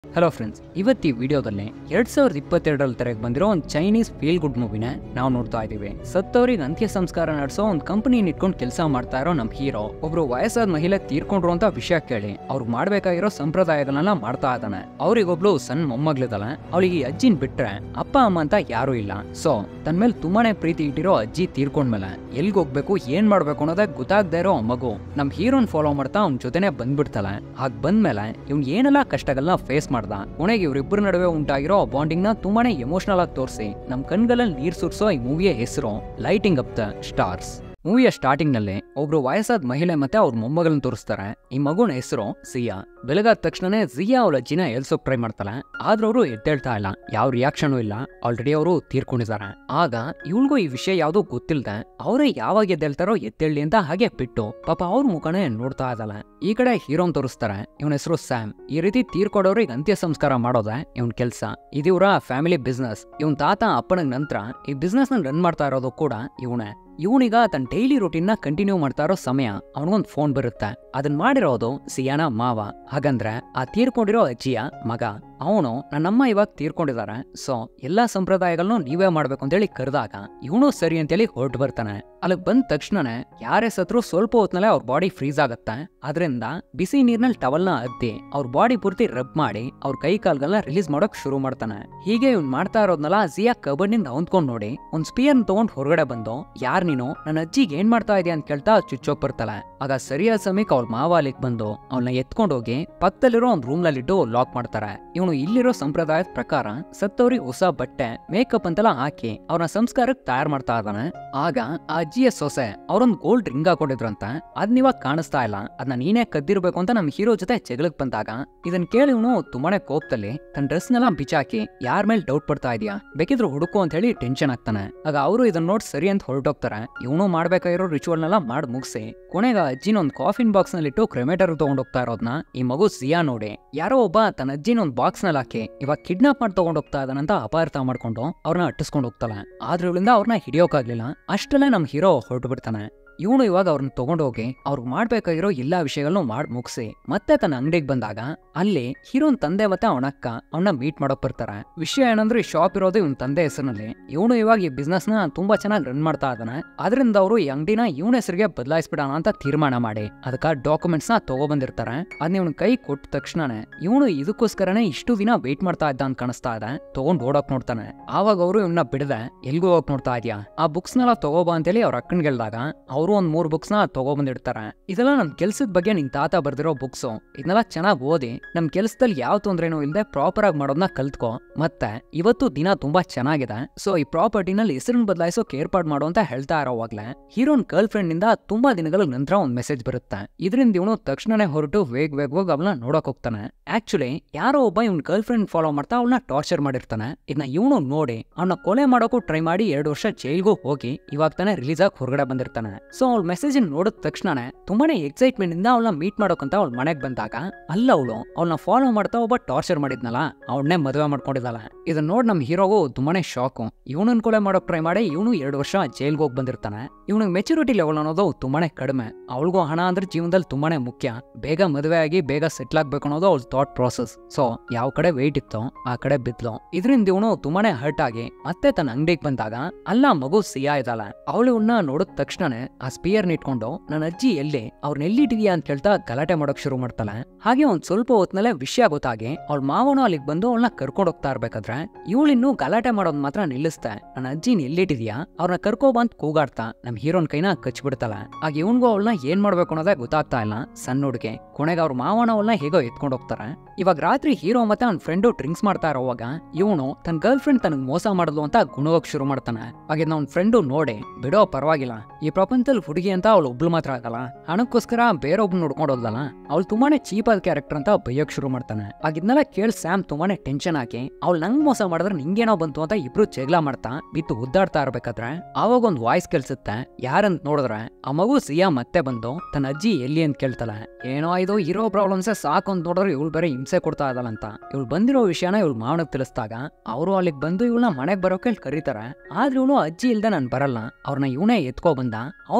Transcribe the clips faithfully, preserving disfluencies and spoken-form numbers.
Hello friends, ಇವತ್ತು ಈ ವಿಡಿಯೋದಲ್ಲಿ ಎರಡ್ ಸಾವಿರದ ಇಪ್ಪತ್ತೆರಡರಲ್ಲಿ ತೆರೆಗೆ ಬಂದಿರೋ ಒಂದು ಚೈನೀಸ್ ಫೀಲ್ ಗುಡ್ ಮೂವಿನ ನಾವು ನೋಡ್ತಾ ಇದ್ದೀವಿ. ಸತ್ತವರಿಗೆ ಅಂತ್ಯ ಸಂಸ್ಕಾರ ನಡೆಸೋ ಒಂದು ಕಂಪನಿ ಇಟ್ಕೊಂಡು ಕೆಲಸ ಮಾಡ್ತಾ ಇರೋ ನಮ್ಮ ಹೀರೋ ಒಬ್ರು ವಯಸ್ಸಾದ ಮಹಿಳೆ ತೀರ್ಕೊಂಡ್ರು ಅಂತ ವಿಷಯ ಕೇಳಿ ಅವ್ರಿಗೆ ಮಾಡ್ಬೇಕಾಗಿರೋ ಸಂಪ್ರದಾಯಗಳನ್ನೆಲ್ಲ ಮಾಡ್ತಾ ಇದ್ದಾನೆ. ಅವ್ರಿಗೊಬ್ಳು ಸಣ್ಣ ಮೊಮ್ಮಗಳಿದ್ದಾಳೆ. ಅವಳಿಗೆ ಈ ಅಜ್ಜಿನ ಬಿಟ್ರೆ ಅಪ್ಪ ಅಮ್ಮ ಅಂತ ಯಾರು ಇಲ್ಲ. ಸೊ ತನ್ನ ಮೇಲೆ ತುಂಬಾನೇ ಪ್ರೀತಿ ಇಟ್ಟಿರೋ ಅಜ್ಜಿ ತೀರ್ಕೊಂಡ್ಮೇಲೆ ಎಲ್ಗ್ ಹೋಗ್ಬೇಕು ಏನ್ ಮಾಡ್ಬೇಕು ಅನ್ನೋದೇ ಗೊತ್ತಾಗದೇ ಇರೋ ಮಗು ನಮ್ ಹೀರೋನ್ ಫಾಲೋ ಮಾಡ್ತಾ ಅವ್ನ ಜೊತೆನೆ ಬಂದ್ಬಿಡ್ತಾಳೆ. ಹಾಗ್ ಬಂದ್ಮೇಲೆ ಇವ್ನ್ ಏನೆಲ್ಲ ಕಷ್ಟಗಳನ್ನ ಫೇಸ್ ಮಾಡ್ದ, ಕೊನೆಗೆ ಇವ್ರಿಬ್ಬರ ನಡುವೆ ಉಂಟಾಗಿರೋ ಬಾಂಡಿಂಗ್ ನ ತುಂಬಾನೇ ಎಮೋಷನಲ್ ಆಗಿ ತೋರಿಸಿ ನಮ್ ಕಣ್ಗಳಲ್ಲಿ ನೀರ್ ಸುರ್ಸೋ ಈ ಮೂವಿಯ ಹೆಸರು ಲೈಟಿಂಗ್ ಅಪ್ ದ ಸ್ಟಾರ್ಸ್. ಮೂವಿಯ ಸ್ಟಾರ್ಟಿಂಗ್ ನಲ್ಲಿ ಒಬ್ರು ವಯಸ್ಸಾದ ಮಹಿಳೆ ಮತ್ತೆ ಅವ್ರ ಮೊಮ್ಮಗಳನ್ನ ತೋರಿಸ್ತಾರೆ. ಈ ಮಗುನ ಹೆಸರು ಸಿಯಾ. ಬೆಳಗಾದ ತಕ್ಷಣನೇ ಸಿಯಾ ಅವಳ ಅಜ್ಜಿನ ಎಲ್ಸೋಕ್ ಟ್ರೈ ಮಾಡ್ತಾಳೆ. ಆದ್ರೆ ಅವರು ಎದ್ದೇಳ್ತಾ ಇಲ್ಲ, ಯಾವ ರಿಯಾಕ್ಷನ್ ಇಲ್ಲ. ಆಲ್ರೆಡಿ ಅವರು ತೀರ್ಕೊಂಡಿದ್ದಾರೆ. ಆಗ ಇವಳಿಗೂ ಈ ವಿಷಯ ಯಾವ್ದು ಗೊತ್ತಿಲ್ಲದೆ ಅವರೇ ಯಾವಾಗ ಎದ್ದೇಳ್ತಾರೋ ಎದ್ದೇಳಿ ಅಂತ ಹಾಗೆ ಬಿಟ್ಟು ಪಾಪ ಅವ್ರ ಮುಖನೇ ನೋಡ್ತಾ ಇದ್ದಾಳೆ. ಈ ಕಡೆ ಹೀರೋನ್ ತೋರಿಸ್ತಾರೆ. ಇವನ ಹೆಸರು ಸ್ಯಾಮ್. ಈ ರೀತಿ ತೀರ್ಕೊಡೋರಿಗೆ ಅಂತ್ಯ ಸಂಸ್ಕಾರ ಮಾಡೋದೆ ಇವನ್ ಕೆಲ್ಸ. ಇದಿವ್ರ ಫ್ಯಾಮಿಲಿ ಬಿಸ್ನೆಸ್. ಇವನ್ ತಾತ ಅಪ್ಪನ ನಂತರ ಈ ಬಿಸ್ನೆಸ್ ನ ರನ್ ಮಾಡ್ತಾ ಇರೋದು ಕೂಡ ಇವನೇ. ಇವನಿಗ ತನ್ನ ಡೈಲಿ ರೂಟೀನ್ ನ ಕಂಟಿನ್ಯೂ ಮಾಡ್ತಾ ಇರೋ ಸಮಯ ಅವನಿಗೊಂದು ಫೋನ್ ಬರುತ್ತೆ. ಅದನ್ನ ಮಾಡಿರೋದು ಸಿಯಾನ ಮಾವ, ಹಾಗಂದ್ರೆ ಆ ತೀರ್ಕೊಂಡಿರೋ ಅಜ್ಜಿಯ ಮಗ. ಅವನು ನನ್ನಮ್ಮ ಇವಾಗ ತೀರ್ಕೊಂಡಿದ್ದಾರೆ, ಸೊ ಎಲ್ಲಾ ಸಂಪ್ರದಾಯಗಳನ್ನು ನೀವೇ ಮಾಡ್ಬೇಕು ಅಂತೇಳಿ ಕರೆದಾಗ ಇವನು ಸರಿ ಅಂತೇಳಿ ಹೊರಟು ಬರ್ತಾನೆ. ಅಲ್ಲಿಗೆ ಬಂದ ತಕ್ಷಣನೇ ಯಾರೇ ಸತ್ರು ಸ್ವಲ್ಪ ಹೊತ್ನಲ್ಲೇ ಅವ್ರ ಬಾಡಿ ಫ್ರೀಸ್ ಆಗತ್ತೆ. ಅದರಿಂದ ಬಿಸಿ ನೀರ್ನಲ್ಲಿ ಟವಲ್ನ ಅದ್ದಿ ಅವ್ರ ಬಾಡಿ ಪೂರ್ತಿ ರಬ್ ಮಾಡಿ ಅವ್ರ ಕೈ ಕಾಲ್ಗಳನ್ನ ರಿಲೀಸ್ ಮಾಡೋಕ್ ಶುರು ಮಾಡ್ತಾನೆ. ಹೀಗೆ ಇವ್ನ್ ಮಾಡ್ತಾ ಇರೋದ್ನಲ್ಲ ಜಿಯಾ ಕಬಡ್ನಿಂದ ಹೊಂದ್ಕೊಂಡ್ ನೋಡಿ ಒಂದ್ ಸ್ಪಿಯರ್ ತಗೊಂಡ್ ಹೊರಗಡೆ ಬಂದು, ಯಾರ್ ನೀನು, ನನ್ನ ಅಜ್ಜಿಗೆ ಏನ್ ಮಾಡ್ತಾ ಇದೆಯಾ ಅಂತ ಕೇಳ್ತಾ ಚುಚ್ಚೋಕ್ ಬರ್ತಾಳೆ. ಆಗ ಸರಿಯಾದ ಸಮಯಕ್ಕೆ ಅವ್ರ ಮಾವ ಅಲ್ಲಿಗೆ ಬಂದು ಅವಳನ್ನ ಎತ್ಕೊಂಡ್ ಹೋಗಿ ಪಕ್ಕದಲ್ಲಿರೋ ಒಂದ್ ರೂಮ್ ನಲ್ಲಿಟ್ಟು ಲಾಕ್ ಮಾಡ್ತಾರೆ. ಇವನು ಇಲ್ಲಿರೋ ಸಂಪ್ರದಾಯದ ಪ್ರಕಾರ ಸತ್ತವ್ರಿಗೆ ಹೊಸ ಬಟ್ಟೆ ಮೇಕಪ್ ಅಂತೆಲ್ಲ ಹಾಕಿ ಅವ್ರನ್ನ ಸಂಸ್ಕಾರಕ್ಕೆ ತಯಾರು ಮಾಡ್ತಾ ಇದ್ದಾನೆ. ಆಗ ಆ ಅಜ್ಜಿಯ ಸೊಸೆ ಅವ್ರೊಂದ್ ಗೋಲ್ಡ್ ರಿಂಗ್ ಹಾಕೊಂಡಿದ್ರಂತ, ಅದ್ ನೀವಾಗ ಕಾಣಿಸ್ತಾ ಇಲ್ಲ, ಅದನ್ನ ನೀನೇ ಕದ್ದಿರ್ಬೇಕು ಅಂತ ನಮ್ ಹೀರೋ ಜೊತೆ ಜಗಳಕ್ ಬಂದಾಗ ಇದನ್ ಕೇಳಿ ಇವನು ತುಂಬಾನೇ ಕೋಪದಲ್ಲಿ ತನ್ನ ಡ್ರೆಸ್ ನೆಲ್ಲ ಬಿಚಾಕಿ ಯಾರ ಮೇಲೆ ಡೌಟ್ ಪಡ್ತಾ ಇದೆಯಾ, ಬೇಕಿದ್ರು ಹುಡುಕು ಅಂತ ಹೇಳಿ ಟೆನ್ಷನ್ ಆಗ್ತಾನೆ. ಆಗ ಅವರು ಇದನ್ನ ನೋಡಿ ಸರಿ ಅಂತ ಹೊರಟೋಗ್ತಾರೆ. ಇವನು ಮಾಡ್ಬೇಕಾಗಿರೋ ರಿಚುವಲ್ ನೆಲ್ಲ ಮಾಡಿ ಮುಗಿಸಿ ಕೊನೆಗ ಅಜ್ಜಿನ ಒಂದ್ ಕಾಫಿನ್ ಬಾಕ್ಸ್ ನಲ್ಲಿ ಇಟ್ಟು ಕ್ರೆಮೇಟರ್ ತಗೊಂಡೋಗ್ತಾ ಇರೋದ್ನ ಈ ಮಗು ಸಿಯಾ ನೋಡಿ ಯಾರೋ ಒಬ್ಬ ತನ್ನ ಅಜ್ಜಿನ ಒಂದ್ ಬಾಕ್ಸ್ ನಲ್ಲಿ ಹಾಕಿ ಇವಾಗ ಕಿಡ್ನಾಪ್ ಮಾಡಿ ತಗೊಂಡೋಗ್ತಾ ಇದಾನಂತ ಅಪಾರ್ಥ ಮಾಡ್ಕೊಂಡು ಅವ್ರನ್ನ ಅಟ್ಟಿಸ್ಕೊಂಡು ಹೋಗ್ತಾಳೆ. ಆದ್ರೆ ಇವಳಿಂದ ಅವ್ರನ್ನ ಹಿಡಿಯೋಕಾಗ್ಲಿಲ್ಲ. ಅಷ್ಟಲ್ಲೇ ನಮ್ ಹೀರೋ ಹೊರಟು ಬಿಡ್ತಾನೆ. ಇವನು ಇವಾಗ ಅವ್ರನ್ನ ತಗೊಂಡೋಗಿ ಅವ್ರಿಗೆ ಮಾಡ್ಬೇಕಾಗಿರೋ ಎಲ್ಲಾ ವಿಷಯಗಳನ್ನು ಮಾಡಿ ಮುಗಿಸಿ ಮತ್ತೆ ತನ್ನ ಅಂಗಡಿಗೆ ಬಂದಾಗ ಅಲ್ಲಿ ಹೀರೋನ್ ತಂದೆ ಮತ್ತೆ ಅವನ ಅಕ್ಕ ಅವನ್ನ ಮೀಟ್ ಮಾಡೋಕ್ ಬರ್ತಾರೆ. ವಿಷಯ ಏನಂದ್ರೆ ಈ ಶಾಪ್ ಇರೋದು ಇವನ್ ತಂದೆ ಹೆಸರಿನಲ್ಲಿ. ಇವನು ಇವಾಗ ಈ ಬಿಸ್ನೆಸ್ ನ ತುಂಬಾ ಚೆನ್ನಾಗಿ ರನ್ ಮಾಡ್ತಾ ಇದ್ದಾನೆ. ಅದರಿಂದ ಅವರು ಈ ಅಂಗಡಿನ ಇವನ ಹೆಸರಿಗೆ ಬದಲಾಯಿಸ್ಬಿಡೋಣ ಅಂತ ತೀರ್ಮಾನ ಮಾಡಿ ಅದಕ್ಕ ಡಾಕ್ಯುಮೆಂಟ್ಸ್ ನ ತಗೊಬಂದಿರ್ತಾರೆ. ಅದ್ನ ಇವನ್ ಕೈ ಕೊಟ್ಟ ತಕ್ಷಣನೇ ಇವನು ಇದಕ್ಕೋಸ್ಕರನೇ ಇಷ್ಟು ದಿನ ವೇಟ್ ಮಾಡ್ತಾ ಇದ್ದ ಅಂತ ಕಾಣಿಸ್ತಾ ಇದೆ. ತಗೊಂಡ್ ಓಡಕ್ ನೋಡ್ತಾನೆ. ಆವಾಗ ಅವರು ಇವನ್ನ ಬಿಡದೆ ಎಲ್ಗೂ ಹೋಗಕ್ ನೋಡ್ತಾ ಇದ್ಯಾ, ಆ ಬುಕ್ಸ್ ನೆಲ್ಲ ತಗೋಬಾ ಅಂತೇಳಿ ಅವ್ರ ಅಕ್ಕನ್ ಗೆಲ್ದಾಗ ಅವರು ಒಂದ್ ಮೂರ್ ಬುಕ್ಸ್ ನ ತಗೊಬಂದಿರ್ತಾರೆ. ಇದೆಲ್ಲ ನಮ್ ಕೆಲ್ಸದ ಬಗ್ಗೆ ನಿನ್ ತಾತ ಬರ್ದಿರೋ ಬುಕ್ಸ್, ಇದನ್ನೆಲ್ಲ ಚೆನ್ನಾಗಿ ಓದಿ ನಮ್ ಕೆಲ್ಸದಲ್ಲಿ ಯಾವ ತೊಂದ್ರೆನೂ ಇಲ್ಲದೆ ಪ್ರಾಪರ್ ಆಗಿ ಮಾಡೋದನ್ನ ಕಲ್ತ್ಕೊ. ಮತ್ತೆ ಇವತ್ತು ದಿನ ತುಂಬಾ ಚೆನ್ನಾಗಿದೆ, ಸೊ ಈ ಪ್ರಾಪರ್ಟಿನಲ್ಲಿ ಹೆಸರನ್ನ ಬದಲಾಯಿಸೋಕೆ ಏರ್ಪಾಡು ಮಾಡೋ ಅಂತ ಹೇಳ್ತಾ ಇರೋವಾಗ್ಲೆ ಹೀರೋನ್ ಗರ್ಲ್ ಫ್ರೆಂಡ್ ನಿಂದ ತುಂಬಾ ದಿನಗಳ ನಂತರ ಒಂದ್ ಮೆಸೇಜ್ ಬರುತ್ತೆ. ಇದರಿಂದ ಇವನು ತಕ್ಷಣನೇ ಹೊರಟು ವೇಗ ವೇಗವಾಗಿ ಅವಳನ್ನ ನೋಡಕ್ ಹೋಗ್ತಾನೆ. ಆಕ್ಚುಲಿ ಯಾರೋ ಒಬ್ಬ ಇವ್ನ ಗರ್ಲ್ ಫ್ರೆಂಡ್ ಫಾಲೋ ಮಾಡ್ತಾ ಅವಳನ್ನ ಟಾರ್ಚರ್ ಮಾಡಿರ್ತಾನೆ. ಇದನ್ನ ಇವನು ನೋಡಿ ಅವನ್ನ ಕೊಲೆ ಮಾಡೋಕು ಟ್ರೈ ಮಾಡಿ ಎರಡು ವರ್ಷ ಜೈಲ್ಗೂ ಹೋಗಿ ಇವಾಗ ತಾನೇ ರಿಲೀಸ್ ಆಗಿ ಹೊರಗಡೆ ಬಂದಿರ್ತಾನೆ. ಸೊ ಅವಳ ಮೆಸೇಜ್ ನೋಡಿದ ತಕ್ಷಣನೇ ತುಂಬಾನೇ ಎಕ್ಸೈಟ್ಮೆಂಟ್ ಇಂದ ಅವಳನ್ನ ಮೀಟ್ ಮಾಡೋಕಂತ ಅವಳ ಮನೆಗ್ ಬಂದಾಗ ಅಲ್ಲ ಅವಳು ಅವಳನ್ನ ಫಾಲೋ ಮಾಡ್ತಾ ಒಬ್ಬ ಟಾರ್ಚರ್ ಮಾಡಿದ್ನಲ್ಲ ಅವಳನ್ನೇ ಮದುವೆ ಮಾಡ್ಕೊಂಡಿದ್ದಾಳೆ. ಇದನ್ನ ನೋಡಿ ನಮ್ ಹೀರೋಗೂ ತುಂಬಾನೇ ಶಾಕು. ಇವನನ್ನ ಕೊಲೆ ಮಾಡೋಕ್ ಟ್ರೈ ಮಾಡಿ ಇವನು ಎರಡು ವರ್ಷ ಜೈಲ್ಗೆ ಹೋಗಿ ಬಂದಿರ್ತಾನೆ. ಇವನಿಗೆ ಮೆಚುರಿಟಿ ಲೆವೆಲ್ ಅನ್ನೋದು ತುಂಬಾನೇ ಕಡಿಮೆ. ಅವಳಿಗೂ ಹಣ ಅಂದ್ರೆ ಜೀವನದಲ್ಲಿ ತುಂಬಾನೇ ಮುಖ್ಯ. ಬೇಗ ಮದುವೆ ಆಗಿ ಬೇಗ ಸೆಟ್ಲ್ ಆಗ್ಬೇಕು ಅನ್ನೋದು ಅವಳ ಥಾಟ್ ಪ್ರಾಸೆಸ್. ಸೊ ಯಾವ ಕಡೆ ವೇಟ್ ಇತ್ತೋ ಆ ಕಡೆ ಬಿದ್ಲು. ಇದರಿಂದ ಇವನು ತುಂಬಾನೇ ಹರ್ಟ್ ಆಗಿ ಮತ್ತೆ ತನ್ನ ಅಂಗಡಿಗೆ ಬಂದಾಗ ಅಲ್ಲ ಮಗು ಸಿಯಾ ಇದ್ದಾಳೆ. ಅವಳು ಇವನ್ನ ನೋಡಿದ ತಕ್ಷಣನೇ ಆ ಸ್ಪಿಯರ್ ಇಟ್ಕೊಂಡು ನನ್ನ ಅಜ್ಜಿ ಎಲ್ಲಿ, ಅವ್ರನ್ನ ಎಲ್ಲಿಟ್ಟಿದ್ಯಾ ಅಂತ ಕೇಳ್ತಾ ಗಲಾಟೆ ಮಾಡೋಕ್ ಶುರು ಮಾಡ್ತಾಳೆ. ಹಾಗೆ ಒಂದ್ ಸ್ವಲ್ಪ ಹೊತ್ನಲ್ಲೇ ವಿಷಯ ಗೊತ್ತಾಗಿ ಅವಳ ಮಾವನು ಅಲ್ಲಿಗೆ ಬಂದು ಅವಳನ್ನ ಕರ್ಕೊಂಡ್ ಹೋಗ್ತಾ ಇರ್ಬೇಕಾದ್ರೆ ಇವಳಿನ್ನು ಗಲಾಟೆ ಮಾಡೋದ್ ಮಾತ್ರ ನಿಲ್ಲಿಸ್ತೆ. ನನ್ನ ಅಜ್ಜಿನ ಎಲ್ಲಿಟ್ಟಿದ್ಯಾ, ಅವ್ರನ್ನ ಕರ್ಕೋಬಂದ್ ಕೂಗಾಡ್ತಾ ನಮ್ ಹೀರೋನ್ ಕೈನ ಕಚ್ಬಿಡ್ತಾಳೆ. ಆಗ ಇವನ್ಗೂ ಅವಳನ್ನ ಏನ್ ಮಾಡ್ಬೇಕು ಅನ್ನೋದೇ ಗೊತ್ತಾಗ್ತಾ ಇಲ್ಲ. ಸಣ್ಣ ಹುಡುಗಿ ಕೊನೆಗೆ ಅವ್ರ ಮಾವನ ಅವಳನ್ನ ಹೇಗೋ ಎತ್ಕೊಂಡ್ ಹೋಗ್ತಾರೆ. ಇವಾಗ ರಾತ್ರಿ ಹೀರೋ ಮತ್ತೆ ಅವ್ನ ಫ್ರೆಂಡು ಡ್ರಿಂಕ್ಸ್ ಮಾಡ್ತಾ ಇರೋವಾಗ ಇವನು ತನ್ನ ಗರ್ಲ್ ಫ್ರೆಂಡ್ ತನಗ್ ಮೋಸ ಮಾಡಿದ್ಲು ಅಂತ ಗುಣಗೋಕ್ ಶುರು ಮಾಡ್ತಾನೆ. ಹಾಗೆ ಅವ್ನ ಫ್ರೆಂಡು ನೋಡಿ ಬಿಡೋ ಪರವಾಗಿಲ್ಲ, ಈ ಪ್ರಪಂಚದಲ್ಲಿ ಹುಡುಗಿ ಅಂತ ಅವಳು ಒಬ್ಳು ಮಾತ್ರ ಆಗಲ್ಲ, ಹಣಕ್ಕೋಸ್ಕರ ಬೇರೊಬ್ಳು ನೋಡ್ಕೊಂಡೋದ್ಲಲ್ಲ ಅವಳು ತುಂಬಾನೇ ಚೀಪ್ ಆದ ಕ್ಯಾರೆಕ್ಟರ್ ಅಂತ ಬೈಯೋಕ್ ಶುರು ಮಾಡ್ತಾನೆ. ಆಗಿದ್ನೆಲ್ಲ ಕೇಳಿ ಸ್ಯಾಮ್ ತುಂಬಾನೇ ಟೆನ್ಷನ್ ಹಾಕಿ ಅವಳು ನಂಗ್ ಮೋಸ ಮಾಡಿದ್ರೆ ನಿಂಗೇನೋ ಬಂತು ಅಂತ ಇಬ್ರು ಜಗಳ ಮಾಡ್ತಾ ಬಿತ್ತು ಉದ್ದಾಡ್ತಾ ಇರ್ಬೇಕಾದ್ರೆ ಆವಾಗ ಒಂದ್ ವಾಯ್ಸ್ ಕೆಲ್ಸುತ್ತೆ. ಯಾರಂತ ನೋಡಿದ್ರೆ ಆ ಮಗು ಸಿಯಾ ಮತ್ತೆ ಬಂದು ತನ್ನ ಅಜ್ಜಿ ಎಲ್ಲಿ ಅಂತ ಕೇಳ್ತಾಳೆ. ಏನೋ ಇದು ಇರೋ ಪ್ರಾಬ್ಲಮ್ಸೇ ಸಾಕು ಅಂತ ನೋಡಿದ್ರೆ ಇವಳು ಬೇರೆ ಹಿಂಸೆ ಕೊಡ್ತಾ ಇದ್ದಲ್ಲಂತ. ಇವಳು ಬಂದಿರೋ ವಿಷಯನ ಇವಳು ಮಾವನಕ್ ತಿಳಿಸಿದಾಗ ಅವರು ಅಲ್ಲಿಗೆ ಬಂದು ಇವಳನ್ನ ಮನೆಗ್ ಬರೋಕೆ ಕರೀತಾರೆ. ಆದ್ರೆ ಇವಳು ಅಜ್ಜಿ ಇಲ್ದೆ ನಾನು ಬರಲ್ಲ, ಅವ್ರನ್ನ ಇವನೇ ಎತ್ಕೊ ಬಂದ. ಅವ್ರ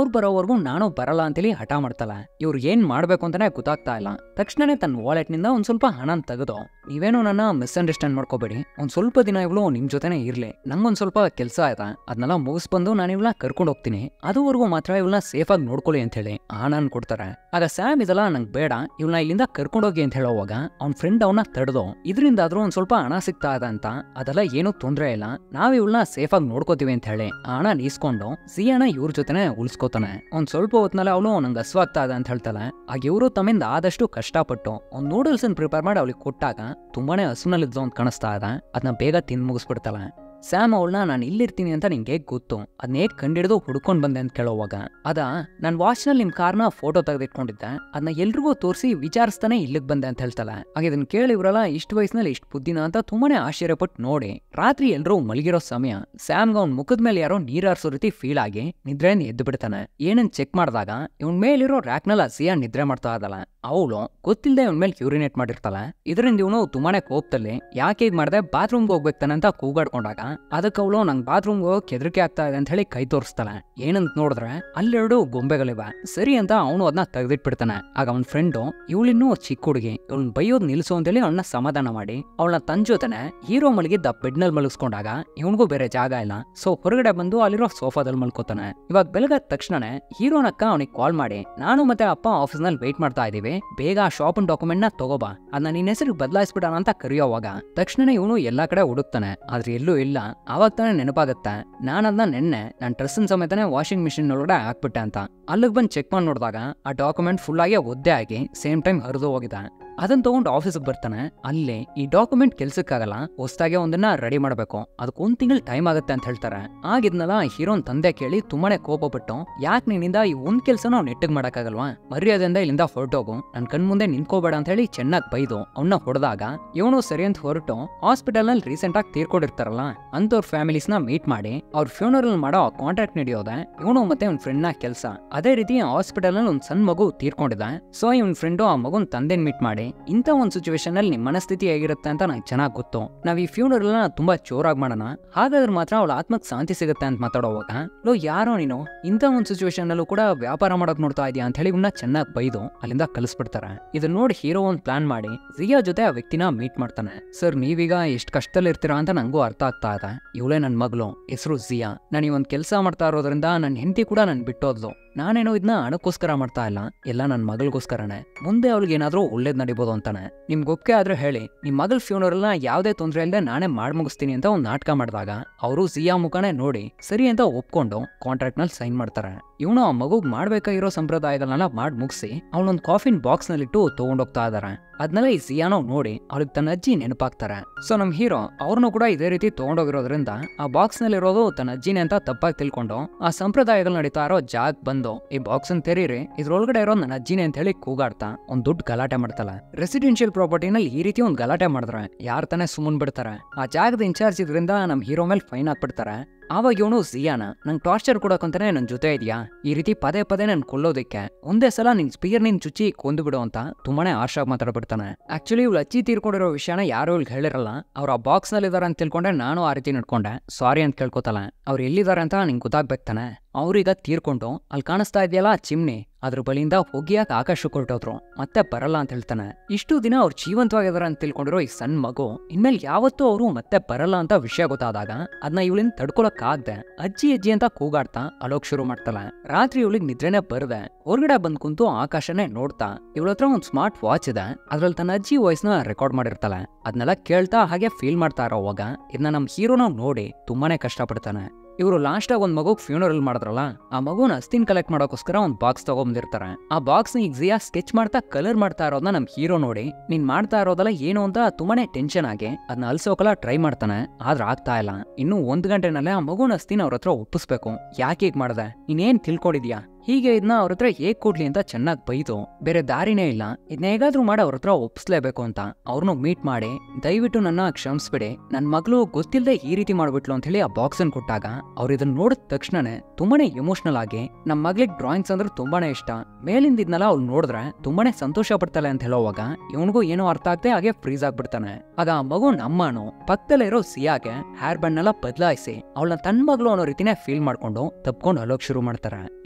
ಅವ್ರು ಬರೋವರೆಗೂ ನಾನು ಬರಲ್ಲ ಅಂತೇಳಿ ಹಠ ಮಾಡ್ತಾಳೆ. ಇವ್ರು ಏನ್ ಮಾಡ್ಬೇಕು ಅಂತಾನೆ ಗೊತ್ತಾಗ್ತಾ ಇಲ್ಲ. ತಕ್ಷಣನೇ ತನ್ನ ವಾಲೆಟ್ ನಿಂದ ಒಂದ್ ಸ್ವಲ್ಪ ಹಣನ್ ತೆಗೆದು, ನೀವೇನು ನನ್ನ ಮಿಸ್ಅಂಡರ್ಸ್ಟ್ಯಾಂಡ್ ಮಾಡ್ಕೋಬೇಡಿ, ಒಂದ್ ಸ್ವಲ್ಪ ದಿನ ಇವಳು ನಿಮ್ ಜೊತೆನೆ ಇರ್ಲಿ, ನಂಗೊಂದ್ ಸ್ವಲ್ಪ ಕೆಲಸ ಆಯ್ತಾ, ಅದನ್ನೆಲ್ಲ ಮುಗಿಸ್ಬಂದು ನಾನು ಇವಳನ್ನ ಕರ್ಕೊಂಡು ಹೋಗ್ತೀನಿ, ಅದುವರೆಗೂ ಮಾತ್ರ ಇವಳನ್ನ ಸೇಫ್ ಆಗಿ ನೋಡ್ಕೊಳ್ಳಿ ಅಂತ ಹೇಳಿ ಆನನ್ ಕೊಡ್ತಾರೆ. ಆಗ ಸ್ಯಾಮ್ ಇದೆಲ್ಲ ನಂಗೆ ಬೇಡ, ಇವಳನ್ನ ಇಲ್ಲಿಂದ ಕರ್ಕೊಂಡೋಗಿ ಅಂತ ಹೇಳೋವಾಗ ಅವ್ನ ಫ್ರೆಂಡ್ ಅವನ್ನ ತಡೆದು, ಇದರಿಂದಾದ್ರೂ ಒಂದ್ ಸ್ವಲ್ಪ ಹಣ ಸಿಗ್ತಾ ಇದೆ ಅಂತ, ಅದೆಲ್ಲ ಏನೂ ತೊಂದ್ರೆ ಇಲ್ಲ, ನಾವ್ ಇವಳನ್ನ ಸೇಫ್ ಆಗಿ ನೋಡ್ಕೋತೀವಿ ಅಂತ ಹೇಳಿ ಹಣ ನೀಸ್ಕೊಂಡು ಸಿಯಾನ ಇವ್ರ ಜೊತೆನೆ ಉಳಿಸ್ಕೋತಾನೆ. ಒಂದ್ ಸ್ವಲ್ಪ ಹೊತ್ನಲ್ಲಿ ಅವಳು ನಂಗೆ ಹಸ್ವಾಗ್ತಾ ಇದೆ ಅಂತ ಹೇಳ್ತಾಳೆ. ಆಗ ಇವರು ತಮ್ಮಿಂದ ಆದಷ್ಟು ಕಷ್ಟಪಟ್ಟು ಒಂದ್ ನೂಡಲ್ಸ್ ಪ್ರಿಪೇರ್ ಮಾಡಿ ಅವಳಿಗೆ ಕೊಟ್ಟಾಗ ತುಂಬಾನೇ ಹಸುನಲ್ಲಿದ್ದು ಅಂತ ಕಾಣಿಸ್ತಾ ಇದೆ. ಅದನ್ನ ಬೇಗ ತಿಂದು ಮುಗಿಸ್ಬಿಡ್ತಾಳೆ. ಸ್ಯಾಮ್ ಅವಳನ್ನ ನಾನು ಇಲ್ಲಿರ್ತೀನಿ ಅಂತ ನಿಂಗೆ ಹೇಗ್ ಗೊತ್ತು, ಅದನ್ನ ಹೇಗ್ ಕಂಡಿಡಿದು ಹುಡ್ಕೊಂಡ್ ಬಂದೆ ಅಂತ ಕೇಳೋವಾಗ, ಅದ ನಾನು ವಾಚ್ನಲ್ಲಿ ನಿಮ್ ಕಾರ್ನ ಫೋಟೋ ತೆಗೆದಿಟ್ಕೊಂಡಿದ್ದೆ, ಅದನ್ನ ಎಲ್ರಿಗೂ ತೋರಿಸಿ ವಿಚಾರಿಸ್ತಾನೆ ಇಲ್ಲಿಗೆ ಬಂದೆ ಅಂತ ಹೇಳ್ತಾಳೆ. ಹಾಗೆ ಇದನ್ನ ಕೇಳಿ ಇವರಲ್ಲ ಇಷ್ಟು ವಯಸ್ಸಿನಲ್ಲಿ ಇಷ್ಟು ಬುದ್ಧಿನ ಅಂತ ತುಂಬಾನೇ ಆಶ್ಚರ್ಯಪಟ್ಟು ನೋಡಿ, ರಾತ್ರಿ ಎಲ್ರೂ ಮಲಗಿರೋ ಸಮಯ ಸ್ಯಾಮ್ಗ ಅವ್ನ ಮುಖದ ಮೇಲೆ ಯಾರೋ ನೀರಾರ್ಸೋ ರೀತಿ ಫೀಲ್ ಆಗಿ ನಿದ್ರೆಯಿಂದ ಎದ್ದು ಬಿಡ್ತಾನೆ. ಏನನ್ ಚೆಕ್ ಮಾಡಿದಾಗ ಇವನ್ ಮೇಲಿರೋ ರ್ಯಾಕ್ನಲ್ಲ ಸಿಯಾ ನಿದ್ರೆ ಮಾಡ್ತಾ ಇದ್ದಲ್ಲ, ಅವಳು ಗೊತ್ತಿಲ್ಲದೆ ಇವನ್ ಮೇಲೆ ಯೂರಿನೇಟ್ ಮಾಡಿರ್ತಾಳೆ. ಇದರಿಂದ ಇವನು ತುಂಬಾನೇ ಕೋಪದಲ್ಲಿ ಯಾಕೆ ಹೀಗ್ ಮಾಡ್ದೆ, ಬಾತ್ರೂಮ್ಗೆ ಹೋಗ್ಬೇಕಾನೆ ಅಂತ ಕೂಗಾಡ್ಕೊಂಡಾಗ ಅದಕ್ಕೆ ಅವಳು ನಂಗೆ ಬಾತ್ರೂಮ್ಗೆ ಹೋಗಕ್ಕೆ ಹೆದರಿಕೆ ಆಗ್ತಾ ಇದೆ ಅಂತ ಹೇಳಿ ಕೈ ತೋರಿಸ್ತಾಳೆ. ಏನಂತ ನೋಡಿದ್ರೆ ಅಲ್ಲೆರಡು ಗೊಂಬೆಗಳಿವೆ. ಸರಿ ಅಂತ ಅವನು ಅದನ್ನ ತೆಗೆದಿಟ್ಬಿಡ್ತಾನೆ. ಆಗ ಅವನ ಫ್ರೆಂಡು ಇವಳಿನ್ನೂ ಚಿಕ್ಕ ಹುಡುಗಿ, ಇವಳನ್ನ ಬೈಯೋದ್ ನಿಲ್ಸು ಅಂತೇಳಿ ಅವಳನ್ನ ಸಮಾಧಾನ ಮಾಡಿ ಅವಳನ್ನ ತನ್ನ ಜೊತೆನೆ ಹೀರೋ ಮಲಗಿದ್ದ ಬೆಡ್ ನಲ್ಲಿ ಮಲಗಿಸ್ಕೊಂಡಾಗ ಇವನಿಗೂ ಬೇರೆ ಜಾಗ ಇಲ್ಲ, ಸೊ ಹೊರಗಡೆ ಬಂದು ಅಲ್ಲಿರೋ ಸೋಫಾದಲ್ಲಿ ಮಲ್ಕೋತಾನೆ. ಇವಾಗ ಬೆಳಗಾದ ತಕ್ಷಣನೇ ಹೀರೋನಕ್ಕ ಅವನಿಗೆ ಕಾಲ್ ಮಾಡಿ, ನಾನು ಮತ್ತೆ ಅಪ್ಪ ಆಫೀಸ್ ನಲ್ಲಿ ವೇಟ್ ಮಾಡ್ತಾ ಇದೀವಿ, ಬೇಗ ಆ ಶಾಪಿನ ಡಾಕ್ಯುಮೆಂಟ್ ನ ತಗೋಬಾ, ಅದನ್ನ ನಿನ್ನ ಹೆಸರಿಗೆ ಬದಲಾಯಿಸ್ಬಿಡೋಣ ಅಂತ ಕರೆಯೋವಾಗ ತಕ್ಷಣ ಇವನು ಎಲ್ಲಾ ಕಡೆ ಹುಡುಕ್ತಾನೆ, ಆದ್ರೆ ಎಲ್ಲೂ ಇಲ್ಲ. ಆವಾಗ ತಾನೇ ನೆನಪಾಗತ್ತೆ, ನಾನು ಅದನ್ನ ನೆನ್ನೆ ನನ್ನ ಡ್ರೆಸ್ಸಿನ ಸಮೇತನೇ ವಾಷಿಂಗ್ ಮಿಷಿನ್ ಒಳಗಡೆ ಹಾಕ್ಬಿಟ್ಟೆ ಅಂತ. ಅಲ್ಲಿಗೆ ಬಂದು ಚೆಕ್ ಮಾಡಿ ನೋಡಿದಾಗ ಆ ಡಾಕ್ಯುಮೆಂಟ್ ಫುಲ್ ಆಗಿ ಒದ್ದೆ ಆಗಿ ಸೇಮ್ ಟೈಮ್ ಹರಿದು ಹೋಗಿದೆ. ಅದನ್ನ ತಗೊಂಡು ಆಫೀಸ್ಗೆ ಬರ್ತಾನೆ. ಅಲ್ಲಿ ಈ ಡಾಕ್ಯುಮೆಂಟ್ ಕೆಲ್ಸಕ್ಕಾಗಲ್ಲ, ಹೊಸದಾಗೆ ಒಂದನ್ನ ರೆಡಿ ಮಾಡಬೇಕು, ಅದಕ್ಕೆ ಒಂದ್ ತಿಂಗಳು ಟೈಮ್ ಆಗುತ್ತೆ ಅಂತ ಹೇಳ್ತಾರೆ. ಆಗಿದ್ನಲ್ಲ ಹೀರೋನ್ ತಂದೆ ಕೇಳಿ ತುಂಬಾನೇ ಕೋಪ ಪಟ್ಟು, ಯಾಕೆ ನಿನ್ನಿಂದ ಈ ಒಂದ್ ಕೆಲ್ಸ ನಾವು ನೆಟ್ಟಿಗೆ ಮಾಡಕ್ಕಾಗಲ್ವಾ, ಮರ್ಯಾದೆಯಿಂದ ಇಲ್ಲಿಂದ ಹೊರಟೋಗು, ನನ್ ಕಣ್ ಮುಂದೆ ನಿಂತ್ಕೋಬೇಡ ಅಂತ ಹೇಳಿ ಚೆನ್ನಾಗಿ ಬೈದು ಅವನ್ನ ಹೊಡೆದಾಗ ಇವನು ಸರಿ ಅಂತ ಹೊರಟು ಹಾಸ್ಪಿಟಲ್ ನಲ್ಲಿ ರೀಸೆಂಟ್ ಆಗಿ ತೀರ್ಕೊಂಡಿರ್ತಾರಲ್ಲ ಅಂತವ್ರ ಫ್ಯಾಮಿಲೀಸ್ ನ ಮೀಟ್ ಮಾಡಿ ಅವ್ರ ಫ್ಯೂನರಲ್ ಮಾಡೋ ಕಾಂಟ್ರಾಕ್ಟ್ ನಡೆಯೋದೆ ಇವನು ಮತ್ತೆ ಅವ್ನ ಫ್ರೆಂಡ್ ನ ಕೆಲಸ. ಅದೇ ರೀತಿ ಹಾಸ್ಪಿಟಲ್ ನಲ್ಲಿ ಒಂದ್ ಸಣ್ಣ ಮಗು ತೀರ್ಕೊಂಡಿದೆ. ಸೊ ಇವನ್ ಫ್ರೆಂಡು ಆ ಮಗುನ್ ತಂದೆನ್ ಮೀಟ್ ಮಾಡಿ, ಇಂಥ ಒಂದು ಸಿಚುವೇಶನ್ ಅಲ್ಲಿ ನಿಮ್ ಮನಸ್ಥಿತಿ ಹೇಗಿರುತ್ತೆ ಅಂತ ನಂಗೆ ಚೆನ್ನಾಗಿ ಗೊತ್ತು, ನಾವ್ ಈ ಫ್ಯೂನರಲ್ ನ ತುಂಬಾ ಜೋರಾಗಿ ಮಾಡೋಣ, ಹಾಗಾದ್ರೆ ಮಾತ್ರ ಅವಳ ಆತ್ಮಕ್ ಶಾಂತಿ ಸಿಗುತ್ತೆ ಅಂತ ಮಾತಾಡೋವಾಗ, ಲೋ ಯಾರೋ ನೀನು ಇಂಥ ಒಂದು ಸಿಚುವೇಶನ್ ಅಲ್ಲೂ ಕೂಡ ವ್ಯಾಪಾರ ಮಾಡಕ್ ನೋಡ್ತಾ ಇದೀಯ ಅಂತ ಹೇಳಿ ಇವನ್ನ ಚೆನ್ನಾಗಿ ಬೈದು ಅಲ್ಲಿಂದ ಕಲಿಸ್ಬಿಡ್ತಾರೆ. ಇದನ್ನ ನೋಡಿ ಹೀರೋ ಒಂದ್ ಪ್ಲಾನ್ ಮಾಡಿ ಜಿಯಾ ಜೊತೆ ಆ ವ್ಯಕ್ತಿನ ಮೀಟ್ ಮಾಡ್ತಾನೆ. ಸರ್ ನೀವೀಗ ಎಷ್ಟು ಕಷ್ಟದಲ್ಲಿ ಇರ್ತೀರಾ ಅಂತ ನಂಗೂ ಅರ್ಥ ಆಗ್ತಾ ಇದೆ, ಇವಳೇ ನನ್ ಮಗಳು, ಹೆಸರು ಜಿಯಾ, ನಾನು ಈ ಒಂದ್ ಕೆಲಸ ಮಾಡ್ತಾ ಇರೋದ್ರಿಂದ ನನ್ನ ಹೆಂಡತಿ ಕೂಡ ನನ್ ಬಿಟ್ಟೋದ್ಲು, ನಾನೇನೋ ಇದನ್ನ ಹಣಕ್ಕೋಸ್ಕರ ಮಾಡ್ತಾ ಇಲ್ಲ, ಎಲ್ಲ ನನ್ನ ಮಗಳಿಗೋಸ್ಕರನೇ, ಮುಂದೆ ಅವ್ಳಿಗೆ ಏನಾದ್ರೂ ಒಳ್ಳೇದ್ ನಡಿಬೋದು ಅಂತಾನೆ. ನಿಮ್ಗೆ ಒಪ್ಪಿಗೆ ಆದ್ರೆ ಹೇಳಿ, ನಿಮ್ ಮಗಳ ಫ್ಯೂನರಲ್ ನ ಯಾವ್ದೇ ತೊಂದರೆ ಇಲ್ಲದೆ ನಾನೇ ಮಾಡ್ ಮುಗಿಸ್ತೀನಿ ಅಂತ ಒಂದ್ ನಾಟಕ ಮಾಡಿದಾಗ ಅವರು ಜಿಯಾ ಮುಖಾನೇ ನೋಡಿ ಸರಿ ಅಂತ ಒಪ್ಕೊಂಡು ಕಾಂಟ್ರಾಕ್ಟ್ ನಲ್ಲಿ ಸೈನ್ ಮಾಡ್ತಾರೆ. ಇವನು ಆ ಮಗುಗ್ ಮಾಡ್ಬೇಕಾಗಿರೋ ಸಂಪ್ರದಾಯಗಳನ್ನೆಲ್ಲ ಮಾಡ್ ಮುಗಿಸಿ ಅವಳೊಂದ್ ಕಾಫಿನ್ ಬಾಕ್ಸ್ ನಲ್ಲಿಟ್ಟು ತಗೊಂಡೋಗ್ತಾ ಇದಾರೆ. ಅದನ್ನೆಲ್ಲ ಈ ಜಿಯಾನೋ ನೋಡಿ ಅವಳಿಗೆ ತನ್ನ ಅಜ್ಜಿ ನೆನಪಾಗ್ತಾರೆ. ಸೊ ನಮ್ ಹೀರೋ ಅವ್ರನ್ನು ಕೂಡ ಇದೇ ರೀತಿ ತಗೊಂಡೋಗಿರೋದ್ರಿಂದ ಆ ಬಾಕ್ಸ್ ನಲ್ಲಿ ಇರೋದು ತನ್ನ ಅಜ್ಜಿನೇ ಅಂತ ತಪ್ಪಾಗಿ ತಿಳ್ಕೊಂಡು ಆ ಸಂಪ್ರದಾಯಗಳು ನಡೀತಾ ಇರೋ ಜಾಗ ಬಂದು ಈ ಬಾಕ್ಸ್ ಅನ್ ತೆರೀರಿ, ಇದ್ರೊಳಗಡೆ ಇರೋ ನನ್ನ ಅಜ್ಜಿನೇ ಅಂತ ಹೇಳಿ ಕೂಗಾಡ್ತಾ ಒಂದ್ ದೊಡ್ಡ ಗಲಾಟೆ ಮಾಡ್ತಾಳೆ. ರೆಸಿಡೆನ್ಶಿಯಲ್ ಪ್ರಾಪರ್ಟಿನಲ್ಲಿ ಈ ರೀತಿ ಒಂದ್ ಗಲಾಟೆ ಮಾಡಿದ್ರೆ ಯಾರ್ ತಾನೇ ಸುಮ್ಮನ್ ಬಿಡ್ತಾರೆ. ಆ ಜಾಗದ ಇನ್ಚಾರ್ಜ್ ಇದ್ರಿಂದ ನಮ್ ಹೀರೋ ಮೇಲೆ ಫೈನ್ ಹಾಕ್ಬಿಡ್ತಾರೆ. ಆವಾಗ ಇವನು ಜಿಯಾನ ನಂಗೆ ಟಾರ್ಚರ್ ಕೊಡಕ್ಕಂತಾನೆ ನನ್ ಜೊತೆ ಇದೆಯಾ, ಈ ರೀತಿ ಪದೇ ಪದೇ ನನ್ ಕೊಲ್ಲೋದಕ್ಕೆ ಒಂದೇ ಸಲ ನಿನ್ ಸ್ಪೀರ್ ನಿನ್ ಚುಚ್ಚಿ ಕೊಂದು ಬಿಡು ಅಂತ ತುಂಬಾನೇ ಆಶಾಗಿ ಮಾತಾಡ್ಬಿಡ್ತಾನೆ. ಆಕ್ಚುಲಿ ಇವಳು ಅಜ್ಜಿ ತೀರ್ಕೊಂಡಿರೋ ವಿಷಯನ ಯಾರು ಇವ್ಳಿಗೆ ಹೇಳಿರಲ್ಲ, ಅವ್ರ ಆ ಬಾಕ್ಸ್ ನಲ್ಲಿ ಇದಾರೆ ಅಂತ ತಿಳ್ಕೊಂಡೆ ನಾನು ಆ ರೀತಿ ನಡ್ಕೊಂಡೆ, ಸಾರಿ ಅಂತ ಕೇಳ್ಕೊತಲ್ಲ. ಅವ್ರು ಎಲ್ಲಿದ್ದಾರೆ ಅಂತ ನಿಂಗೆ ಗೊತ್ತಾಗ್ಬೇಕು ತಾನೆ. ಅವ್ರೀಗ ತೀರ್ಕೊಂಡು ಅಲ್ಲಿ ಕಾಣಿಸ್ತಾ ಇದೆಯಲ್ಲ ಚಿಮ್ನಿ, ಅದ್ರ ಬಳಿಯಿಂದ ಹೋಗಿಯಾಕ ಆಕಾಶಕ್ಕೆ ಹೊರಟೋದ್ರು, ಮತ್ತೆ ಬರಲ್ಲ ಅಂತ ಹೇಳ್ತಾನೆ. ಇಷ್ಟು ದಿನ ಅವ್ರು ಜೀವಂತವಾಗಿದಾರ ಅಂತ ತಿಳ್ಕೊಂಡಿರೋ ಈ ಸಣ್ಣ ಮಗು ಇನ್ಮೇಲೆ ಯಾವತ್ತೂ ಅವರು ಮತ್ತೆ ಬರಲ್ಲ ಅಂತ ವಿಷಯ ಗೊತ್ತಾದಾಗ ಅದನ್ನ ಇವಳಿಂದ ತಡ್ಕೊಳಕ್ ಆಗದೆ ಅಜ್ಜಿ ಅಜ್ಜಿ ಅಂತ ಕೂಗಾಡ್ತಾ ಅಳೋಕ್ ಶುರು ಮಾಡ್ತಾಳೆ. ರಾತ್ರಿ ಇವಳಿಗೆ ನಿದ್ರೆನೆ ಬರದೆ ಹೊರಗಡೆ ಬಂದ್ ಕುಂತು ಆಕಾಶನೇ ನೋಡ್ತಾ ಇವಳ ಹತ್ರ ಒಂದ್ ಸ್ಮಾರ್ಟ್ ವಾಚ್ ಇದೆ, ಅದ್ರಲ್ಲಿ ತನ್ನ ಅಜ್ಜಿ ವಾಯ್ಸ್ ನ ರೆಕಾರ್ಡ್ ಮಾಡಿರ್ತಾಳೆ. ಅದನ್ನೆಲ್ಲ ಕೇಳ್ತಾ ಹಾಗೆ ಫೀಲ್ ಮಾಡ್ತಾ ಇರೋವಾಗ ಇದನ್ನ ನಮ್ ಹೀರೋನ ನೋಡಿ ತುಂಬಾನೇ ಕಷ್ಟ ಪಡ್ತಾನೆ. ಇವರು ಲಾಸ್ಟ್ ಆಗಿ ಒಂದ್ ಮಗುಗ್ ಫ್ಯೂನರಲ್ ಮಾಡಿದ್ರಲ್ಲ, ಆ ಮಗುನ ಅಸ್ತಿನ್ ಕಲೆಕ್ಟ್ ಮಾಡೋಕೋಸ್ಕರ ಒಂದ್ ಬಾಕ್ಸ್ ತಗೊಂಡಿರ್ತಾರೆ. ಆ ಬಾಕ್ಸ್ ನ ಈಗ ಜಿಯಾ ಸ್ಕೆಚ್ ಮಾಡ್ತಾ ಕಲರ್ ಮಾಡ್ತಾ ಇರೋದನ್ನ ನಮ್ ಹೀರೋ ನೋಡಿ ನೀನ್ ಮಾಡ್ತಾ ಇರೋದಲ್ಲ ಏನು ಅಂತ ತುಂಬಾನೇ ಟೆನ್ಷನ್ ಆಗಿ ಅದನ್ನ ಅಲ್ಸೋಕಲ್ಲ ಟ್ರೈ ಮಾಡ್ತಾನೆ, ಆದ್ರೆ ಆಗ್ತಾ ಇಲ್ಲ. ಇನ್ನು ಒಂದ್ ಗಂಟೆನಲ್ಲೇ ಆ ಮಗುನ ಅಸ್ತಿನ ಅವ್ರ ಹತ್ರ ಒಪ್ಪಿಸ್ಬೇಕು, ಯಾಕೆ ಹೀಗ್ ಮಾಡ್ದೆ, ನೀನೇನ್ ತಿಳ್ಕೊಂಡಿದ್ಯಾ, ಹೀಗೆ ಇದನ್ನ ಅವ್ರ ಹತ್ರ ಹೇಗ್ ಕೊಡ್ಲಿ ಅಂತ ಚೆನ್ನಾಗಿ ಬೈದು ಬೇರೆ ದಾರಿನೇ ಇಲ್ಲ, ಇದನ್ನ ಹೇಗಾದ್ರೂ ಮಾಡಿ ಅವ್ರ ಹತ್ರ ಒಪ್ಪಿಸ್ಲೇಬೇಕು ಅಂತ ಅವ್ರನ್ನು ಮೀಟ್ ಮಾಡಿ ದಯವಿಟ್ಟು ನನ್ನ ಕ್ಷಮಿಸ್ಬಿಡಿ, ನನ್ ಮಗಳು ಗೊತ್ತಿಲ್ಲದೆ ಈ ರೀತಿ ಮಾಡ್ಬಿಟ್ಲು ಅಂತ ಹೇಳಿ ಆ ಬಾಕ್ಸ್ ಅನ್ನು ಕೊಟ್ಟಾಗ ಅವ್ರು ಇದನ್ನ ನೋಡಿದ ತಕ್ಷಣನೇ ತುಂಬಾನೇ ಎಮೋಷನಲ್ ಆಗಿ ನಮ್ ಮಗ್ಳಿಗೆ ಡ್ರಾಯಿಂಗ್ಸ್ ಅಂದ್ರೆ ತುಂಬಾನೇ ಇಷ್ಟ, ಮೇಲಿಂದ ಇದನ್ನೆಲ್ಲ ಅವ್ಳು ನೋಡಿದ್ರೆ ತುಂಬಾನೇ ಸಂತೋಷ ಪಡ್ತಾಳೆ ಅಂತ ಹೇಳೋವಾಗ ಇವನಿಗೂ ಏನೋ ಅರ್ಥ ಆಗದೆ ಹಾಗೆ ಫ್ರೀಸ್ ಆಗ್ಬಿಡ್ತಾನೆ. ಆಗ ಆ ಮಗು ನಮ್ಮನು ಪಕ್ಕದಲ್ಲೇ ಇರೋ ಸಿಯಾಗೆ ಹೇರ್ ಬ್ಯಾಂಡ್ ನೆಲ್ಲ ಬದಲಾಯಿಸಿ ಅವಳನ್ನ ತನ್ನ ಮಗಳು ಅನ್ನೋ ರೀತಿನೇ ಫೀಲ್ ಮಾಡ್ಕೊಂಡು ತಪ್ಕೊಂಡು ಅಳೋಕ್ ಶುರು ಮಾಡ್ತಾರೆ. ಇಷ್ಟು ದಿನ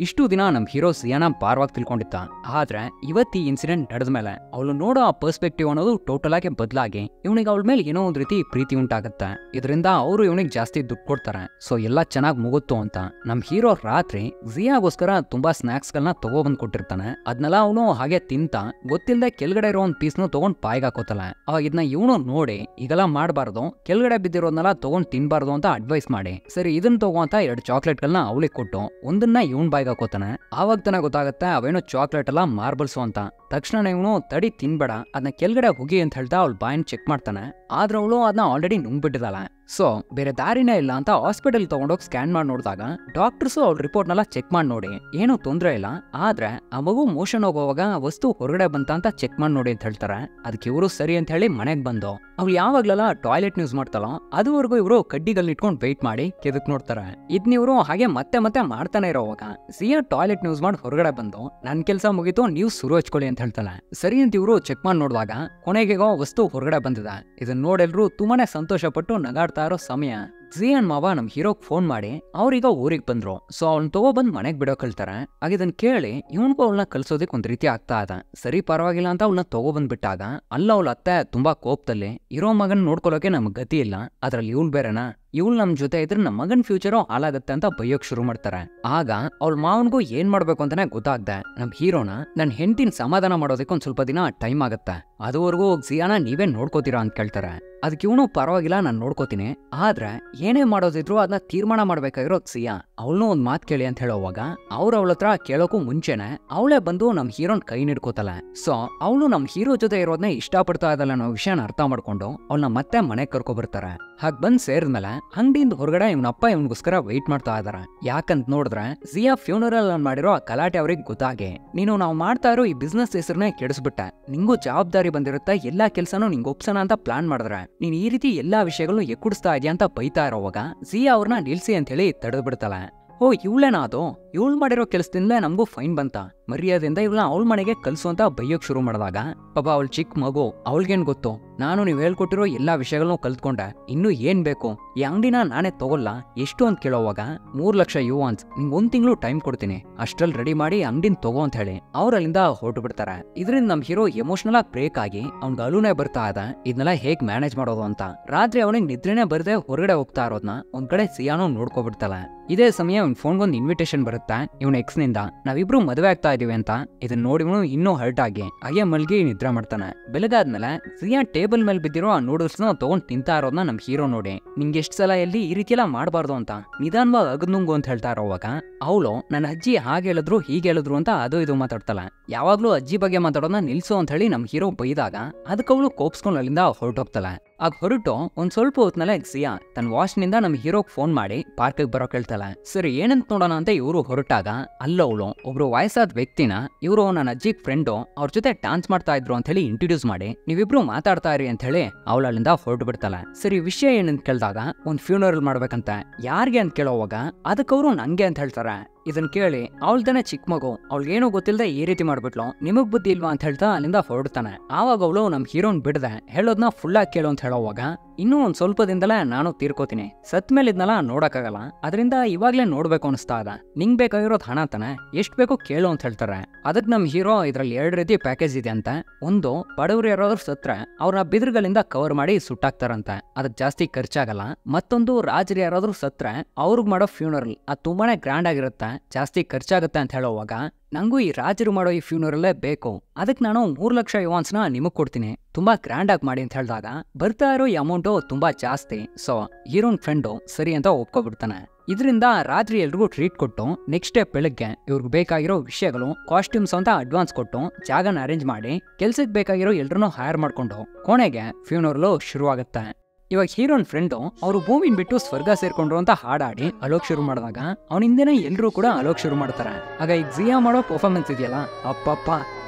ನಮ್ಮ ಹೀರೋ ಸಿಯಾನ ಭಾರವಾಗಿ ತಿಳ್ಕೊಂಡಿದ್ದ. ಆದ್ರೆ ಇವತ್ತು ಈ ಇನ್ಸಿಡೆಂಟ್ ನಡೆದ ಮೇಲೆ ಅವಳು ನೋಡೋ ಆ ಪರ್ಸ್ಪೆಕ್ಟಿವ್ ಅನ್ನೋದು ಟೋಟಲ್ ಆಗಿ ಬದಲಾಗಿ ಇವನಿಗೆ ಅವಳ ಮೇಲೆ ಏನೋ ಒಂದ್ ರೀತಿ ಪ್ರೀತಿ ಉಂಟಾಗುತ್ತೆ. ಇದರಿಂದ ಅವರು ಇವನಿಗೆ ಜಾಸ್ತಿ ದುಡ್ಡು ಕೊಡ್ತಾರೆ. ಸೊ ಎಲ್ಲ ಚೆನ್ನಾಗಿ ಮುಗುತ್ತು ಅಂತ ನಮ್ ಹೀರೋ ರಾತ್ರಿ ಜಿಯಾಗೋಸ್ಕರ ತುಂಬಾ ಸ್ನಾಕ್ಸ್ ಗಳನ್ನ ತಗೊಬಂದ್ ಕೊಟ್ಟಿರ್ತಾನೆ. ಅದನ್ನೆಲ್ಲ ಅವನು ಹಾಗೆ ತಿಂತ ಗೊತ್ತಿಲ್ಲದೆ ಕೆಳಗಡೆ ಇರೋ ಒಂದ್ ಪೀಸ್ ನ ತಗೊಂಡ್ ಬಾಯಿಗೆ ಹಾಕೋತಾನೆ. ಅವಾಗ ಇದನ್ನ ಇವನು ನೋಡಿ ಇದೆಲ್ಲ ಮಾಡಬಾರ್ದು, ಕೆಳಗಡೆ ಬಿದ್ದಿರೋದನ್ನೆಲ್ಲ ತಗೊಂಡ್ ತಿನ್ಬಾರ್ದು ಅಂತ ಅಡ್ವೈಸ್ ಮಾಡಿ ಸರಿ ಇದನ್ನ ತಗೋ ಅಂತ ಎರಡು ಚಾಕ್ಲೇಟ್ ಗಳನ್ನ ಅವಳಿಗೆ ಕೊಟ್ಟು ಒಂದನ್ನ ಇವನ್ ಬಾಯಿಗೆ ಹಾಕೋತಾನೆ. ಆವಾಗ ತನ ಗೊತ್ತಾಗುತ್ತೆ ಅವೇನೋ ಚಾಕ್ಲೇಟ್ ಎಲ್ಲ ಮಾರ್ಬಲ್ಸು ಅಂತ. ತಕ್ಷಣ ಇವನು ತಡಿ ತಿನ್ಬೇಡ ಅದನ್ನ ಕೆಳಗಡೆ ಹೋಗಿ ಅಂತ ಹೇಳ್ತಾ ಅವಳು ಬಾಯಿನ ಚೆಕ್ ಮಾಡ್ತಾನೆ. ಆದ್ರೆ ಅವಳು ಅದನ್ನ ಆಲ್ರೆಡಿ ನುಂಗ್ಬಿಟ್ಟಿದ್ದಾಳೆ. ಸೊ ಬೇರೆ ದಾರಿನೇ ಇಲ್ಲ ಅಂತ ಹಾಸ್ಪಿಟಲ್ ತಗೊಂಡೋಗಿ ಸ್ಕ್ಯಾನ್ ಮಾಡಿ ನೋಡಿದಾಗ ಡಾಕ್ಟರ್ಸು ಅವ್ಳ ರಿಪೋರ್ಟ್ನೆಲ್ಲ ಚೆಕ್ ಮಾಡಿ ನೋಡಿ ಏನೂ ತೊಂದರೆ ಇಲ್ಲ, ಆದ್ರೆ ಆ ಮಗು ಮೋಷನ್ ಹೋಗುವಾಗ ಆ ವಸ್ತು ಹೊರಗಡೆ ಬಂತ ಅಂತ ಚೆಕ್ ಮಾಡಿ ನೋಡಿ ಅಂತ ಹೇಳ್ತಾರೆ. ಅದಕ್ಕೆ ಇವರು ಸರಿ ಅಂತ ಹೇಳಿ ಮನೆಗೆ ಬಂದು ಅವ್ಳು ಯಾವಾಗ್ಲೆಲ್ಲ ಟಾಯ್ಲೆಟ್ ಯೂಸ್ ಮಾಡ್ತಾಳೋ ಅದುವರೆಗೂ ಇವರು ಕಡ್ಡಿಗಲ್ಲಿ ಇಟ್ಕೊಂಡು ವೆಯ್ಟ್ ಮಾಡಿ ಕೆದಕ್ ನೋಡ್ತಾರೆ. ಇದನ್ನ ಇವರು ಹಾಗೆ ಮತ್ತೆ ಮತ್ತೆ ಮಾಡ್ತಾನೆ ಇರೋವಾಗ ಸಿಯಾ ಟಾಯ್ಲೆಟ್ ಯೂಸ್ ಮಾಡಿ ಹೊರಗಡೆ ಬಂದು ನನ್ ಕೆಲಸ ಮುಗಿತು ನೀವು ಶುರು ಹಚ್ಕೊಳ್ಳಿ ಅಂತ ಹೇಳ್ತಾಳೆ. ಸರಿ ಅಂತ ಇವರು ಚೆಕ್ ಮಾಡಿ ನೋಡಿದಾಗ ಕೊನೆಗೆ ವಸ್ತು ಹೊರಗಡೆ ಬಂದಿದೆ. ಇದನ್ನ ನೋಡೆಲ್ರು ತುಂಬಾನೇ ಸಂತೋಷ ಪಟ್ಟು ನಗಾಡ್ತಾ ಇರೋ ಸಮಯ ಜಿಯಾನ್ ಮಾವ ನಮ್ ಹೀರೋಗ್ ಫೋನ್ ಮಾಡಿ ಅವ್ರೀಗ ಊರಿಗೆ ಬಂದ್ರು. ಸೊ ಅವ್ನ ತಗೊಬಂದ್ ಮನೆಗ್ ಬಿಡೋ ಕಳ್ತಾರೆ. ಆಗ ಇದನ್ ಕೇಳಿ ಇವನ್ಗೂ ಅವಳನ್ನ ಕಲ್ಸೋದಕ್ ಒಂದ್ ರೀತಿ ಆಗ್ತಾ ಅದ. ಸರಿ ಪರವಾಗಿಲ್ಲ ಅಂತ ಅವಳನ್ನ ತಗೊಬಂದ್ ಬಿಟ್ಟಾಗ ಅಲ್ಲ ಅವಳ ಅತ್ತೆ ತುಂಬಾ ಕೋಪದಲ್ಲಿ ಇರೋ ಮಗನ್ ನೋಡ್ಕೊಳ್ಳೋಕೆ ನಮ್ಗ್ ಗತಿ ಇಲ್ಲ, ಅದ್ರಲ್ಲಿ ಇವ್ನ್ ಬೇರೆನಾ, ಇವಳು ನಮ್ ಜೊತೆ ಇದ್ರೆ ನಮ್ ಮಗನ್ ಫ್ಯೂಚರು ಹಾಳಾಗತ್ತೆ ಅಂತ ಬೈಯೋಕ್ ಶುರು ಮಾಡ್ತಾರೆ. ಆಗ ಅವಳ ಮಾವನ್ಗೂ ಏನ್ ಮಾಡ್ಬೇಕು ಅಂತಾನೆ ಗೊತ್ತಾಗ್ದೆ ನಮ್ ಹೀರೋನ ನನ್ ಹೆಂಡತಿನ ಸಮಾಧಾನ ಮಾಡೋದಕ್ಕೆ ಒಂದ್ ಸ್ವಲ್ಪ ದಿನ ಟೈಮ್ ಆಗತ್ತೆ, ಅದುವರೆಗೂ ಜಿಯಾನ ನೀವೇ ನೋಡ್ಕೋತೀರಾ ಅಂತ ಕೇಳ್ತಾರೆ. ಅದಕ್ಕೆ ಇವನು ಪರವಾಗಿಲ್ಲ ನಾನ್ ನೋಡ್ಕೋತೀನಿ, ಆದ್ರೆ ಏನೇ ಮಾಡೋದಿದ್ರು ಅದನ್ನ ತೀರ್ಮಾನ ಮಾಡ್ಬೇಕಾಗಿರೋ ಸಿಯಾ ಅವಳನ್ನೂ ಒಂದ್ ಮಾತ್ ಕೇಳಿ ಅಂತ ಹೇಳೋವಾಗ ಅವ್ರ ಅವಳ ಹತ್ರ ಕೇಳೋಕು ಮುಂಚೆನೆ ಅವಳೇ ಬಂದು ನಮ್ ಹೀರೋನ್ ಕೈ ನಿಡ್ಕೋತಾಳೆ. ಸೊ ಅವಳು ನಮ್ ಹೀರೋ ಜೊತೆ ಇರೋದನ್ನೇ ಇಷ್ಟಪಡ್ತಾ ಇದ್ದಲ್ಲ ಅನ್ನೋ ವಿಷಯನ ಅರ್ಥ ಮಾಡ್ಕೊಂಡು ಅವಳನ್ನ ಮತ್ತೆ ಮನೆಗ್ ಕರ್ಕೊ ಬರ್ತಾರೆ. ಹಾಗ್ ಬಂದ್ ಸೇರಿದ್ಮೇಲೆ ಅಂಗಡಿಯಿಂದ ಹೊರಗಡೆ ಇವನಪ್ಪ ಇವನ್ಗೋಸ್ಕರ ವೆಯ್ಟ್ ಮಾಡ್ತಾ ಇದಾರೆ. ಯಾಕಂತ ನೋಡಿದ್ರೆ ಜಿಯಾ ಫ್ಯೂನರಲ್ ಮಾಡಿರೋ ಆ ಗಲಾಟೆ ಅವ್ರಿಗೆ ಗೊತ್ತಾಗೆ ನೀನು ನಾವು ಮಾಡ್ತಾ ಇರೋ ಈ ಬಿಸ್ನೆಸ್ ಹೆಸರನ್ನೇ ಕೆಡಿಸ್ಬಿಟ್ಟೆ, ನಿಂಗೂ ಜವಾಬ್ದಾರಿ ಬಂದಿರುತ್ತೆ, ಎಲ್ಲಾ ಕೆಲ್ಸನೂ ನಿಂಗೆ ಒಪ್ಸೋಣ ಅಂತ ಪ್ಲಾನ್ ಮಾಡಿದ್ರೆ ನೀನ್ ಈ ರೀತಿ ಎಲ್ಲಾ ವಿಷಯಗಳು ಎಕ್ಕುಡಿಸ್ತಾ ಇದೆಯಾ ಅಂತ ಬೈತಾ ಇರೋವಾಗ ಜಿಯಾ ಅವ್ರನ್ನ ನಿಲ್ಸಿ ಅಂತ ಹೇಳಿ ತಡೆದು ಬಿಡ್ತಾಳೆ. ಓ ಇವ್ಳೇನಾ ಅದು, ಇವಳು ಮಾಡಿರೋ ಕೆಲಸದಿಂದಲೇ ನಮಗೂ ಫೈನ್ ಬಂತ, ಮರ್ಯಾದೆಯಿಂದ ಇವಳನ್ನ ಅವಳ ಮನೆಗೆ ಕಲ್ಸು ಅಂತ ಬೈಯೋಕ್ ಶುರು ಮಾಡಿದಾಗ ಪಾಪ ಅವಳ ಚಿಕ್ಕ ಮಗು ಅವಳಿಗೇನ್ ಗೊತ್ತು, ನಾನು ನೀವು ಹೇಳ್ಕೊಟ್ಟಿರೋ ಎಲ್ಲಾ ವಿಷಯಗಳನ್ನು ಕಲ್ತ್ಕೊಂಡೆ, ಇನ್ನು ಏನ್ ಬೇಕು, ಈ ಅಂಗಡಿನ ನಾನೇ ತಗೊಲ್ಲ ಎಷ್ಟು ಅಂತ ಕೇಳೋವಾಗ ಮೂರ್ ಲಕ್ಷ ಯುವಾನ್ಸ್ ನಿಂಗೆ ಒಂದ್ ತಿಂಗಳು ಟೈಮ್ ಕೊಡ್ತೀನಿ, ಅಷ್ಟ್ರಲ್ಲಿ ರೆಡಿ ಮಾಡಿ ಅಂಗಡಿನ ತಗೋ ಅಂತ ಹೇಳಿ ಅವ್ರಲ್ಲಿಂದ ಹೊರಟು ಬಿಡ್ತಾರೆ. ಇದರಿಂದ ನಮ್ ಹೀರೋ ಎಮೋಷನಲ್ ಆಗಿ ಬ್ರೇಕ್ ಆಗಿ ಅವ್ನ್ ಅಲುನೇ ಬರ್ತಾ ಇದ ಇದನ್ನೆಲ್ಲ ಹೇಗ್ ಮ್ಯಾನೇಜ್ ಮಾಡೋದು ಅಂತ. ರಾತ್ರಿ ಅವನಿಗೆ ನಿದ್ರೆನೇ ಬರದೆ ಹೊರಗಡೆ ಹೋಗ್ತಾ ಇರೋದ್ನ ಒಂದ್ ಕಡೆ ಸಿಯಾನೋ ನೋಡ್ಕೊಬಿಡ್ತಾಳೆ. ಇದೇ ಸಮಯ ಅವ್ನ ಫೋನ್ಗೊಂದು ಇನ್ವಿಟೇಷನ್ ಬರುತ್ತೆ ಇವನ್ ಎಕ್ಸ್ ನಿಂದ, ನಾವಿಬ್ರು ಮದುವೆ ಆಗ್ತಾ ಇದೀವಿ ಅಂತ. ಇದನ್ನ ನೋಡಿ ಇವನು ಇನ್ನೂ ಹರ್ಟ್ ಆಗಿ ಹಾಗೆ ಮಲ್ಗಿ ನಿದ್ರೆ ಮಾಡ್ತಾನೆ. ಬೆಳಗಾದ್ಮೇಲೆ ಸಿಯಾ ಟೇಬಲ್ ಮೇಲೆ ಬಿದ್ದಿರೋ ಆ ನೂಡಲ್ಸ್ ನ ತಗೊಂಡ್ ತಿಂತಾ ಇರೋದನ್ನ ನಮ್ ಹೀರೋ ನೋಡಿ ನಿಂಗೆ ಎಷ್ಟ್ ಸಲ ಎಲ್ಲಿ ಈ ರೀತಿ ಎಲ್ಲ ಮಾಡಬಾರ್ದು ಅಂತ ನಿಧಾನವಾಗಿ ಅಗದ್ನುಂಗು ಅಂತ ಹೇಳ್ತಾ ಇರೋವಾಗ ಅವಳು ನನ್ನ ಅಜ್ಜಿ ಹಾಗೆ ಹೇಳಿದ್ರು ಹೀಗೆ ಹೇಳಿದ್ರು ಅಂತ ಅದು ಇದು ಮಾತಾಡ್ತಾಳೆ. ಯಾವಾಗ್ಲೂ ಅಜ್ಜಿ ಬಗ್ಗೆ ಮಾತಾಡೋದನ್ನ ನಿಲ್ಸು ಅಂತ ಹೇಳಿ ನಮ್ ಹೀರೋ ಬೈದಾಗ ಅದಕ್ಕೆ ಅವಳು ಕೋಪ್ಸ್ಕೊಂಡು ಅಲ್ಲಿಂದ ಹೊರಟೋಗ್ತಾಳೆ. ಆಗ ಹೊರಟು ಒಂದ್ ಸ್ವಲ್ಪ ಹೊತ್ನಲ್ಲೇ ಸಿಯಾ ತನ್ನ ವಾಚ್ ನಿಂದ ನಮ್ ಹೀರೋಗ್ ಫೋನ್ ಮಾಡಿ ಪಾರ್ಕ್ ಬರೋ ಕೇಳ್ತಾಳೆ. ಸರಿ ಏನಂತ ನೋಡೋಣ ಅಂತ ಇವರು ಹೊರಟಾಗ ಅಲ್ಲವಳು ಒಬ್ರು ವಯಸ್ಸಾದ ವ್ಯಕ್ತಿನ ಇವರು ನನ್ನ ಅಜ್ಜಿಗ್ ಫ್ರೆಂಡು ಅವ್ರ ಜೊತೆ ಡಾನ್ಸ್ ಮಾಡ್ತಾ ಇದ್ರು ಅಂತ ಹೇಳಿ ಇಂಟ್ರೊಡ್ಯೂಸ್ ಮಾಡಿ ನೀವಿಬ್ರು ಮಾತಾಡ್ತಾ ಇರಿ ಅಂತ ಹೇಳಿ ಅವಳು ಅಲ್ಲಿಂದ ಹೊರಟು ಬಿಡ್ತಾಳೆ. ಸರಿ ವಿಷಯ ಏನಂತ ಕೇಳಿದಾಗ ಒಂದ್ ಫ್ಯೂನರಲ್ ಮಾಡ್ಬೇಕಂತ, ಯಾರಿಗೆ ಅಂತ ಕೇಳೋವಾಗ ಅದಕ್ಕವರು ನಂಗೆ ಅಂತ ಹೇಳ್ತಾರೆ. ಇದನ್ ಕೇಳಿ ಅವಳ್ದನೆ ಚಿಕ್ಕ ಮಗು ಅವಳಿಗೇನೋ ಗೊತ್ತಿಲ್ಲದೆ ಈ ರೀತಿ ಮಾಡ್ಬಿಟ್ಲು, ನಿಮಗ್ ಬುದ್ಧಿ ಇಲ್ವಾ ಅಂತ ಹೇಳ್ತಾ ಅಲ್ಲಿಂದ ಹೊರಡ್ತಾನೆ. ಆವಾಗ ಅವಳು ನಮ್ ಹೀರೋನ್ ಬಿಡದೆ ಹೇಳೋದ್ನ ಫುಲ್ ಆಗಿ ಕೇಳು ಅಂತ ಹೇಳೋವಾಗ ಇನ್ನೂ ಒಂದ್ ಸ್ವಲ್ಪ ದಿನದಲ್ಲೇ ನಾನು ತೀರ್ಕೋತೀನಿ, ಸತ್ ಮೇಲೆ ಇದನ್ನೆಲ್ಲ ನೋಡಕ್ಕಾಗಲ್ಲ, ಅದರಿಂದ ಇವಾಗ್ಲೇ ನೋಡ್ಬೇಕು ಅನಿಸ್ತಾ ಇದ, ನಿಂಗ್ ಬೇಕಾಗಿರೋದ್ ಹಣ ತಾನೆ, ಎಷ್ಟ್ ಬೇಕು ಕೇಳು ಅಂತ ಹೇಳ್ತಾರೆ. ಅದಕ್ ನಮ್ ಹೀರೋ ಇದ್ರಲ್ಲಿ ಎರಡ್ ರೀತಿ ಪ್ಯಾಕೇಜ್ ಇದೆ ಅಂತ, ಒಂದು ಬಡವರು ಯಾರಾದ್ರೂ ಸತ್ರೆ ಅವ್ರನ್ನ ಬಿದಿರುಗಳಿಂದ ಕವರ್ ಮಾಡಿ ಸುಟ್ಟಾಕ್ತಾರಂತೆ, ಅದಕ್ ಜಾಸ್ತಿ ಖರ್ಚಾಗಲ್ಲ. ಮತ್ತೊಂದು ರಾಜರು ಯಾರಾದ್ರೂ ಸತ್ರೆ ಅವ್ರಿಗೆ ಮಾಡೋ ಫ್ಯೂನರಲ್ ಅದು ತುಂಬಾನೇ ಗ್ರ್ಯಾಂಡ್ ಆಗಿರುತ್ತೆ, ಜಾಸ್ತಿ ಖರ್ಚಾಗುತ್ತೆ ಅಂತ ಹೇಳೋವಾಗ ನಂಗೂ ಈ ರಾಜರು ಮಾಡೋ ಈ ಫ್ಯೂನರಲ್ಲೇ ಬೇಕು, ಅದಕ್ಕೆ ನಾನು ಮೂರ್ ಲಕ್ಷ ಯುವಾನ್ಸ್ನ ನಿಮಗ್ ಕೊಡ್ತೀನಿ, ತುಂಬಾ ಗ್ರ್ಯಾಂಡ್ ಆಗಿ ಮಾಡಿ ಅಂತ ಹೇಳಿದಾಗ ಬರ್ತಾ ಇರೋ ಈ ಅಮೌಂಟು ತುಂಬಾ ಜಾಸ್ತಿ. ಸೊ ಹೀರೋನ್ ಫ್ರೆಂಡು ಸರಿ ಅಂತ ಒಪ್ಕೊಬಿಡ್ತಾನೆ. ಇದರಿಂದ ರಾತ್ರಿ ಎಲ್ರಿಗೂ ಟ್ರೀಟ್ ಕೊಟ್ಟು ನೆಕ್ಸ್ಟ್ ಡೇ ಬೆಳಗ್ಗೆ ಇವ್ರಿಗೆ ಬೇಕಾಗಿರೋ ವಿಷಯಗಳು ಕಾಸ್ಟ್ಯೂಮ್ಸ್ ಅಂತ ಅಡ್ವಾನ್ಸ್ ಕೊಟ್ಟು ಜಾಗನ ಅರೇಂಜ್ ಮಾಡಿ ಕೆಲ್ಸಕ್ಕೆ ಬೇಕಾಗಿರೋ ಎಲ್ರನ್ನೂ ಹೈರ್ ಮಾಡ್ಕೊಂಡು ಕೊನೆಗೆ ಫ್ಯೂನರಲು ಶುರು ಆಗುತ್ತೆ. ಇವಾಗ ಹೀರೋನ್ ಫ್ರೆಂಡು ಅವರು ಭೂಮಿನ್ ಬಿಟ್ಟು ಸ್ವರ್ಗ ಸೇರ್ಕೊಂಡ್ರು ಅಂತ ಹಾಡಾಡಿ ಅಲೋಕ್ ಶುರು ಮಾಡಿದಾಗ ಅವನಿಂದನೇ ಎಲ್ರೂ ಕೂಡ ಅಲೋಕ್ ಶುರು ಮಾಡ್ತಾರೆ. ಆಗ ಈಗ ಜಿಯಾ ಮಾಡೋ ಪರ್ಫಾರ್ಮೆನ್ಸ್ ಇದೆಯಲ್ಲ ಅಪ್ಪಪ್ಪ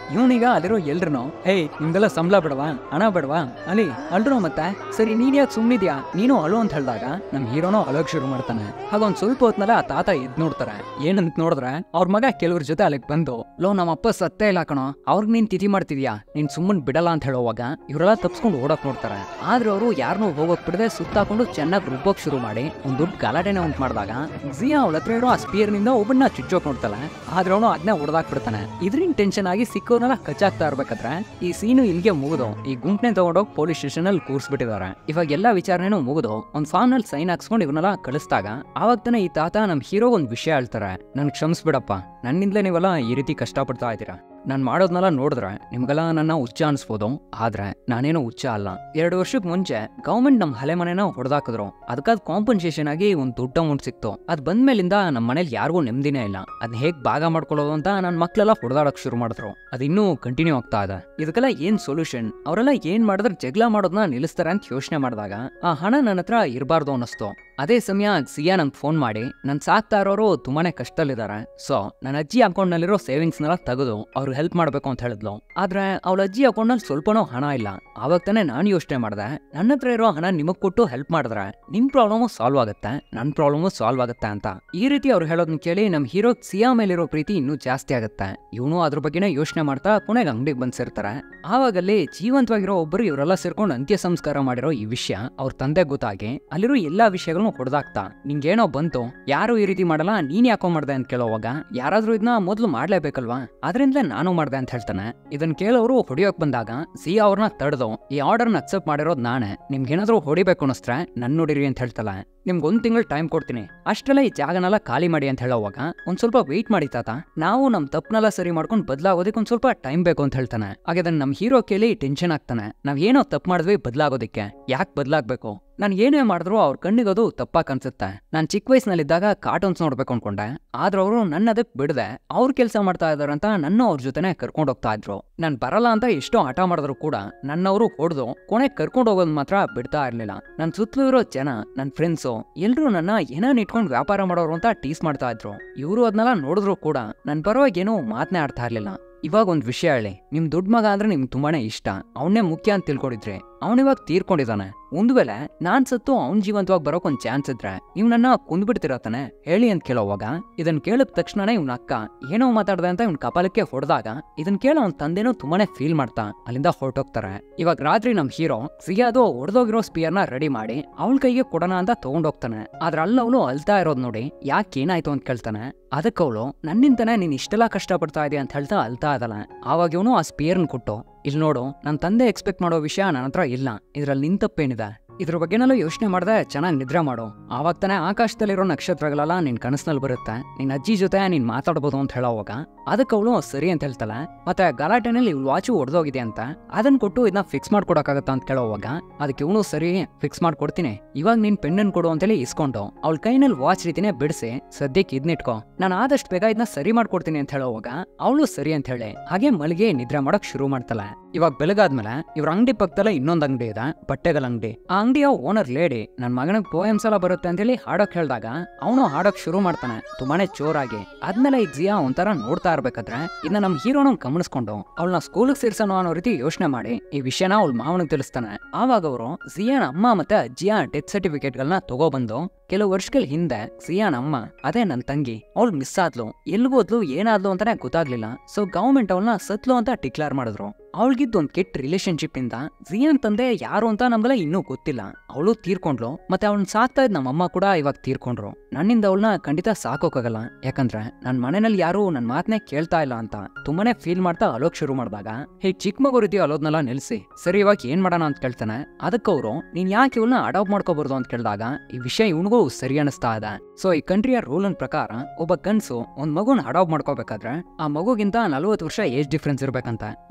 ಇವನೀಗ ಅಲ್ಲಿರೋ ಎಲ್ರು ಏಯ್ ನಿಮ್ದೆಲ್ಲ ಸಂಬಳ ಬಿಡವಾ ಹಣ ಬಿಡವಾ ಅಲ್ಲಿ ಅಲ್ರು ಮತ್ತೆ ಸರಿ ನೀನ್ ಯಾಕೆ ಸುಮ್ನಿದ್ಯಾ ನೀನು ಅಳು ಅಂತ ಹೇಳ್ದಾಗ ನಮ್ ಹೀರೋನೋ ಅಳೋಕ್ ಶುರು ಮಾಡ್ತಾನೆ. ಹಾಗೊಂದ್ ಸ್ವಲ್ಪ ಹೊತ್ನಲ್ಲ ಆ ತಾತ ಎದ್ ನೋಡ್ತಾರೆ. ಏನಂತ ನೋಡಿದ್ರೆ ಅವ್ರ ಮಗ ಕೆಲವ್ರ ಜೊತೆ ಅಲ್ಲಿಗೆ ಬಂದು ಲೋ ನಮ್ಮಪ್ಪ ಸತ್ತೇ ಇಲ್ಲ ಕಣೋ ಅವ್ರಿಗೆ ನೀನ್ ತಿಥಿ ಮಾಡ್ತಿದ್ಯಾ ನೀನ್ ಸುಮ್ಮನ್ ಬಿಡಲ್ಲ ಅಂತ ಹೇಳೋವಾಗ ಇವರೆಲ್ಲ ತಪ್ಸ್ಕೊಂಡು ಓಡಕ್ ನೋಡ್ತಾರೆ. ಆದ್ರೆ ಅವರು ಯಾರನ್ನೂ ಹೋಗೋಕ್ ಬಿಡದೆ ಸುತ್ತಾಕೊಂಡು ಚೆನ್ನಾಗಿ ರುಬ್ಬೋಕ್ ಶುರು ಮಾಡಿ ಒಂದ್ ದೊಡ್ಡ ಗಲಾಟೆನೆ ಉಂಟು ಮಾಡಿದಾಗ ಜಿಯಾ ಅವಳ ಹತ್ರ ಇರೋ ಆ ಸ್ಪಿಯರ್ ನಿಂದ ಒಬ್ಬನ್ನ ಚುಚ್ಚೋಕ್ ನೋಡ್ತಾಳೆ. ಆದ್ರೆ ಅವನು ಅದನ್ನ ಹೊಡೆದಾಕ್ ಬಿಡ್ತಾನೆ. ಇದ್ರಿಂದ ಟೆನ್ಷನ್ ಆಗಿ ಸಿಕ್ಕವ್ರನ್ನೆಲ್ಲ ಕಚ್ಚಾಕ್ತಾ ಇರ್ಬೇಕಾದ್ರೆ ಈ ಸೀನು ಇಲ್ಲಿಗೆ ಮುಗಿದು ಈ ಗುಂಪನೆ ತಗೊಂಡೋಗಿ ಪೊಲೀಸ್ ಸ್ಟೇಷನ್ ಅಲ್ಲಿ ಕೂರ್ಸ್ಬಿಟ್ಟಿದ್ದಾರೆ. ಇವಾಗ ಎಲ್ಲಾ ವಿಚಾರಣೆನೂ ಮುಗಿದು ಒಂದ್ ಫಾರ್ಮ್ ನಲ್ಲಿ ಸೈನ್ ಹಾಕ್ಸ್ಕೊಂಡು ಇವನ್ನೆಲ್ಲ ಕಳಿಸ್ದಾಗ ಆವಾಗ ತಾನೆ ಈ ತಾತ ನಮ್ ಹೀರೋ ಒಂದ್ ವಿಷಯ ಹೇಳ್ತಾರೆ. ನನ್ ಕ್ಷಮಿಸ್ಬಿಡಪ್ಪ ನನ್ನಿಂದಲೇ ನೀವೆಲ್ಲ ಈ ರೀತಿ ಕಷ್ಟಪಡ್ತಾ ಇದ್ದೀರಾ. ನಾನು ಮಾಡೋದ್ನೆಲ್ಲ ನೋಡಿದ್ರೆ ನಿಮ್ಗೆಲ್ಲ ನನ್ನ ಹುಚ್ಚ ಅನ್ಸ್ಬೋದು ಆದ್ರೆ ನಾನೇನೋ ಹುಚ್ಚ ಅಲ್ಲ. ಎರಡು ವರ್ಷಕ್ಕೆ ಮುಂಚೆ ಗೌರ್ಮೆಂಟ್ ನಮ್ ಹಳೆ ಮನೆನ ಹೊಡೆದಾಕಿದ್ರು. ಅದಕ್ಕಾದ ಕಾಂಪನ್ಸೇಷನ್ ಆಗಿ ಒಂದ್ ದೊಡ್ಡ ಅಮೌಂಟ್ ಸಿಕ್ತು. ಅದ್ ಬಂದ್ಮೇಲಿಂದ ನಮ್ಮ ಮನೇಲಿ ಯಾರಿಗೂ ನೆಮ್ಮದಿನೇ ಇಲ್ಲ. ಅದ್ ಹೇಗ್ ಭಾಗ ಮಾಡ್ಕೊಳ್ಳೋದು ಅಂತ ನನ್ನ ಮಕ್ಳೆಲ್ಲ ಹೊಡೆದಾಡಕ್ ಶುರು ಮಾಡಿದ್ರು. ಅದ್ ಇನ್ನೂ ಕಂಟಿನ್ಯೂ ಆಗ್ತಾ ಇದೆ. ಇದಕ್ಕೆಲ್ಲ ಏನ್ ಸೊಲ್ಯೂಷನ್ ಅವರೆಲ್ಲ ಏನ್ ಮಾಡಿದ್ರೆ ಜಗಳ ಮಾಡೋದನ್ನ ನಿಲ್ಲಿಸ್ತಾರೆ ಅಂತ ಯೋಚನೆ ಮಾಡಿದಾಗ ಆ ಹಣ ನನ್ನ ಹತ್ರ ಇರಬಾರ್ದು ಅನ್ನಿಸ್ತು. ಅದೇ ಸಮಯ ಸಿಯಾ ನಂಗೆ ಫೋನ್ ಮಾಡಿ ನನ್ ಸಾಕ್ತಾ ಇರೋರು ತುಂಬಾನೇ ಕಷ್ಟದಲ್ಲಿದ್ದಾರೆ. ಸೊ ನನ್ನ ಅಜ್ಜಿ ಅಕೌಂಟ್ ನಲ್ಲಿರೋ ಸೇವಿಂಗ್ಸ್ ನೆಲ್ಲ ತೆಗೆದು ಅವ್ರಿಗೆ ಹೆಲ್ಪ್ ಮಾಡ್ಬೇಕು ಅಂತ ಹೇಳಿದ್ಲು. ಆದ್ರೆ ಅವಳ ಅಜ್ಜಿ ಅಕೌಂಟ್ ನಲ್ಲಿ ಸ್ವಲ್ಪನೂ ಹಣ ಇಲ್ಲ. ಆವಾಗ ತಾನೇ ನಾನು ಯೋಚನೆ ಮಾಡಿದೆ ನನ್ನ ಹತ್ರ ಇರೋ ಹಣ ನಿಮಗ್ ಕೊಟ್ಟು ಹೆಲ್ಪ್ ಮಾಡಿದ್ರೆ ನಿಮ್ ಪ್ರಾಬ್ಲಮ್ ಸಾಲ್ವ್ ಆಗುತ್ತೆ ನನ್ ಪ್ರಾಬ್ಲಮ್ ಸಾಲ್ವ್ ಆಗುತ್ತೆ ಅಂತ. ಈ ರೀತಿ ಅವ್ರು ಹೇಳೋದನ್ನ ಕೇಳಿ ನಮ್ ಹೀರೋ ಸಿಯಾ ಮೇಲಿರೋ ಪ್ರೀತಿ ಇನ್ನೂ ಜಾಸ್ತಿ ಆಗುತ್ತೆ. ಇವನು ಅದ್ರ ಬಗ್ಗೆನೇ ಯೋಚನೆ ಮಾಡ್ತಾ ಕೊನೆಗೆ ಅಂಗಡಿಗೆ ಬಂದ್ ಸೇರ್ತಾರೆ. ಆವಾಗಲ್ಲಿ ಜೀವಂತವಾಗಿರೋ ಒಬ್ಬರು ಇವರೆಲ್ಲ ಸೇರ್ಕೊಂಡು ಅಂತ್ಯ ಸಂಸ್ಕಾರ ಮಾಡಿರೋ ಈ ವಿಷಯ ಅವ್ರ ತಂದೆ ಗೊತ್ತಾಗಿ ಅಲ್ಲಿರೋ ಎಲ್ಲಾ ವಿಷಯಗಳನ್ನು ಹೊಡೆದಾಕ್ತಾ ನಿಂಗೇನೋ ಬಂತು ಯಾರು ಈ ರೀತಿ ಮಾಡಲ್ಲ ನೀನ್ ಯಾಕೋ ಮಾಡ್ದೆ ಅಂತ ಕೇಳೋವಾಗ ಯಾರಾದ್ರೂ ಇದನ್ನ ಮೊದ್ಲು ಮಾಡ್ಲೇಬೇಕಲ್ವಾ ಅದರಿಂದಲೇ ನಾನು ಮಾಡ್ದೆ ಅಂತ ಹೇಳ್ತಾನೆ. ಇದನ್ ಕೇಳೋರು ಹೊಡಿಯೋಕ್ ಬಂದಾಗ ಸಿಯಾ ಅವ್ರನ್ನ ತಡೆದು ಈ ಆರ್ಡರ್ನ ಅಕ್ಸೆಪ್ಟ್ ಮಾಡಿರೋದು ನಾನೇ ನಿಮ್ಗೇನಾದ್ರೂ ಹೊಡಿಬೇಕು ಅನ್ನಿಸ್ತ್ರೆ ನನ್ ನೋಡಿರಿ ಅಂತ ಹೇಳ್ತಾಳೆ. ನಿಮ್ಗೆ ಒಂದ್ ತಿಂಗಳು ಟೈಮ್ ಕೊಡ್ತೀನಿ ಅಷ್ಟೆಲ್ಲ ಈ ಜಾಗನೆಲ್ಲ ಖಾಲಿ ಮಾಡಿ ಅಂತ ಹೇಳೋವಾಗ ಒಂದ್ ಸ್ವಲ್ಪ ವೆಯ್ಟ್ ಮಾಡಿ ತಾತ ನಾವು ನಮ್ ತಪ್ಪನೆಲ್ಲ ಸರಿ ಮಾಡ್ಕೊಂಡು ಬದಲಾಗೋದಕ್ಕೆ ಒಂದ್ ಸ್ವಲ್ಪ ಟೈಮ್ ಬೇಕು ಅಂತ ಹೇಳ್ತಾನೆ. ಹಾಗೆ ಅದನ್ನ ನಮ್ ಹೀರೋ ಕೇಳಿ ಟೆನ್ಷನ್ ಆಗ್ತಾನೆ. ನಾವ್ ಏನೋ ತಪ್ಪು ಮಾಡಿದ್ವಿ ಬದಲಾಗೋದಿಕ್ಕೆ ಯಾಕೆ ಬದಲಾಗ್ಬೇಕು ನಾನು ಏನೇ ಮಾಡಿದ್ರು ಅವ್ರ ಕಣ್ಣಿಗೋದು ತಪ್ಪಾಗಿ ಅನ್ಸುತ್ತೆ. ನಾನ್ ಚಿಕ್ಕ ವಯಸ್ಸಿನಲ್ಲಿದ್ದಾಗ ಕಾರ್ಟೂನ್ಸ್ ನೋಡ್ಬೇಕು ಅನ್ಕೊಂಡೆ ಆದ್ರೆ ಅವರು ನನ್ನ ಅದಕ್ಕೆ ಬಿಡದೆ ಅವ್ರ ಕೆಲಸ ಮಾಡ್ತಾ ಇದಾರಂತ ನನ್ನ ಅವ್ರ ಜೊತೆನೆ ಕರ್ಕೊಂಡು ಹೋಗ್ತಾ ಇದ್ರು. ನಾನ್ ಬರಲ್ಲ ಅಂತ ಎಷ್ಟೋ ಹಠ ಮಾಡಿದ್ರು ಕೂಡ ನನ್ನವರು ಹೊಡೆದು ಕೊನೆ ಕರ್ಕೊಂಡು ಹೋಗೋದ್ ಮಾತ್ರ ಬಿಡ್ತಾ ಇರ್ಲಿಲ್ಲ. ನನ್ ಸುತ್ತಲೂ ಇರೋ ಜನ ನನ್ ಫ್ರೆಂಡ್ಸು ಎಲ್ರು ನನ್ನ ಏನಾನ್ ಇಟ್ಕೊಂಡು ವ್ಯಾಪಾರ ಮಾಡೋರು ಅಂತ ಟೀಸ್ ಮಾಡ್ತಾ ಇದ್ರು. ಇವರು ಅದನ್ನೆಲ್ಲ ನೋಡಿದ್ರು ಕೂಡ ನನ್ ಪರವಾಗಿ ಏನೋ ಮಾತನೇ ಆಡ್ತಾ ಇರ್ಲಿಲ್ಲ. ಇವಾಗ ಒಂದ್ ವಿಷಯ ಹೇಳಿ ನಿಮ್ ದೊಡ್ಡ ಮಗ ಅಂದ್ರೆ ನಿಮ್ಗೆ ತುಂಬಾನೇ ಇಷ್ಟ ಅವನ್ನೇ ಮುಖ್ಯ ಅಂತ ತಿಳ್ಕೊಂಡಿದ್ರಿ ಅವನಿವಾಗ ತೀರ್ಕೊಂಡಿದ್ದಾನೆ. ಒಂದ್ ವೇಳೆ ನಾನ್ ಸತ್ತು ಅವ್ನ್ ಜೀವಂತವಾಗಿ ಬರೋಕ್ ಒಂದ್ ಚಾನ್ಸ್ ಇದ್ರೆ ನೀವ್ ನನ್ನ ಕುಂದ್ಬಿಡ್ತಿರತ್ತಾನೆ ಹೇಳಿ ಅಂತ ಕೇಳೋವಾಗ ಇದನ್ ಕೇಳಿದ ತಕ್ಷಣನೇ ಇವ್ನ ಅಕ್ಕ ಏನೋ ಮಾತಾಡ್ದೆ ಅಂತ ಇವ್ನ ಕಪಾಲಕ್ಕೆ ಹೊಡೆದಾಗ ಇದನ್ ಕೇಳೋ ಅವ್ನ ತಂದೆನೂ ತುಂಬಾನೇ ಫೀಲ್ ಮಾಡ್ತಾ ಅಲ್ಲಿಂದ ಹೊರಟೋಗ್ತಾರೆ. ಇವಾಗ ರಾತ್ರಿ ನಮ್ ಹೀರೋ ಸಿಯಾದು ಹೊಡೆದೋಗಿರೋ ಸ್ಪಿಯರ್ನ ರೆಡಿ ಮಾಡಿ ಅವಳ ಕೈಗೆ ಕೊಡೋಣ ಅಂತ ತಗೊಂಡೋಗ್ತಾನೆ. ಆದ್ರೆ ಅಲ್ಲ ಅವಳು ಅಳ್ತಾ ಇರೋದ್ ನೋಡಿ ಯಾಕೆ ಏನಾಯ್ತು ಅಂತ ಕೇಳ್ತಾನೆ. ಅದಕ್ಕೆ ಅವಳು ನನ್ನಿಂತಾನೆ ನೀನ್ ಇಷ್ಟೆಲ್ಲ ಕಷ್ಟ ಪಡ್ತಾ ಇದೆಯಾ ಅಂತ ಹೇಳ್ತಾ ಅಳ್ತಾ ಇದ್ದಾಳ. ಆವಾಗ ಇವನು ಆ ಸ್ಪಿಯರ್ನ್ ಕೊಟ್ಟು ಇಲ್ಲಿ ನೋಡು ನನ್ನ ತಂದೆ ಎಕ್ಸ್ಪೆಕ್ಟ್ ಮಾಡೋ ವಿಷಯ ನನ್ನ ಹತ್ರ ಇಲ್ಲ ಇದ್ರಲ್ಲಿ ನಿನ್ ತಪ್ಪೇನಿದೆ ಇದ್ರ ಬಗ್ಗೆನೆಲ್ಲ ಯೋಚನೆ ಮಾಡ್ದೆ ಚೆನ್ನಾಗಿ ನಿದ್ರೆ ಮಾಡು ಆವಾಗ ತಾನೆ ಆಕಾಶದಲ್ಲಿರೋ ನಕ್ಷತ್ರಗಳೆಲ್ಲ ನಿನ್ ಕನಸಿನಲ್ಲಿ ಬರುತ್ತೆ ನಿನ್ ಅಜ್ಜಿ ಜೊತೆ ನೀನ್ ಮಾತಾಡ್ಬೋದು ಅಂತ ಹೇಳೋವಾಗ ಅದಕ್ಕೆ ಅವಳು ಸರಿ ಅಂತ ಹೇಳ್ತಾಳೆ. ಮತ್ತೆ ಗಲಾಟೆನಲ್ಲಿ ಇವ್ಳು ವಾಚು ಹೊಡೆದೋಗಿದೆ ಅಂತ ಅದನ್ನ ಕೊಟ್ಟು ಇದನ್ನ ಫಿಕ್ಸ್ ಮಾಡ್ಕೊಡಕ್ಕಾಗತ್ತ ಅಂತ ಕೇಳೋವಾಗ ಅದಕ್ಕೆ ಇವನು ಸರಿ ಫಿಕ್ಸ್ ಮಾಡ್ಕೊಡ್ತೀನಿ ಇವಾಗ ನೀನ್ ಪೆನ್ನನ್ ಕೊಡು ಅಂತೇಳಿ ಇಸ್ಕೊಂಡು ಅವಳ ಕೈನಲ್ಲಿ ವಾಚ್ ರೀತಿನೇ ಬಿಡಿಸಿ ಸದ್ಯಕ್ಕೆ ಇದನ್ನಿಟ್ಕೋ ನಾನು ಆದಷ್ಟು ಬೇಗ ಇದನ್ನ ಸರಿ ಮಾಡ್ಕೊಡ್ತೀನಿ ಅಂತ ಹೇಳೋವಾಗ ಅವಳು ಸರಿ ಅಂತ ಹೇಳಿ ಹಾಗೆ ಮಳಿಗೆ ನಿದ್ರೆ ಮಾಡಕ್ ಶುರು ಮಾಡ್ತಾಳೆ. ಇವಾಗ ಬೆಳಗಾದ್ಮೇಲೆ ಇವ್ರ ಅಂಗಡಿ ಪಕ್ಕದಲ್ಲ ಇನ್ನೊಂದ್ ಅಂಗಡಿ ಇದೆ ಬಟ್ಟೆಗಳ ಅಂಗಡಿ. ಆ ಅಂಗಡಿಯ ಓನರ್ ಲೇಡಿ ನನ್ ಮಗನಿಗೆ ಪೋಯಮ್ಸ್ ಎಲ್ಲ ಬರುತ್ತೆ ಅಂತೇಳಿ ಹಾಡೋಕ್ ಹೇಳ್ದಾಗ ಅವನು ಹಾಡೋಕ್ ಶುರು ಮಾಡ್ತಾನೆ ತುಂಬಾನೇ ಜೋರಾಗಿ. ಆದ್ಮೇಲೆ ಈಗ ಜಿಯಾ ಒಂಥರ ನೋಡ್ತಾ ಇರ್ಬೇಕಾದ್ರೆ ಇದನ್ನ ನಮ್ ಹೀರೋನ ಗಮನಿಸ್ಕೊಂಡು ಅವಳನ್ನ ಸ್ಕೂಲ್ಗೆ ಸೇರ್ಸೋಣ ಅನ್ನೋ ರೀತಿ ಯೋಚನೆ ಮಾಡಿ ಈ ವಿಷಯನ ಅವಳ ಮಾವನಿಗೆ ತಿಳಿಸ್ತಾನೆ. ಆವಾಗ ಅವರು ಜಿಯಾನ ಅಮ್ಮ ಮತ್ತೆ ಅಜ್ಜಿಯ ಡೆತ್ ಸರ್ಟಿಫಿಕೇಟ್ ಗಳನ್ನ ತಗೋಬಂದು ಕೆಲವು ವರ್ಷಗಳ ಹಿಂದೆ ಸಿಯಾನ ಅಮ್ಮ ಅದೇ ನನ್ ತಂಗಿ ಅವಳು ಮಿಸ್ ಆದ್ಲು ಎಲ್ಗೋದ್ಲು ಏನಾದ್ಲು ಅಂತಾನೆ ಗೊತ್ತಾಗ್ಲಿಲ್ಲ. ಸೊ ಗವರ್ಮೆಂಟ್ ಅವಳನ್ನ ಸತ್ಲು ಅಂತ ಡಿಕ್ಲೇರ್ ಮಾಡಿದ್ರು. ಅವಳಿಗಿದ್ದ ಒಂದ್ ಕೆಟ್ಟ ರಿಲೇಶನ್ಶಿಪ್ ಇಂದ ಜಿಯಾನ್ ತಂದೆ ಯಾರು ಅಂತ ನಮ್ಗೆಲ್ಲ ಇನ್ನೂ ಗೊತ್ತಿಲ್ಲ. ಅವಳು ತೀರ್ಕೊಂಡ್ಲು ಮತ್ತೆ ಅವಳನ್ನ ಸಾಕ್ತಾ ಇದ್ ನಮ್ಮಮ್ಮ ಕೂಡ ಇವಾಗ ತೀರ್ಕೊಂಡ್ರು. ನನ್ನಿಂದ ಅವಳನ್ನ ಖಂಡಿತ ಸಾಕೋಕಾಗಲ್ಲ ಯಾಕಂದ್ರೆ ನನ್ ಮನೆಯಲ್ಲಿ ಯಾರು ನನ್ ಮಾತನ್ನೇ ಕೇಳ್ತಾ ಇಲ್ಲ ಅಂತ ತುಂಬಾನೇ ಫೀಲ್ ಮಾಡ್ತಾ ಅಲೋಕ್ ಶುರು ಮಾಡಿದಾಗ ಹೀಗ್ ಚಿಕ್ಕ ಮಗು ರೀತಿ ಅಲೋದ್ನೆಲ್ಲ ನಿಲ್ಸಿ ಸರಿ ಇವಾಗ ಏನ್ ಮಾಡೋಣ ಅಂತ ಕೇಳ್ತಾನೆ. ಅದಕ್ಕೆ ಅವರು ನೀನ್ ಯಾಕೆ ಇವಳನ್ನ ಅಡಾಪ್ಟ್ ಮಾಡ್ಕೋಬಾರ್ದು ಅಂತ ಕೇಳಿದಾಗ ಈ ವಿಷಯ ಇವನಿಗೂ ಸರಿ ಅನಿಸ್ತಾ ಇದೆ. ಸೊ ಈ ಕಂಟ್ರಿಯ ರೂಲ್ ಪ್ರಕಾರ ಒಬ್ಬ ಗಂಡ್ಸು ಒಂದ್ ಮಗುನ ಅಡಾಪ್ಟ್ ಮಾಡ್ಕೋಬೇಕಾದ್ರೆ ಆ ಮಗುಗಿಂತ ನಲ್ವತ್ತು ವರ್ಷ ಏಜ್ ಡಿಫ್ರೆನ್ಸ್ ಇರ್ಬೇಕಂತ. ಆದ್ರೆ ಇವನು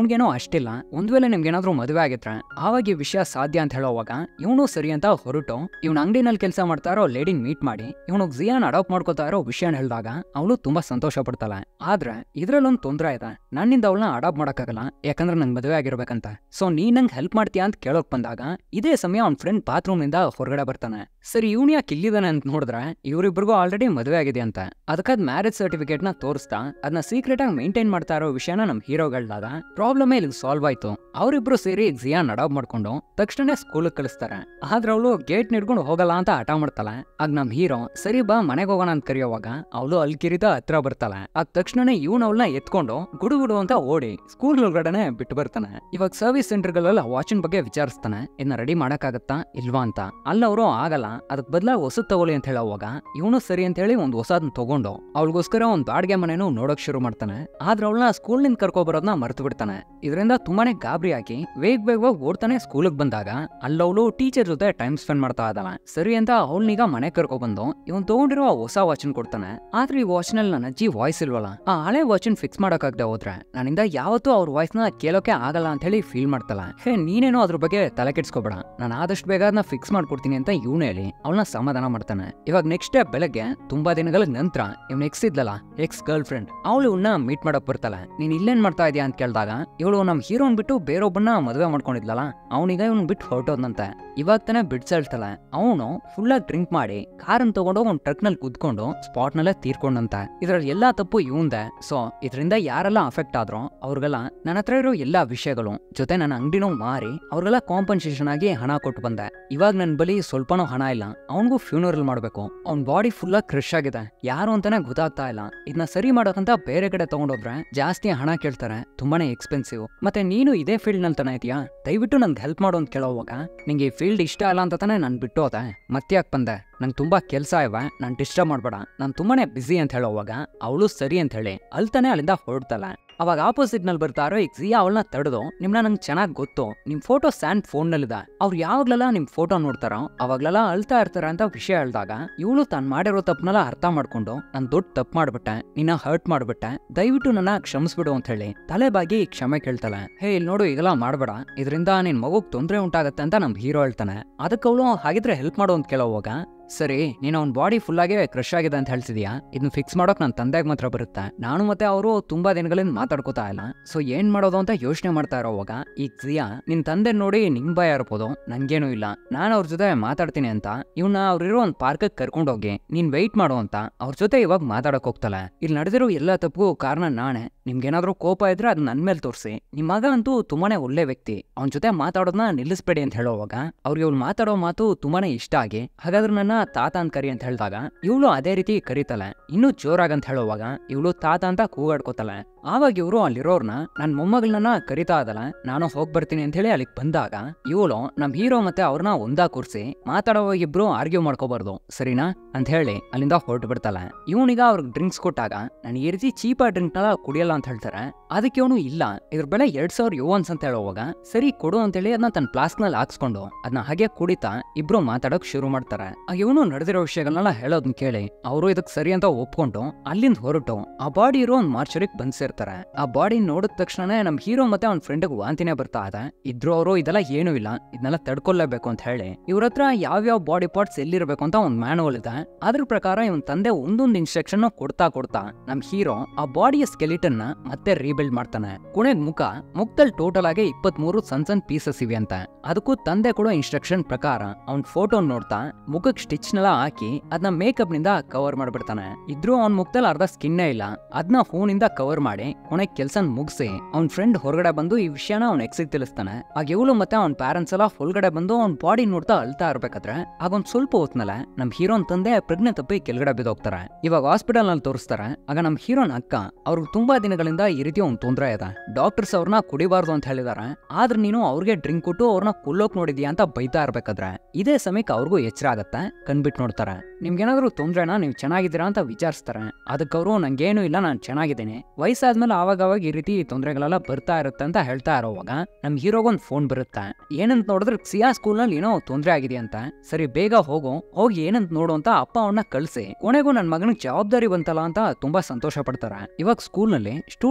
ಅವ್ನಿಗೇನೋ ಅಷ್ಟಿಲ್ಲ. ಒಂದ್ ವೇಳೆ ನಿಮ್ಗೇನಾದ್ರೂ ಮದುವೆ ಆಗಿದ್ರೆ ಆವಾಗ ಈ ವಿಷಯ ಸಾಧ್ಯ ಅಂತ ಹೇಳೋವಾಗ ಇವನು ಸರಿ ಅಂತ ಹೊರಟು ಇವ್ನ ಅಂಗಡಿನಲ್ಲಿ ಕೆಲಸ ಮಾಡ್ತಾ ಇರೋ ಲೇಡಿನ್ ಮೀಟ್ ಮಾಡಿ ಇವನು ಜಿಯಾನ್ ಅಡಾಪ್ಟ್ ಮಾಡ್ಕೋತಾ ಇರೋ ವಿಷಯ ಹೇಳಿದಾಗ ಅವಳು ತುಂಬಾ ಸಂತೋಷ ಪಡ್ತಾಳೆ. ಆದ್ರೆ ಇದ್ರಲ್ಲೊಂದು ತೊಂದರೆ ಇದೆ, ನನ್ನಿಂದ ಅವಳನ್ನ ಅಡಾಪ್ಟ್ ಮಾಡಕ್ಕಾಗಲ್ಲ ಯಾಕಂದ್ರೆ ನಂಗೆ ಮದುವೆ ಆಗಿರ್ಬೇಕಂತ. ಸೊ ನೀನ್ ನಂಗೆ ಹೆಲ್ಪ್ ಮಾಡ್ತೀಯಾ ಅಂತ ಕೇಳೋಕ್ ಬಂದಾಗ ಇದೇ ಸಮಯ ಅವ್ನ ಫ್ರೆಂಡ್ ಬಾತ್ರೂಮ್ ನಿಂದ ಹೊರಗಡೆ ಬರ್ತಾನೆ. ಸರಿ ಇವ್ನು ಯಾಕೆ ಇಲ್ಲಿದ್ದಾನೆ ಅಂತ ನೋಡಿದ್ರೆ ಇವ್ರಿಬ್ರಿಗೂ ಆಲ್ರೆಡಿ ಮದುವೆ ಆಗಿದೆ ಅಂತ. ಅದಕ್ಕಾದ ಮ್ಯಾರೇಜ್ ಸರ್ಟಿಫಿಕೇಟ್ ನ ತೋರಿಸ್ತಾ ಅದನ್ನ ಸೀಕ್ರೆಟ್ ಆಗಿ ಮೇಂಟೈನ್ ಮಾಡ್ತಾ ಇರೋ ವಿಷಯನ ನಮ್ ಹೀರೋಗಳಾಗ ಪ್ರಾಬ್ಲಮ್ ಇಲ್ಲಿ ಸಾಲ್ವ್ ಆಯ್ತು. ಅವರಿಬ್ರು ಸೇರಿ ಜಿಯಾನ್ ಅಡಾಪ್ಟ್ ಮಾಡ್ಕೊಂಡು ತಕ್ಷಣ ಸ್ಕೂಲ್ ಕಳಿಸ್ತಾರೆ. ಆದ್ರೆ ಅವಳು ಗೇಟ್ ನಿಡ್ಕೊಂಡು ಹೋಗಲ್ಲ ಅಂತ ಹಠ ಮಾಡ್ತಾಳೆ. ಆಗ ನಮ್ ಹೀರೋ ಸರಿ ಬಾ ಮನೆಗೆ ಹೋಗೋಣ ಅಂತ ಕರೆಯುವಾಗ ಅವಳು ಅಲ್ಲಿ ಕಿರಿತ ಹತ್ರ ಬರ್ತಾಳೆ. ಆಗ ತಕ್ಷಣ ಇವ್ನ ಅವಳನ್ನ ಎತ್ಕೊಂಡು ಗುಡು ಗುಡು ಅಂತ ಓಡಿ ಸ್ಕೂಲ್ ಒಳಗಡೆ ಬಿಟ್ಟು ಬರ್ತಾನೆ. ಇವಾಗ ಸರ್ವಿಸ್ ಸೆಂಟರ್ಗಳೆಲ್ಲ ವಾಚಿನ ಬಗ್ಗೆ ವಿಚಾರಿಸ್ತಾನೆ, ಇದನ್ನ ರೆಡಿ ಮಾಡಕ್ಕಾಗತ್ತಾ ಇಲ್ವಾ ಅಂತ. ಅಲ್ಲ ಅವರು ಆಗಲ್ಲ, ಅದಕ್ ಬದಲಾಗಿ ಹೊಸದ್ ತಗೊಳ್ಳಿ ಅಂತ ಹೇಳೋವಾಗ ಇವನು ಸರಿ ಅಂತ ಹೇಳಿ ಒಂದ್ ಹೊಸದನ್ನ ತಗೊಂಡು ಅವಳಿಗೋಸ್ಕರ ಒಂದ್ ಬಾಡಿಗೆ ಮನೆನೂ ನೋಡಕ್ ಶುರು ಮಾಡ್ತಾನೆ. ಆದ್ರೆ ಅವಳನ್ನ ಸ್ಕೂಲ್ ನಿಂದ ಕರ್ಕೊ ಬರೋದನ್ನ ಮರ್ತು ಬಿಡ್ತಾನೆ. ಇದರಿಂದ ತುಂಬಾನೇ ಗಾಬರಿ ಆಗಿ ವೇಗ ವೇಗವಾಗಿ ಓಡ್ತಾನೆ. ಸ್ಕೂಲ್ಗೆ ಬಂದಾಗ ಅಲ್ಲವಳು ಟೀಚರ್ ಜೊತೆ ಟೈಮ್ ಸ್ಪೆಂಡ್ ಮಾಡ್ತಾ ಇದ್ದಾಳೆ. ಸರಿ ಅಂತ ಅವಳನೀಗ ಮನೆ ಕರ್ಕೊ ಬಂದು ಇವನ್ ತಗೊಂಡಿರೋ ಹೊಸ ವಾಚನ್ ಕೊಡ್ತಾನೆ. ಆದ್ರೆ ಈ ವಾಚ್ ನಲ್ಲಿ ನನ್ನ ಅಜ್ಜಿ ವಾಯ್ಸ್ ಇಲ್ವಲ್ಲ, ಆ ಹಳೆ ವಾಚನ್ ಫಿಕ್ಸ್ ಮಾಡಕ್ಕಾಗದೆ ಹೋದ್ರೆ ನನ್ನಿಂದ ಯಾವತ್ತೂ ಅವ್ರ ವಾಯ್ಸ್ ನ ಕೇಳೋಕೆ ಆಗಲ್ಲ ಅಂತ ಹೇಳಿ ಫೀಲ್ ಮಾಡ್ತಾಳೆ. ಹೇ ನೀನೇನೋ ಅದ್ರ ಬಗ್ಗೆ ತಲೆ ಕೆಡ್ಸ್ಕೊಬೇಡ, ನಾನು ಆದಷ್ಟು ಬೇಗ ಅದನ್ನ ಫಿಕ್ಸ್ ಮಾಡ್ಕೊಡ್ತೀನಿ ಅಂತ ಇವನು ಹೇಳಿ ಅವಳನ್ನ ಸಮಾಧಾನ ಮಾಡ್ತಾನೆ. ಇವಾಗ ನೆಕ್ಸ್ಟ್ ಡೇ ಬೆಳಗ್ಗೆ ತುಂಬಾ ದಿನಗಳ ನಂತರ ಇವ್ನ ಎಕ್ಸ್ ಇದ್ಲಲ್ಲ, ಎಕ್ಸ್ ಗರ್ಲ್ ಫ್ರೆಂಡ್, ಅವಳು ಇವನ್ನ ಮೀಟ್ ಮಾಡಕ್ ಬರ್ತಾಳೆ. ನೀನ್ ಇಲ್ಲೇನ್ ಮಾಡ್ತಾ ಇದೀಯ ಅಂತ ಕೇಳಿದಾಗ ಇವಳು ನಮ್ ಹೀರೋನ್ ಬಿಟ್ಟು ಬೇರೊಬ್ಬನ ಮದುವೆ ಮಾಡ್ಕೊಂಡಿದ್ಲಲ್ಲ, ಅವನಿಗ ಇವನ್ ಬಿಟ್ಟು ಹೊರಟೋದಂತೆ. ಇವಾಗ ತಾನೇ ಬಿಡ್ಸಳ್ತಾಳೆ. ಅವನು ಫುಲ್ ಆಗಿ ಡ್ರಿಂಕ್ ಮಾಡಿ ಕಾರನ್ ತಗೊಂಡು ಒಂದ್ ಟ್ರಕ್ ನಲ್ಲಿ ಕುದ್ಕೊಂಡು ಸ್ಪಾಟ್ ನಲ್ಲೇ ತೀರ್ಕೊಂಡಂತ. ಇದ್ರಲ್ಲಿ ಎಲ್ಲಾ ತಪ್ಪು ಇವಂದೆ. ಸೊ ಇದರಿಂದ ಯಾರೆಲ್ಲ ಅಫೆಕ್ಟ್ ಆದ್ರೋ ಅವ್ರಿಗೆಲ್ಲ ನನ್ನ ಹತ್ರ ಇರೋ ಎಲ್ಲಾ ವಿಷಯಗಳು ಜೊತೆ ನನ್ನ ಅಂಗಡಿನೂ ಮಾರಿ ಅವ್ರಿಗೆಲ್ಲ ಕಾಂಪನ್ಸೇಷನ್ ಆಗಿ ಹಣ ಕೊಟ್ಟು ಬಂದೆ. ಇವಾಗ ನನ್ ಬಳಿ ಸ್ವಲ್ಪನೂ ಹಣ ಇಲ್ಲ, ಅವನಿಗೂ ಫ್ಯೂನರಲ್ ಮಾಡ್ಬೇಕು. ಅವ್ನ್ ಬಾಡಿ ಫುಲ್ ಆಗಿ ಕ್ರಶ್ ಆಗಿದೆ, ಯಾರು ಅಂತಾನೆ ಗೊತ್ತಾಗ್ತಾ ಇಲ್ಲ. ಇದನ್ನ ಸರಿ ಮಾಡೋಕಂತ ಬೇರೆ ಕಡೆ ತಗೊಂಡೋದ್ರೆ ಜಾಸ್ತಿ ಹಣ ಕೇಳ್ತಾರೆ, ತುಂಬಾನೇ ಎಕ್ಸ್ಪೆನ್ಸಿವ್. ಮತ್ತೆ ನೀನು ಇದೇ ಫೀಲ್ಡ್ ನಲ್ಲಿ ತಾನೆ ಇದೆಯಾ, ದಯವಿಟ್ಟು ನನ್ಗೆ ಹೆಲ್ಪ್ ಮಾಡು ಅಂತ ಕೇಳೋವಾಗ ನಿಂಗೆ ಈ ಫೀಲ್ಡ್ ಇಷ್ಟ ಅಲ್ಲ ಅಂತ ತಾನೆ ನಾನು ಬಿಟ್ಟು ಹೋದೆ, ಮತ್ತೆ ಯಾಕೆ ಬಂದೆ, ನಂಗೆ ತುಂಬಾ ಕೆಲಸ ಇವೆ, ನಾನು ಡಿಸ್ಟರ್ಬ್ ಮಾಡ್ಬೇಡ, ನಾನು ತುಂಬಾನೇ ಬಿಸಿ ಅಂತ ಹೇಳೋವಾಗ ಅವಳು ಸರಿ ಅಂತ ಹೇಳಿ ಅಲ್ತಾನೆ ಅಲ್ಲಿಂದ ಹೊರಡ್ತಾಳೆ. ಅವಾಗ ಆಪೋಸಿಟ್ ನಲ್ಲಿ ಬರ್ತಾರೋ ಈಗ ಜಿಯಾ ಅವಳನ್ನ ತಡೆದು ನಿಮ್ನ ನಂಗೆ ಚೆನ್ನಾಗಿ ಗೊತ್ತು, ನಿಮ್ ಫೋಟೋ ಸ್ಯಾನ್ ಫೋನ್ ನಲ್ಲಿದೆ, ಅವ್ರು ಯಾವಾಗ್ಲೆಲ್ಲ ನಿಮ್ ಫೋಟೋ ನೋಡ್ತಾರೋ ಅವಾಗ್ಲೆಲ್ಲ ಅಳ್ತಾ ಇರ್ತಾರ ಅಂತ ವಿಷಯ ಹೇಳ್ದಾಗ ಇವಳು ತಾನು ಮಾಡಿರೋ ತಪ್ಪನೆಲ್ಲ ಅರ್ಥ ಮಾಡ್ಕೊಂಡು ನಾನು ದೊಡ್ಡ ತಪ್ಪು ಮಾಡ್ಬಿಟ್ಟೆ, ನಿನ್ನ ಹರ್ಟ್ ಮಾಡ್ಬಿಟ್ಟೆ, ದಯವಿಟ್ಟು ನನ್ನ ಕ್ಷಮಿಸ್ಬಿಡು ಅಂತ ಹೇಳಿ ತಲೆ ಬಾಗಿ ಕ್ಷಮೆ ಕೇಳ್ತಾಳೆ. ಹೇ ಇಲ್ಲಿ ನೋಡು ಈಗೆಲ್ಲ ಮಾಡ್ಬೇಡ, ಇದರಿಂದ ನಿನ್ ಮಗುಗ್ ತೊಂದರೆ ಉಂಟಾಗತ್ತೆ ಅಂತ ನಮ್ ಹೀರೋ ಹೇಳ್ತಾನೆ. ಅದಕ್ಕೆ ಅವಳು ಹಾಗಿದ್ರೆ ಹೆಲ್ಪ್ ಮಾಡು ಅಂತ ಕೇಳೋವಾಗ ಸರಿ ನೀನು ಅವ್ನ ಬಾಡಿ ಫುಲ್ ಆಗಿ ಕ್ರಶ್ ಆಗಿದೆ ಅಂತ ಹೇಳ್ತಿದ್ಯಾ, ಇದನ್ನ ಫಿಕ್ಸ್ ಮಾಡೋಕ್ ನನ್ನ ತಂದೆಗೆ ಮಾತ್ರ ಬರುತ್ತೆ, ನಾನು ಮತ್ತೆ ಅವರು ತುಂಬಾ ದಿನಗಳಿಂದ ಮಾತಾಡ್ಕೋತಾ ಇಲ್ಲ, ಸೊ ಏನ್ ಮಾಡೋದು ಅಂತ ಯೋಚನೆ ಮಾಡ್ತಾ ಇರೋವಾಗ ಈಗ ಜಿಯಾ ನಿನ್ ತಂದೆ ನೋಡಿ ನಿಂಗ್ ಭಯ ಇರ್ಬೋದು, ನನ್ಗೇನು ಇಲ್ಲ, ನಾನು ಅವ್ರ ಜೊತೆ ಮಾತಾಡ್ತೀನಿ ಅಂತ ಇವ್ನ ಅವ್ರಿರೋ ಒಂದ್ ಪಾರ್ಕ್ ಕರ್ಕೊಂಡೋಗಿ ನೀನ್ ವೆಯ್ಟ್ ಮಾಡು ಅಂತ ಅವ್ರ ಜೊತೆ ಇವಾಗ ಮಾತಾಡಕ್ ಹೋಗ್ತಾಳೆ. ಇಲ್ಲಿ ನಡೆದಿರೋ ಎಲ್ಲಾ ತಪ್ಪು ಕಾರಣ ನಾನೇ, ನಿಮ್ಗೇನಾದ್ರೂ ಕೋಪ ಇದ್ರೆ ಅದು ನನ್ ಮೇಲೆ ತೋರಿಸಿ, ನಿಮ್ ಮಗ ಅಂತೂ ತುಂಬಾನೇ ಒಳ್ಳೆ ವ್ಯಕ್ತಿ, ಅವನ ಜೊತೆ ಮಾತಾಡೋದನ್ನ ನಿಲ್ಲಿಸ್ಬೇಡಿ ಅಂತ ಹೇಳೋವಾಗ ಅವ್ರಿಗೆ ಇವ್ಳು ಮಾತಾಡೋ ಮಾತು ತುಂಬಾನೇ ಇಷ್ಟ ಆಗಿ ಹಾಗಾದ್ರೆ ನನ್ನ ತಾತ ಅಂತ ಕರಿ ಅಂತ ಹೇಳಿದಾಗ ಇವಳು ಅದೇ ರೀತಿ ಕರೀತಾಳೆ. ಇನ್ನೂ ಜೋರಾಗಂತ ಹೇಳೋವಾಗ ಇವಳು ತಾತ ಅಂತ ಕೂಗಾಡ್ಕೋತಾಳೆ. ಆವಾಗ ಇವರು ಅಲ್ಲಿರೋರ್ನ ನನ್ ಮೊಮ್ಮಗಳನ್ನ ಕರಿತಾ ಇದಲ್ಲ, ನಾನು ಹೋಗ್ ಬರ್ತೀನಿ ಅಂತ ಹೇಳಿ ಅಲ್ಲಿಗೆ ಬಂದಾಗ ಇವಳು ನಮ್ ಹೀರೋ ಮತ್ತೆ ಅವ್ರನ್ನ ಒಂದಾ ಕೂರ್ಸಿ ಮಾತಾಡೋವಾಗ ಇಬ್ರು ಆರ್ಗ್ಯೂ ಮಾಡ್ಕೋಬಾರ್ದು ಸರಿನಾ ಅಂತ ಹೇಳಿ ಅಲ್ಲಿಂದ ಹೊರಟು ಬಿಡ್ತಾಳೆ. ಇವನಿಗ ಅವ್ರಿಗೆ ಡ್ರಿಂಕ್ಸ್ ಕೊಟ್ಟಾಗ ನಾನು ಈ ರೀತಿ ಚೀಪ ಡ್ರಿಂಕ್ ನ ಕುಡಿಯಲ್ಲ ಅಂತ ಹೇಳ್ತಾರೆ. ಅದಕ್ಕೆ ಅವನು ಇಲ್ಲ ಇದ್ರ ಬೆಲೆ ಎರಡ್ ಸಾವಿರ ಯುವನ್ಸ್ ಅಂತ ಹೇಳೋವಾಗ ಸರಿ ಕೊಡು ಅಂತ ಹೇಳಿ ಅದನ್ನ ತನ್ನ ಪ್ಲಾಸ್ಕ್ ನಲ್ಲಿ ಹಾಕ್ಸ್ಕೊಂಡು ಅದನ್ನ ಹಾಗೆ ಕುಡಿತಾ ಇಬ್ರು ಮಾತಾಡಕ್ ಶುರು ಮಾಡ್ತಾರೆ. ಇವನು ನಡೆದಿರೋ ವಿಷಯಗಳನ್ನೆಲ್ಲ ಹೇಳೋದನ್ನ ಕೇಳಿ ಅವರು ಇದಕ್ ಸರಿ ಅಂತ ಒಪ್ಕೊಂಡು ಅಲ್ಲಿಂದ ಹೊರಟು ಆ ಬಾಡಿ ಇರೋ ಒಂದ್ ಮಾರ್ಚರಿಗೆ ಬಂದ್ ಸೇರ್ತಾರೆ. ಆ ಬಾಡಿ ನೋಡಿದ ತಕ್ಷಣನೇ ನಮ್ ಹೀರೋ ಮತ್ತೆ ಅವ್ನ ಫ್ರೆಂಡ್ ವಾಂತಿನೇ ಬರ್ತಾ ಇದೆ. ಇದ್ರು ಅವರು ಇದೆಲ್ಲ ಏನೂ ಇಲ್ಲ, ಇದನ್ನೆಲ್ಲ ತಡ್ಕೊಳ್ಲೇಬೇಕು ಅಂತ ಹೇಳಿ ಇವ್ರ ಹತ್ರ ಯಾವ್ಯಾವ ಬಾಡಿ ಪಾರ್ಟ್ಸ್ ಎಲ್ಲಿರ್ಬೇಕು ಅಂತ ಒಂದ್ ಮ್ಯಾನುವಲ್ ಇದೆ. ಅದ್ರ ಪ್ರಕಾರ ಇವನ್ ತಂದೆ ಒಂದೊಂದು ಇನ್ಸ್ಟ್ರಕ್ಷನ್ ಕೊಡ್ತಾ ಕೊಡ್ತಾ ನಮ್ ಹೀರೋ ಆ ಬಾಡಿಯ ಸ್ಕೆಲಿಟನ್ ನ ಮತ್ತೆ ರೀಬಿಲ್ಡ್ ಮಾಡ್ತಾನೆ. ಕೊನೆಗ್ ಮುಖ ಮುಖದಲ್ಲಿ ಟೋಟಲ್ ಆಗಿ ಇಪ್ಪತ್ತ್ ಮೂರು ಸಣ್ಣ ಸಣ್ಣ ಪೀಸಸ್ ಇವೆ ಅಂತ. ಅದಕ್ಕೂ ತಂದೆ ಕೊಡೋ ಇನ್ಸ್ಟ್ರಕ್ಷನ್ ಪ್ರಕಾರ ಅವ್ನ್ ಫೋಟೋ ನೋಡ್ತಾ ಮುಖಕ್ ಸ್ಟಿಚ್ ನೆಲ್ಲ ಹಾಕಿ ಅದನ್ನ ಮೇಕಪ್ ನಿಂದ ಕವರ್ ಮಾಡ್ಬಿಡ್ತಾನೆ. ಇದ್ರೂ ಅವ್ನ ಮುಖದಲ್ಲಿ ಅರ್ಧ ಸ್ಕಿನ್ನೇ ಇಲ್ಲ, ಅದನ್ನ ಫೋನ್ ಇಂದ ಕವರ್ ಮಾಡಿ ಕೊನೆಗೆ ಕೆಲಸ ಮುಗಿಸಿ ಅವ್ನ ಫ್ರೆಂಡ್ ಹೊರಗಡೆ ಬಂದು ಈ ವಿಷಯನ ಅವ್ನ ಎಕ್ಸಿಗೆ ತಿಳಿಸ್ತಾನೆ. ಆಗ ಇವಳು ಮತ್ತೆ ಅವ್ನ ಪ್ಯಾರೆಂಟ್ಸ್ ಎಲ್ಲ ಹೊರಗಡೆ ಬಂದು ಅವ್ನ ಬಾಡಿ ನೋಡ್ತಾ ಅಳ್ತಾ ಇರ್ಬೇಕಾದ್ರೆ ಆಗೊಂದ್ ಸ್ವಲ್ಪ ಹೊತ್ಮೇಲೆ ನಮ್ ಹೀರೋನ್ ತಂದೆ ಪ್ರಜ್ಞೆ ತಪ್ಪಿ ಕೆಳಗಡೆ ಬಿದ್ದೋಗ್ತಾರೆ. ಇವಾಗ ಹಾಸ್ಪಿಟಲ್ ನಲ್ಲಿ ತೋರಿಸ್ತಾರೆ. ಆಗ ನಮ್ ಹೀರೋನ್ ಅಕ್ಕ ಅವ್ರಿಗೆ ತುಂಬಾ ದಿನಗಳಿಂದ ಈ ರೀತಿ ಒಂದ್ ತೊಂದರೆ ಇದೆ, ಡಾಕ್ಟರ್ಸ್ ಅವ್ರನ್ನ ಕುಡಿಬಾರ್ದು ಅಂತ ಹೇಳಿದಾರೆ, ಆದ್ರೆ ನೀನು ಅವ್ರಿಗೆ ಡ್ರಿಂಕ್ ಕೊಟ್ಟು ಅವ್ರನ್ನ ಕುಲ್ಲೋಕ್ ನೋಡಿದ್ಯಾ ಅಂತ ಬೈತಾ ಇರ್ಬೇಕಾದ್ರೆ ಇದೇ ಸಮಯಕ್ಕೆ ಅವ್ರಿಗೂ ಎಚ್ಚರ ಆಗತ್ತೆ. ಕಣ್ಬಿಟ್ಟು ನೋಡ್ತಾರೆ. ನಿಮ್ಗೇನಾದ್ರು ತೊಂದ್ರೆನಾ, ನೀವು ಚೆನ್ನಾಗಿದ್ದೀರಾ ಅಂತ ವಿಚಾರಿಸ್ತಾರೆ. ಅದಕ್ಕವರು ನಂಗೇನು ಇಲ್ಲ, ನಾನು ಚೆನ್ನಾಗಿದ್ದೀನಿ, ವಯಸ್ಸಾದ್ಮೇಲೆ ಆವಾಗ ಅವಾಗ ಈ ರೀತಿ ತೊಂದರೆಗಳೆಲ್ಲ ಬರ್ತಾ ಇರುತ್ತೆ ಅಂತ ಹೇಳ್ತಾ ಇರೋವಾಗ ನಮ್ ಹೀರೋಗೊಂದ್ ಫೋನ್ ಬರುತ್ತೆ. ಏನಂತ ನೋಡಿದ್ರೆ ಸಿಯಾ ಸ್ಕೂಲ್ ನಲ್ಲಿ ಏನೋ ತೊಂದರೆ ಆಗಿದೆ ಅಂತ. ಸರಿ ಬೇಗ ಹೋಗು, ಹೋಗಿ ಏನಂತ ನೋಡು ಅಂತ ಅಪ್ಪ ಅವನ್ನ ಕಳ್ಸಿ ಕೊನೆಗೂ ನನ್ ಮಗನಿಗೆ ಜವಾಬ್ದಾರಿ ಬಂತಲ್ಲ ಅಂತ ತುಂಬಾ ಸಂತೋಷ ಪಡ್ತಾರೆ. ಇವಾಗ ಸ್ಕೂಲ್ ನಲ್ಲಿ ಸ್ಟೂಡೆಂಟ್ಸ್ ಎಲ್ಲ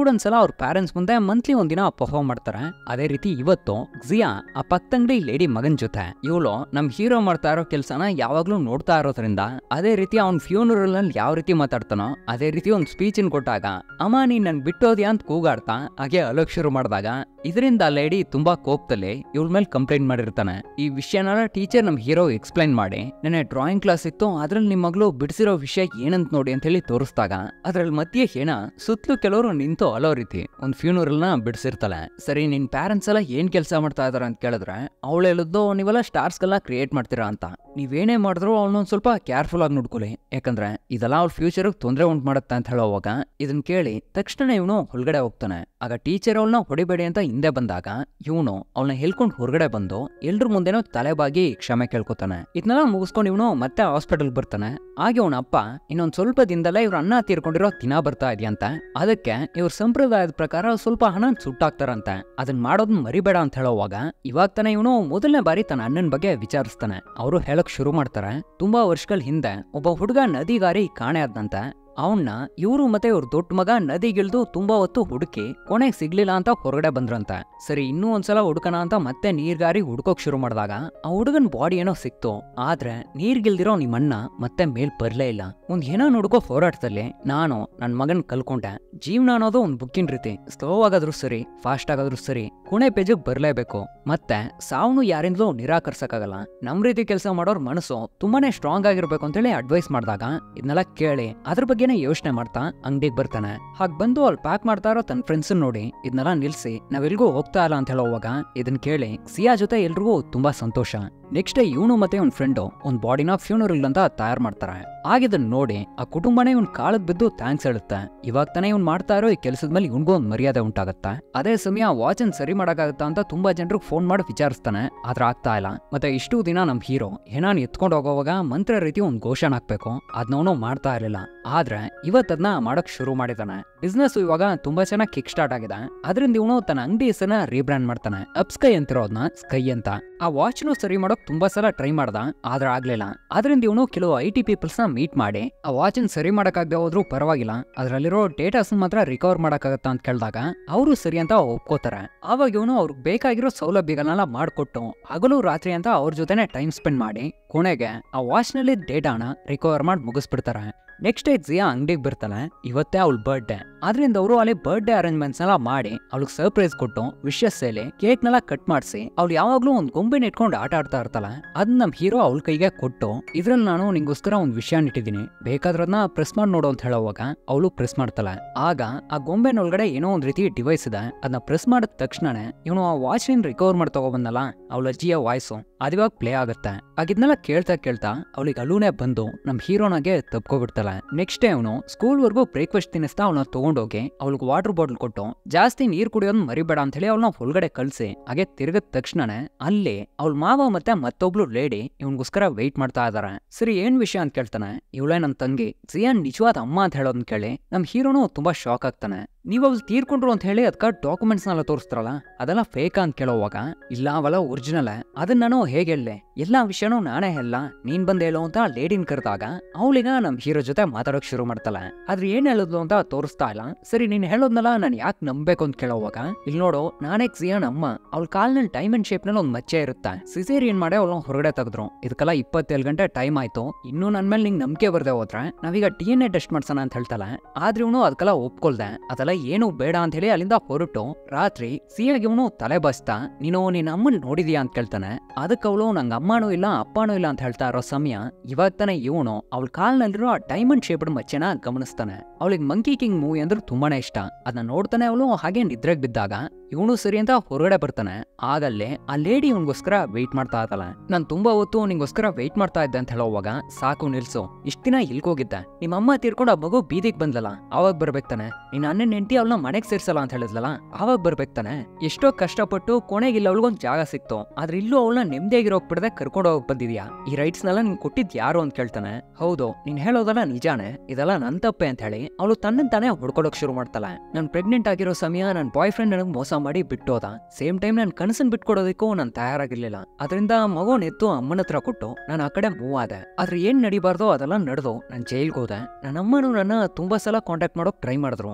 ಅವ್ರ ಪ್ಯಾರೆಂಟ್ಸ್ ಮುಂದೆ ಮಂತ್ಲಿ ಒಂದಿನ ಪರ್ಫಾರ್ಮ್ ಮಾಡ್ತಾರೆ. ಅದೇ ರೀತಿ ಇವತ್ತು ಜಿಯಾ ಆ ಪಕ್ಕಂಗಡಿ ಲೇಡಿ ಮಗನ್ ಜೊತೆ ಇವಳು ನಮ್ ಹೀರೋ ಮಾಡ್ತಾ ಇರೋ ಕೆಲ್ಸನ ಯಾವಾಗ್ಲೂ ನೋಡ್ತಾ ಇರೋದ್ರಿಂದ ಅದೇ ರೀತಿ ಅವ್ನ್ ಫ್ಯೂನರಲ್ ನಲ್ಲಿ ಯಾವ ರೀತಿ ಮಾತಾಡ್ತಾನೋ ಅದೇ ರೀತಿ ಒಂದ್ ಸ್ಪೀಚ್ ಇನ್ ಕೊಟ್ಟಾಗ ಅಮ್ಮ ನೀನ್ ನನ್ ಬಿಟ್ಟೋದ್ಯಾ ಅಂತ ಕೂಗಾಡ್ತಾ ಹಾಗೆ ಅಲೋಕ್ ಶುರು ಮಾಡಿದಾಗ ಇದರಿಂದ ಲೇಡಿ ತುಂಬಾ ಕೋಪದಲ್ಲಿ ಇವಳ ಮೇಲೆ ಕಂಪ್ಲೇಂಟ್ ಮಾಡಿರ್ತಾನೆ. ಈ ವಿಷಯನ ಟೀಚರ್ ನಮ್ ಹೀರೋ ಎಕ್ಸ್ಪ್ಲೈನ್ ಮಾಡಿ ನೆನ್ನೆ ಡ್ರಾಯಿಂಗ್ ಕ್ಲಾಸ್ ಇತ್ತು ಅದ್ರಲ್ಲಿ ನಿಮ್ ಮಗಳು ಬಿಡಿಸಿರೋ ವಿಷಯ ಏನಂತ ನೋಡಿ ಅಂತ ಹೇಳಿ ತೋರಿಸಿದಾಗ ಅದ್ರಲ್ಲಿ ಮಧ್ಯೆ ಏನ ಸುತ್ತಲೂ ಕೆಲವರು ನಿಂತು ಅಲೋ ರೀತಿ ಒಂದ್ ಫ್ಯೂನರಲ್ ನ ಬಿಡಿಸಿರ್ತಾಳೆ. ಸರಿ ನಿನ್ ಪ್ಯಾರೆಂಟ್ಸ್ ಎಲ್ಲ ಏನ್ ಕೆಲಸ ಮಾಡ್ತಾ ಇದಾರೆ ಅಂತ ಕೇಳಿದ್ರೆ ಅವಳು ಹೇಳಿದ್ದು ನೀವೆಲ್ಲ ಸ್ಟಾರ್ಸ್ ಗೆಲ್ಲ ಕ್ರಿಯೇಟ್ ಮಾಡ್ತೀರಾ ಅಂತ. ನೀವೇನೇ ಮಾಡಿದ್ರು ಅವಳನ್ನೊಂದ್ ಸ್ವಲ್ಪ ಕೇರ್ಫುಲ್ ಆಗಿ ನೋಡ್ಕೊಳ್ಳಿ, ಯಾಕಂದ್ರೆ ಇದೆಲ್ಲ ಅವ್ರ ಫ್ಯೂಚರ್ ತೊಂದರೆ ಉಂಟು ಮಾಡುತ್ತೆ ಅಂತ ಹೇಳೋವಾಗ ಇದನ್ ಕೇಳಿ ತಕ್ಷಣ ಇವನು ಹೊರಗಡೆ ಹೋಗ್ತಾನೆ. ಆಗ ಟೀಚರ್ ಅವಳನ್ನ ಹೊಡಿಬೇಡಿ ಅಂತ ಹಿಂದೆ ಬಂದಾಗ ಇವನು ಅವಳನ್ನ ಹೇಳ್ಕೊಂಡು ಹೊರಗಡೆ ಬಂದು ಎಲ್ರ ಮುಂದೆನೋ ತಲೆಬಾಗಿ ಕ್ಷಮೆ ಕೇಳ್ಕೊತಾನೆ. ಇದನ್ನೆಲ್ಲ ಮುಗಿಸ್ಕೊಂಡು ಇವನು ಮತ್ತೆ ಹಾಸ್ಪಿಟಲ್ ಬರ್ತಾನೆ. ಹಾಗೆ ಅವನ ಅಪ್ಪ ಇನ್ನೊಂದ್ ಸ್ವಲ್ಪ ದಿನದಲ್ಲೇ ಇವ್ರ ಅನ್ನ ತೀರ್ಕೊಂಡಿರೋ ದಿನ ಬರ್ತಾ ಇದೆಯಂತ. ಅದಕ್ಕೆ ಇವ್ರ ಸಂಪ್ರದಾಯದ ಪ್ರಕಾರ ಸ್ವಲ್ಪ ಹಣ ಸುಟ್ಟಾಕ್ತಾರಂತೆ. ಅದನ್ನ ಮಾಡೋದನ್ನ ಮರಿಬೇಡ ಅಂತ ಹೇಳೋವಾಗ ಇವಾಗ ತಾನೆ ಇವನು ಮೊದಲನೇ ಬಾರಿ ತನ್ನ ಅಣ್ಣನ ಬಗ್ಗೆ ವಿಚಾರಿಸ್ತಾನೆ. ಅವರು ಹೇಳಕ್ ಶುರು ಮಾಡ್ತಾರೆ ತುಂಬಾ ವರ್ಷಗಳ ಹಿಂದೆ ಒಬ್ಬ ಹುಡುಗ ನದಿಗಾರಿ ಕಾಣೆ ಆದ್ನಂತೆ. ಅವನ್ನ ಇವರು ಮತ್ತೆ ಇವ್ರ ದೊಡ್ಡ ಮಗ ನದಿಗಿಳ್ದು ತುಂಬಾ ಹೊತ್ತು ಹುಡುಕಿ ಕೊನೆಗೆ ಸಿಗ್ಲಿಲ್ಲ ಅಂತ ಹೊರಗಡೆ ಬಂದ್ರಂತ. ಸರಿ ಇನ್ನೂ ಒಂದ್ಸಲ ಹುಡುಕನ ಅಂತ ಮತ್ತೆ ನೀರ್ಗಾರಿ ಹುಡ್ಕೋಕ್ ಶುರು ಮಾಡಿದಾಗ ಆ ಹುಡುಗನ್ ಬಾಡಿ ಏನೋ ಸಿಕ್ತು. ಆದ್ರೆ ನೀರ್ಗಿಲ್ದಿರೋ ನಿಮ್ಮಣ್ಣ ಮತ್ತೆ ಮೇಲ್ ಬರ್ಲೇ ಇಲ್ಲ. ಒಂದ್ ಏನೋ ಹುಡುಕೋ ಹೋರಾಟದಲ್ಲಿ ನಾನು ನನ್ ಮಗನ್ ಕಲ್ಕೊಂಡೆ. ಜೀವನ ಅನ್ನೋದು ಒಂದ್ ಬುಕ್ಕಿನ ರೀತಿ, ಸ್ಲೋ ಆಗಾದ್ರೂ ಸರಿ ಫಾಸ್ಟ್ ಆಗಾದ್ರೂ ಸರಿ ಕೊನೆ ಪೇಜಿಗೆ ಬರ್ಲೇಬೇಕು. ಮತ್ತೆ ಸಾವನು ಯಾರಿಂದಲೂ ನಿರಾಕರ್ಸಕ್ಕಾಗಲ್ಲ. ನಮ್ ರೀತಿ ಕೆಲಸ ಮಾಡೋರ್ ಮನಸ್ಸು ತುಂಬಾನೇ ಸ್ಟ್ರಾಂಗ್ ಆಗಿರ್ಬೇಕು ಅಂತೇಳಿ ಅಡ್ವೈಸ್ ಮಾಡಿದಾಗ ಇದನ್ನೆಲ್ಲ ಕೇಳಿ ಅದ್ರ ಬಗ್ಗೆ ಯೋಚನೆ ಮಾಡ್ತಾ ಅಂಗಡಿಗೆ ಬರ್ತಾನೆ. ಹಾಗ್ ಬಂದು ಅಲ್ಲಿ ಪ್ಯಾಕ್ ಮಾಡ್ತಾ ಇರೋ ತನ್ನ ಫ್ರೆಂಡ್ಸ್ ನೋಡಿ ಇದನ್ನೆಲ್ಲ ನಿಲ್ಸಿ ನಾವೆಲ್ಗೂ ಹೋಗ್ತಾ ಇಲ್ಲ ಅಂತ ಹೇಳೋವಾಗ ಇದನ್ ಕೇಳಿ ಸಿಯಾ ಜೊತೆ ಎಲ್ರಿಗೂ ತುಂಬಾ ಸಂತೋಷ. ನೆಕ್ಸ್ಟ್ ಡೇ ಇವನು ಮತ್ತೆ ಒಂದ್ ಫ್ರೆಂಡು ಒಂದ್ ಬಾಡಿನ ಫ್ಯೂನರಲ್ ಅಂತ ತಯಾರು ಮಾಡ್ತಾರೆ. ಆಗಿದನ್ ನೋಡಿ ಆ ಕುಟುಂಬನೇ ಇವ್ನ್ ಕಾಳಗ್ ಬಿದ್ದು ಥ್ಯಾಂಕ್ಸ್ ಹೇಳುತ್ತೆ. ಇವಾಗ ತಾನೇ ಇವ್ನ್ ಮಾಡ್ತಾ ಇರೋ ಈ ಕೆಲಸದ ಮೇಲೆ ಇವ್ನಿಗೂ ಒಂದ್ ಮರ್ಯಾದೆ ಉಂಟಾಗತ್ತೆ. ಅದೇ ಸಮಯ ವಾಚ್ ಅನ್ ಸರಿ ಮಾಡಕ್ಕಾಗತ್ತಾ ಅಂತ ತುಂಬಾ ಜನರಿಗೆ ಫೋನ್ ಮಾಡಿ ವಿಚಾರಿಸ್ತಾನೆ. ಆದ್ರೆ ಆಗ್ತಾ ಇಲ್ಲ. ಮತ್ತೆ ಇಷ್ಟು ದಿನ ನಮ್ ಹೀರೋ ಏನಾನ್ ಎತ್ಕೊಂಡು ಹೋಗೋವಾಗ ಮಂತ್ರ ರೀತಿ ಒಂದ್ ಘೋಷಣೆ ಹಾಕ್ಬೇಕು, ಅದನ್ನವನು ಮಾಡ್ತಾ ಇರಲಿಲ್ಲ. ಆದ್ರೆ ಇವತ್ ಅದನ್ನ ಮಾಡಕ್ ಶುರು ಮಾಡಿದಾನೆ. ಬಿಸ್ನೆಸ್ ಇವಾಗ ತುಂಬಾ ಚೆನ್ನಾಗಿ ಕಿಕ್ ಸ್ಟಾರ್ಟ್ ಆಗಿದೆ. ಅದರಿಂದ ಇವನು ತನ್ನ ಅಂಗಡಿ ಹೆಸರನ್ನ ರೀಬ್ರ್ಯಾಂಡ್ ಮಾಡ್ತಾನೆ. ಅಪ್ ಸ್ಕೈ ಅಂತಿರೋದನ್ನ ಸ್ಕೈ ಅಂತ. ಆ ವಾಚ್ ನು ಸರಿ ಮಾಡೋಕ್ ತುಂಬಾ ಸಲ ಟ್ರೈ ಮಾಡ್ದ, ಆದ್ರೆ ಆಗ್ಲಿಲ್ಲ. ಅದರಿಂದ ಇವನು ಕೆಲವು ಐ ಟಿ ಪೀಪಲ್ಸ್ ನ ಮೀಟ್ ಮಾಡಿ ಆ ವಾಚ್ ಅನ್ ಸರಿ ಮಾಡಕ್ಕಾಗದೆ ಹೋದ್ರು ಪರವಾಗಿಲ್ಲ, ಅದ್ರಲ್ಲಿರೋ ಡೇಟಾಸ್ ಮಾತ್ರ ರಿಕವರ್ ಮಾಡಕ್ಕಾಗತ್ತಾ ಅಂತ ಕೇಳಿದಾಗ ಅವರು ಸರಿ ಅಂತ ಒಪ್ಕೋತಾರೆ. ಆವಾಗ ಇವನು ಅವ್ರಿಗೆ ಬೇಕಾಗಿರೋ ಸೌಲಭ್ಯಗಳನ್ನೆಲ್ಲ ಮಾಡ್ಕೊಟ್ಟು ಹಗಲು ರಾತ್ರಿ ಅಂತ ಅವ್ರ ಜೊತೆನೆ ಟೈಮ್ ಸ್ಪೆಂಡ್ ಮಾಡಿ ಕೊನೆಗೆ ಆ ವಾಚ್ ನಲ್ಲಿ ಡೇಟಾನ ರಿಕವರ್ ಮಾಡಿ ಮುಗಿಸ್ಬಿಡ್ತಾರೆ. ನೆಕ್ಸ್ಟ್ ಡೇ ಜಿಯಾ ಅಂಗಡಿಗೆ ಬರ್ತಾನೆ. ಇವತ್ತೇ ಅವಳ ಬರ್ಡೇ, ಆದ್ರಿಂದ ಅವರು ಅಲ್ಲಿ ಬರ್ಡೇ ಅರೇಂಜ್ಮೆಂಟ್ಸ್ ಎಲ್ಲ ಮಾಡಿ ಅವಳಿಗೆ ಸರ್ಪ್ರೈಸ್ ಕೊಟ್ಟು ವಿಶಸ್ ಸೇಲಿ ಕೇಕ್ ನೆಲ್ಲ ಕಟ್ ಮಾಡಿಸಿ ಅವ್ಳು ಯಾವಾಗ್ಲೂ ಒಂದ್ ಗೊಂಬೆನ ಇಟ್ಕೊಂಡು ಆಟ ಆಡ್ತಾ ಇರ್ತಾಳೆ. ಅದನ್ನ ನಮ್ ಹೀರೋ ಅವಳ ಕೈಗೆ ಕೊಟ್ಟು ಇದ್ರಲ್ಲಿ ನಾನು ನಿಂಗೋಸ್ಕರ ಒಂದ್ ವಿಷಯ ಇಟ್ಟಿದ್ದೀನಿ, ಬೇಕಾದ್ರನ್ನ ಪ್ರೆಸ್ ಮಾಡಿ ನೋಡು ಅಂತ ಹೇಳೋವಾಗ ಅವಳು ಪ್ರೆಸ್ ಮಾಡ್ತಾಳೆ. ಆಗ ಆ ಗೊಂಬೆನೊಳಗಡೆ ಏನೋ ಒಂದ್ ರೀತಿ ಡಿವೈಸ್ ಇದೆ. ಅದನ್ನ ಪ್ರೆಸ್ ಮಾಡಿದ ತಕ್ಷಣನೇ ಇವನು ಆ ವಾಚ್ ನಿಂದ ರಿಕವರ್ ಮಾಡಿ ತಗೊಬಂದಲ್ಲ ಅವಳ ಅಜ್ಜಿಯ ವಾಯ್ಸು ಅದಿವಾಗ ಪ್ಲೇ ಆಗುತ್ತೆ. ಆಗಿದ್ನೆಲ್ಲ ಕೇಳ್ತಾ ಕೇಳ್ತಾ ಅವಳಿಗೆ ಅಲೂನೆ ಬಂದು ನಮ್ ಹೀರೋನಾಗೆ ತಪ್ಕೊಬಿಡ್ತಾಳೆ. ನೆಕ್ಸ್ಟ್ ಡೇ ಅವನು ಸ್ಕೂಲ್ ವರ್ಗು ಬ್ರೇಕ್ಫಾಸ್ಟ್ ತಿನ್ನಿಸ್ತಾ ಅವನ ತಗೊಂಡೋಗಿ ಅವಳಿಗೆ ವಾಟರ್ ಬಾಟಲ್ ಕೊಟ್ಟು ಜಾಸ್ತಿ ನೀರ್ ಕುಡಿಯೋದ್ ಮರಿಬೇಡ ಅಂತ ಹೇಳಿ ಅವಳನ್ನ ಹೊರಗಡೆ ಕಳ್ಸಿ ಹಾಗೆ ತಿರುಗದ ತಕ್ಷಣನೇ ಅಲ್ಲಿ ಅವಳ ಮಾವ ಮತ್ತೆ ಮತ್ತೊಬ್ಳು ಲೇಡಿ ಇವನ್ಗೋಸ್ಕರ ವೆಯ್ಟ್ ಮಾಡ್ತಾ ಇದಾರೆ. ಸರಿ ಏನ್ ವಿಷಯ ಅಂತ ಕೇಳ್ತಾನೆ. ಇವಳೇ ನನ್ ತಂಗಿ ಜಿಯಾನ್ ನಿಜವಾದ ಅಮ್ಮ ಅಂತ ಹೇಳೋದನ್ನ ಕೇಳಿ ನಮ್ ಹೀರೋನು ತುಂಬಾ ಶಾಕ್ ಆಗ್ತಾನೆ. ನೀವ್ ಅವ್ಳು ತೀರ್ಕೊಂಡ್ರು ಅಂತ ಹೇಳಿ ಅದಕ್ಕ ಡಾಕ್ಯುಮೆಂಟ್ಸ್ ನೆಲ್ಲ ತೋರಿಸ್ತಾರಲ್ಲ ಅದೆಲ್ಲ ಫೇಕ್ ಅಂತ ಕೇಳೋವಾಗ ಇಲ್ಲ ಅವಲ್ಲ ಒರಿಜಿನಲ್, ಅದನ್ನ ನಾನು ಹೇಗೆ ಹೇಳಲೆ, ಎಲ್ಲಾ ವಿಷಯನೂ ನಾನೇ ಹೇಳ, ನೀನ್ ಬಂದ್ ಹೇಳೋ ಅಂತ ಲೇಡಿನ್ ಕರೆದಾಗ ಅವಳಿಗ ನಮ್ ಹೀರೋ ಜೊತೆ ಮಾತಾಡೋಕ್ ಶುರು ಮಾಡ್ತಾಳೆ. ಆದ್ರೆ ಏನ್ ಹೇಳುದು ಅಂತ ತೋರಿಸ್ತಾ ಇಲ್ಲ. ಸರಿ ನೀನ್ ಹೇಳೋದ್ನಲ್ಲ ನಾನು ಯಾಕೆ ನಂಬೇಕು ಅಂತ ಕೇಳೋವಾಗ ಇಲ್ಲಿ ನೋಡು ನಾನೇ ಜಿಯಾನ್ ಅಮ್ಮ, ಅವಳ ಕಾಲ್ನಲ್ಲಿ ಡೈಮಂಡ್ ಶೇಪ್ ನಲ್ಲಿ ಒಂದ್ ಮಚ್ಚೆ ಇರುತ್ತೆ, ಸಿಸೇರಿಯನ್ ಮಾಡಿ ಅವಳ ಹೊರಗಡೆ ತೆಗೆದ್ರು. ಇದಕ್ಕೆಲ್ಲ ಇಪ್ಪತ್ತೇಳು ಗಂಟೆ ಟೈಮ್ ಆಯ್ತು, ಇನ್ನು ನನ್ ಮೇಲೆ ನಿಂಗೆ ನಂಬಿಕೆ ಬರ್ದೆ ಹೋದ್ರೆ ನಾವೀಗ ಡಿ ಎನ್ ಎ ಟೆಸ್ಟ್ ಮಾಡ್ಸೋಣ ಅಂತ ಹೇಳ್ತಾಳೆ. ಆದ್ರೆ ಇವನು ಅದಕ್ಕೆಲ್ಲ ಒಪ್ಕೊಳ್ದೆ. ಅದೆಲ್ಲ ಏನು ಬೇಡ ಅಂತ ಹೇಳಿ ಅಲ್ಲಿಂದ ಹೊರಟು ರಾತ್ರಿ ಸಿಯಾಗಿ ಇವನು ತಲೆ ಬಸ್ತಾ ನೀನು ನಿನ್ನ ಅಮ್ಮನ್ ನೋಡಿದ್ಯಾ ಅಂತ ಕೇಳ್ತಾನೆ. ಅದಕ್ಕೆ ಅವಳು ನಂಗ ಅಮ್ಮನೂ ಇಲ್ಲ ಅಪ್ಪನೂ ಇಲ್ಲ ಅಂತ ಹೇಳ್ತಾ ಇರೋ ಸಮಯ ಇವಾಗ ತಾನೆ ಇವನು ಅವಳ ಕಾಲ್ನಲ್ಲಿರೋ ಆ ಡೈಮಂಡ್ ಶೇಪ್ಡ್ ಮಚ್ಚೆನ ಗಮನಿಸ್ತಾನೆ. ಅವಳಿಗೆ ಮಂಕಿ ಕಿಂಗ್ ಮೂವಿ ಅಂದ್ರೆ ತುಂಬಾನೇ ಇಷ್ಟ. ಅದನ್ನ ನೋಡ್ತಾನೆ ಅವಳು ಹಾಗೆ ನಿದ್ರೆಗೆ ಬಿದ್ದಾಗ ಇವನು ಸರಿ ಅಂತ ಹೊರಗಡೆ ಬರ್ತಾನೆ. ಆಗಲ್ಲೇ ಆ ಲೇಡಿ ಇವನ್ಗೋಸ್ಕರ ವೆಯ್ಟ್ ಮಾಡ್ತಾ ಇದ್ದಾಳೆ. ನಾನ್ ತುಂಬಾ ಹೊತ್ತು ನಿಂಗೋಸ್ಕರ ವೆಯ್ಟ್ ಮಾಡ್ತಾ ಇದ್ದೆ ಅಂತ ಹೇಳೋವಾಗ ಸಾಕು ನಿಲ್ಸು, ಇಷ್ಟ ದಿನ ಇಲ್ಕೋಗಿದ್ದೆ, ನಿಮ್ಮ ಅಮ್ಮ ತೀರ್ಕೊಂಡು ಆ ಮಗು ಬೀದಿಗೆ ಬಂದ್ಲಲ್ಲ ಆವಾಗ ಬರ್ಬೇಕು ತಾನೆ, ನೀನ್ ಅಣ್ಣನ ಹೆಂಡತಿ ಅವಳನ್ನ ಮನೆಗ್ ಸೇರ್ಸಲ್ಲ ಅಂತ ಹೇಳಿದ್ಲಲ್ಲ ಆವಾಗ ಬರ್ಬೇಕು ತಾನೆ. ಎಷ್ಟೋ ಕಷ್ಟಪಟ್ಟು ಕೊನೆಗಿಲ್ಲ ಅವಳಿಗೊಂದ್ ಜಾಗ ಸಿಕ್ತು, ಆದ್ರೆ ಇಲ್ಲೂ ಅವಳನ್ನ ನೆಮ್ಮದಿಯಾಗಿರೋಗ್ ಬಿಡದೆ ಕರ್ಕೊಂಡು ಹೋಗಕ್ ಬಂದಿದ್ಯಾ, ಈ ರೈಟ್ಸ್ ನೆಲ್ಲ ನಿನ್ ಕೊಟ್ಟಿದ್ ಯಾರು ಅಂತ ಕೇಳ್ತಾನೆ. ಹೌದು ನೀನ್ ಹೇಳೋದಲ್ಲ ನಿಜಾನೆ, ಇದೆಲ್ಲ ನನ್ ತಪ್ಪೆ ಅಂತ ಹೇಳಿ ಅವಳು ತನ್ನ ತಾನೇ ಹೊಡ್ಕೊಳಕ್ ಶುರು ಮಾಡ್ತಾಳೆ. ನಾನ್ ಪ್ರೆಗ್ನೆಂಟ್ ಆಗಿರೋ ಸಮಯ ನನ್ ಬಾಯ್ ಫ್ರೆಂಡ್ ನನಗ್ ಮೋಸ ಮಾಡಿ ಬಿಟ್ಟೋದ, ಸೇಮ್ ಟೈಮ್ ನನ್ ಕನಸನ್ ಬಿಟ್ಕೊಡೋದಕ್ಕೂ ನಾನ್ ತಯಾರಾಗಿರ್ಲಿಲ್ಲ. ಅದರಿಂದ ಮಗನ್ ಎತ್ತು ಅಮ್ಮನ ಹತ್ರ ಕೊಟ್ಟು ನಾನು ಆ ಕಡೆ ಮೂವ್ ಆದೆ. ಆದ್ರೆ ಏನ್ ನಡಿಬಾರ್ದು ಅದೆಲ್ಲ ನಡೆದು ನಾನ್ ಜೈಲ್ಗೆ ಹೋದೆ. ನನ್ನ ಅಮ್ಮನು ನನ್ನ ತುಂಬಾ ಸಲ ಕಾಂಟ್ಯಾಕ್ಟ್ ಮಾಡೋಕ್ ಟ್ರೈ ಮಾಡಿದ್ರು, ಆದ್ರೆ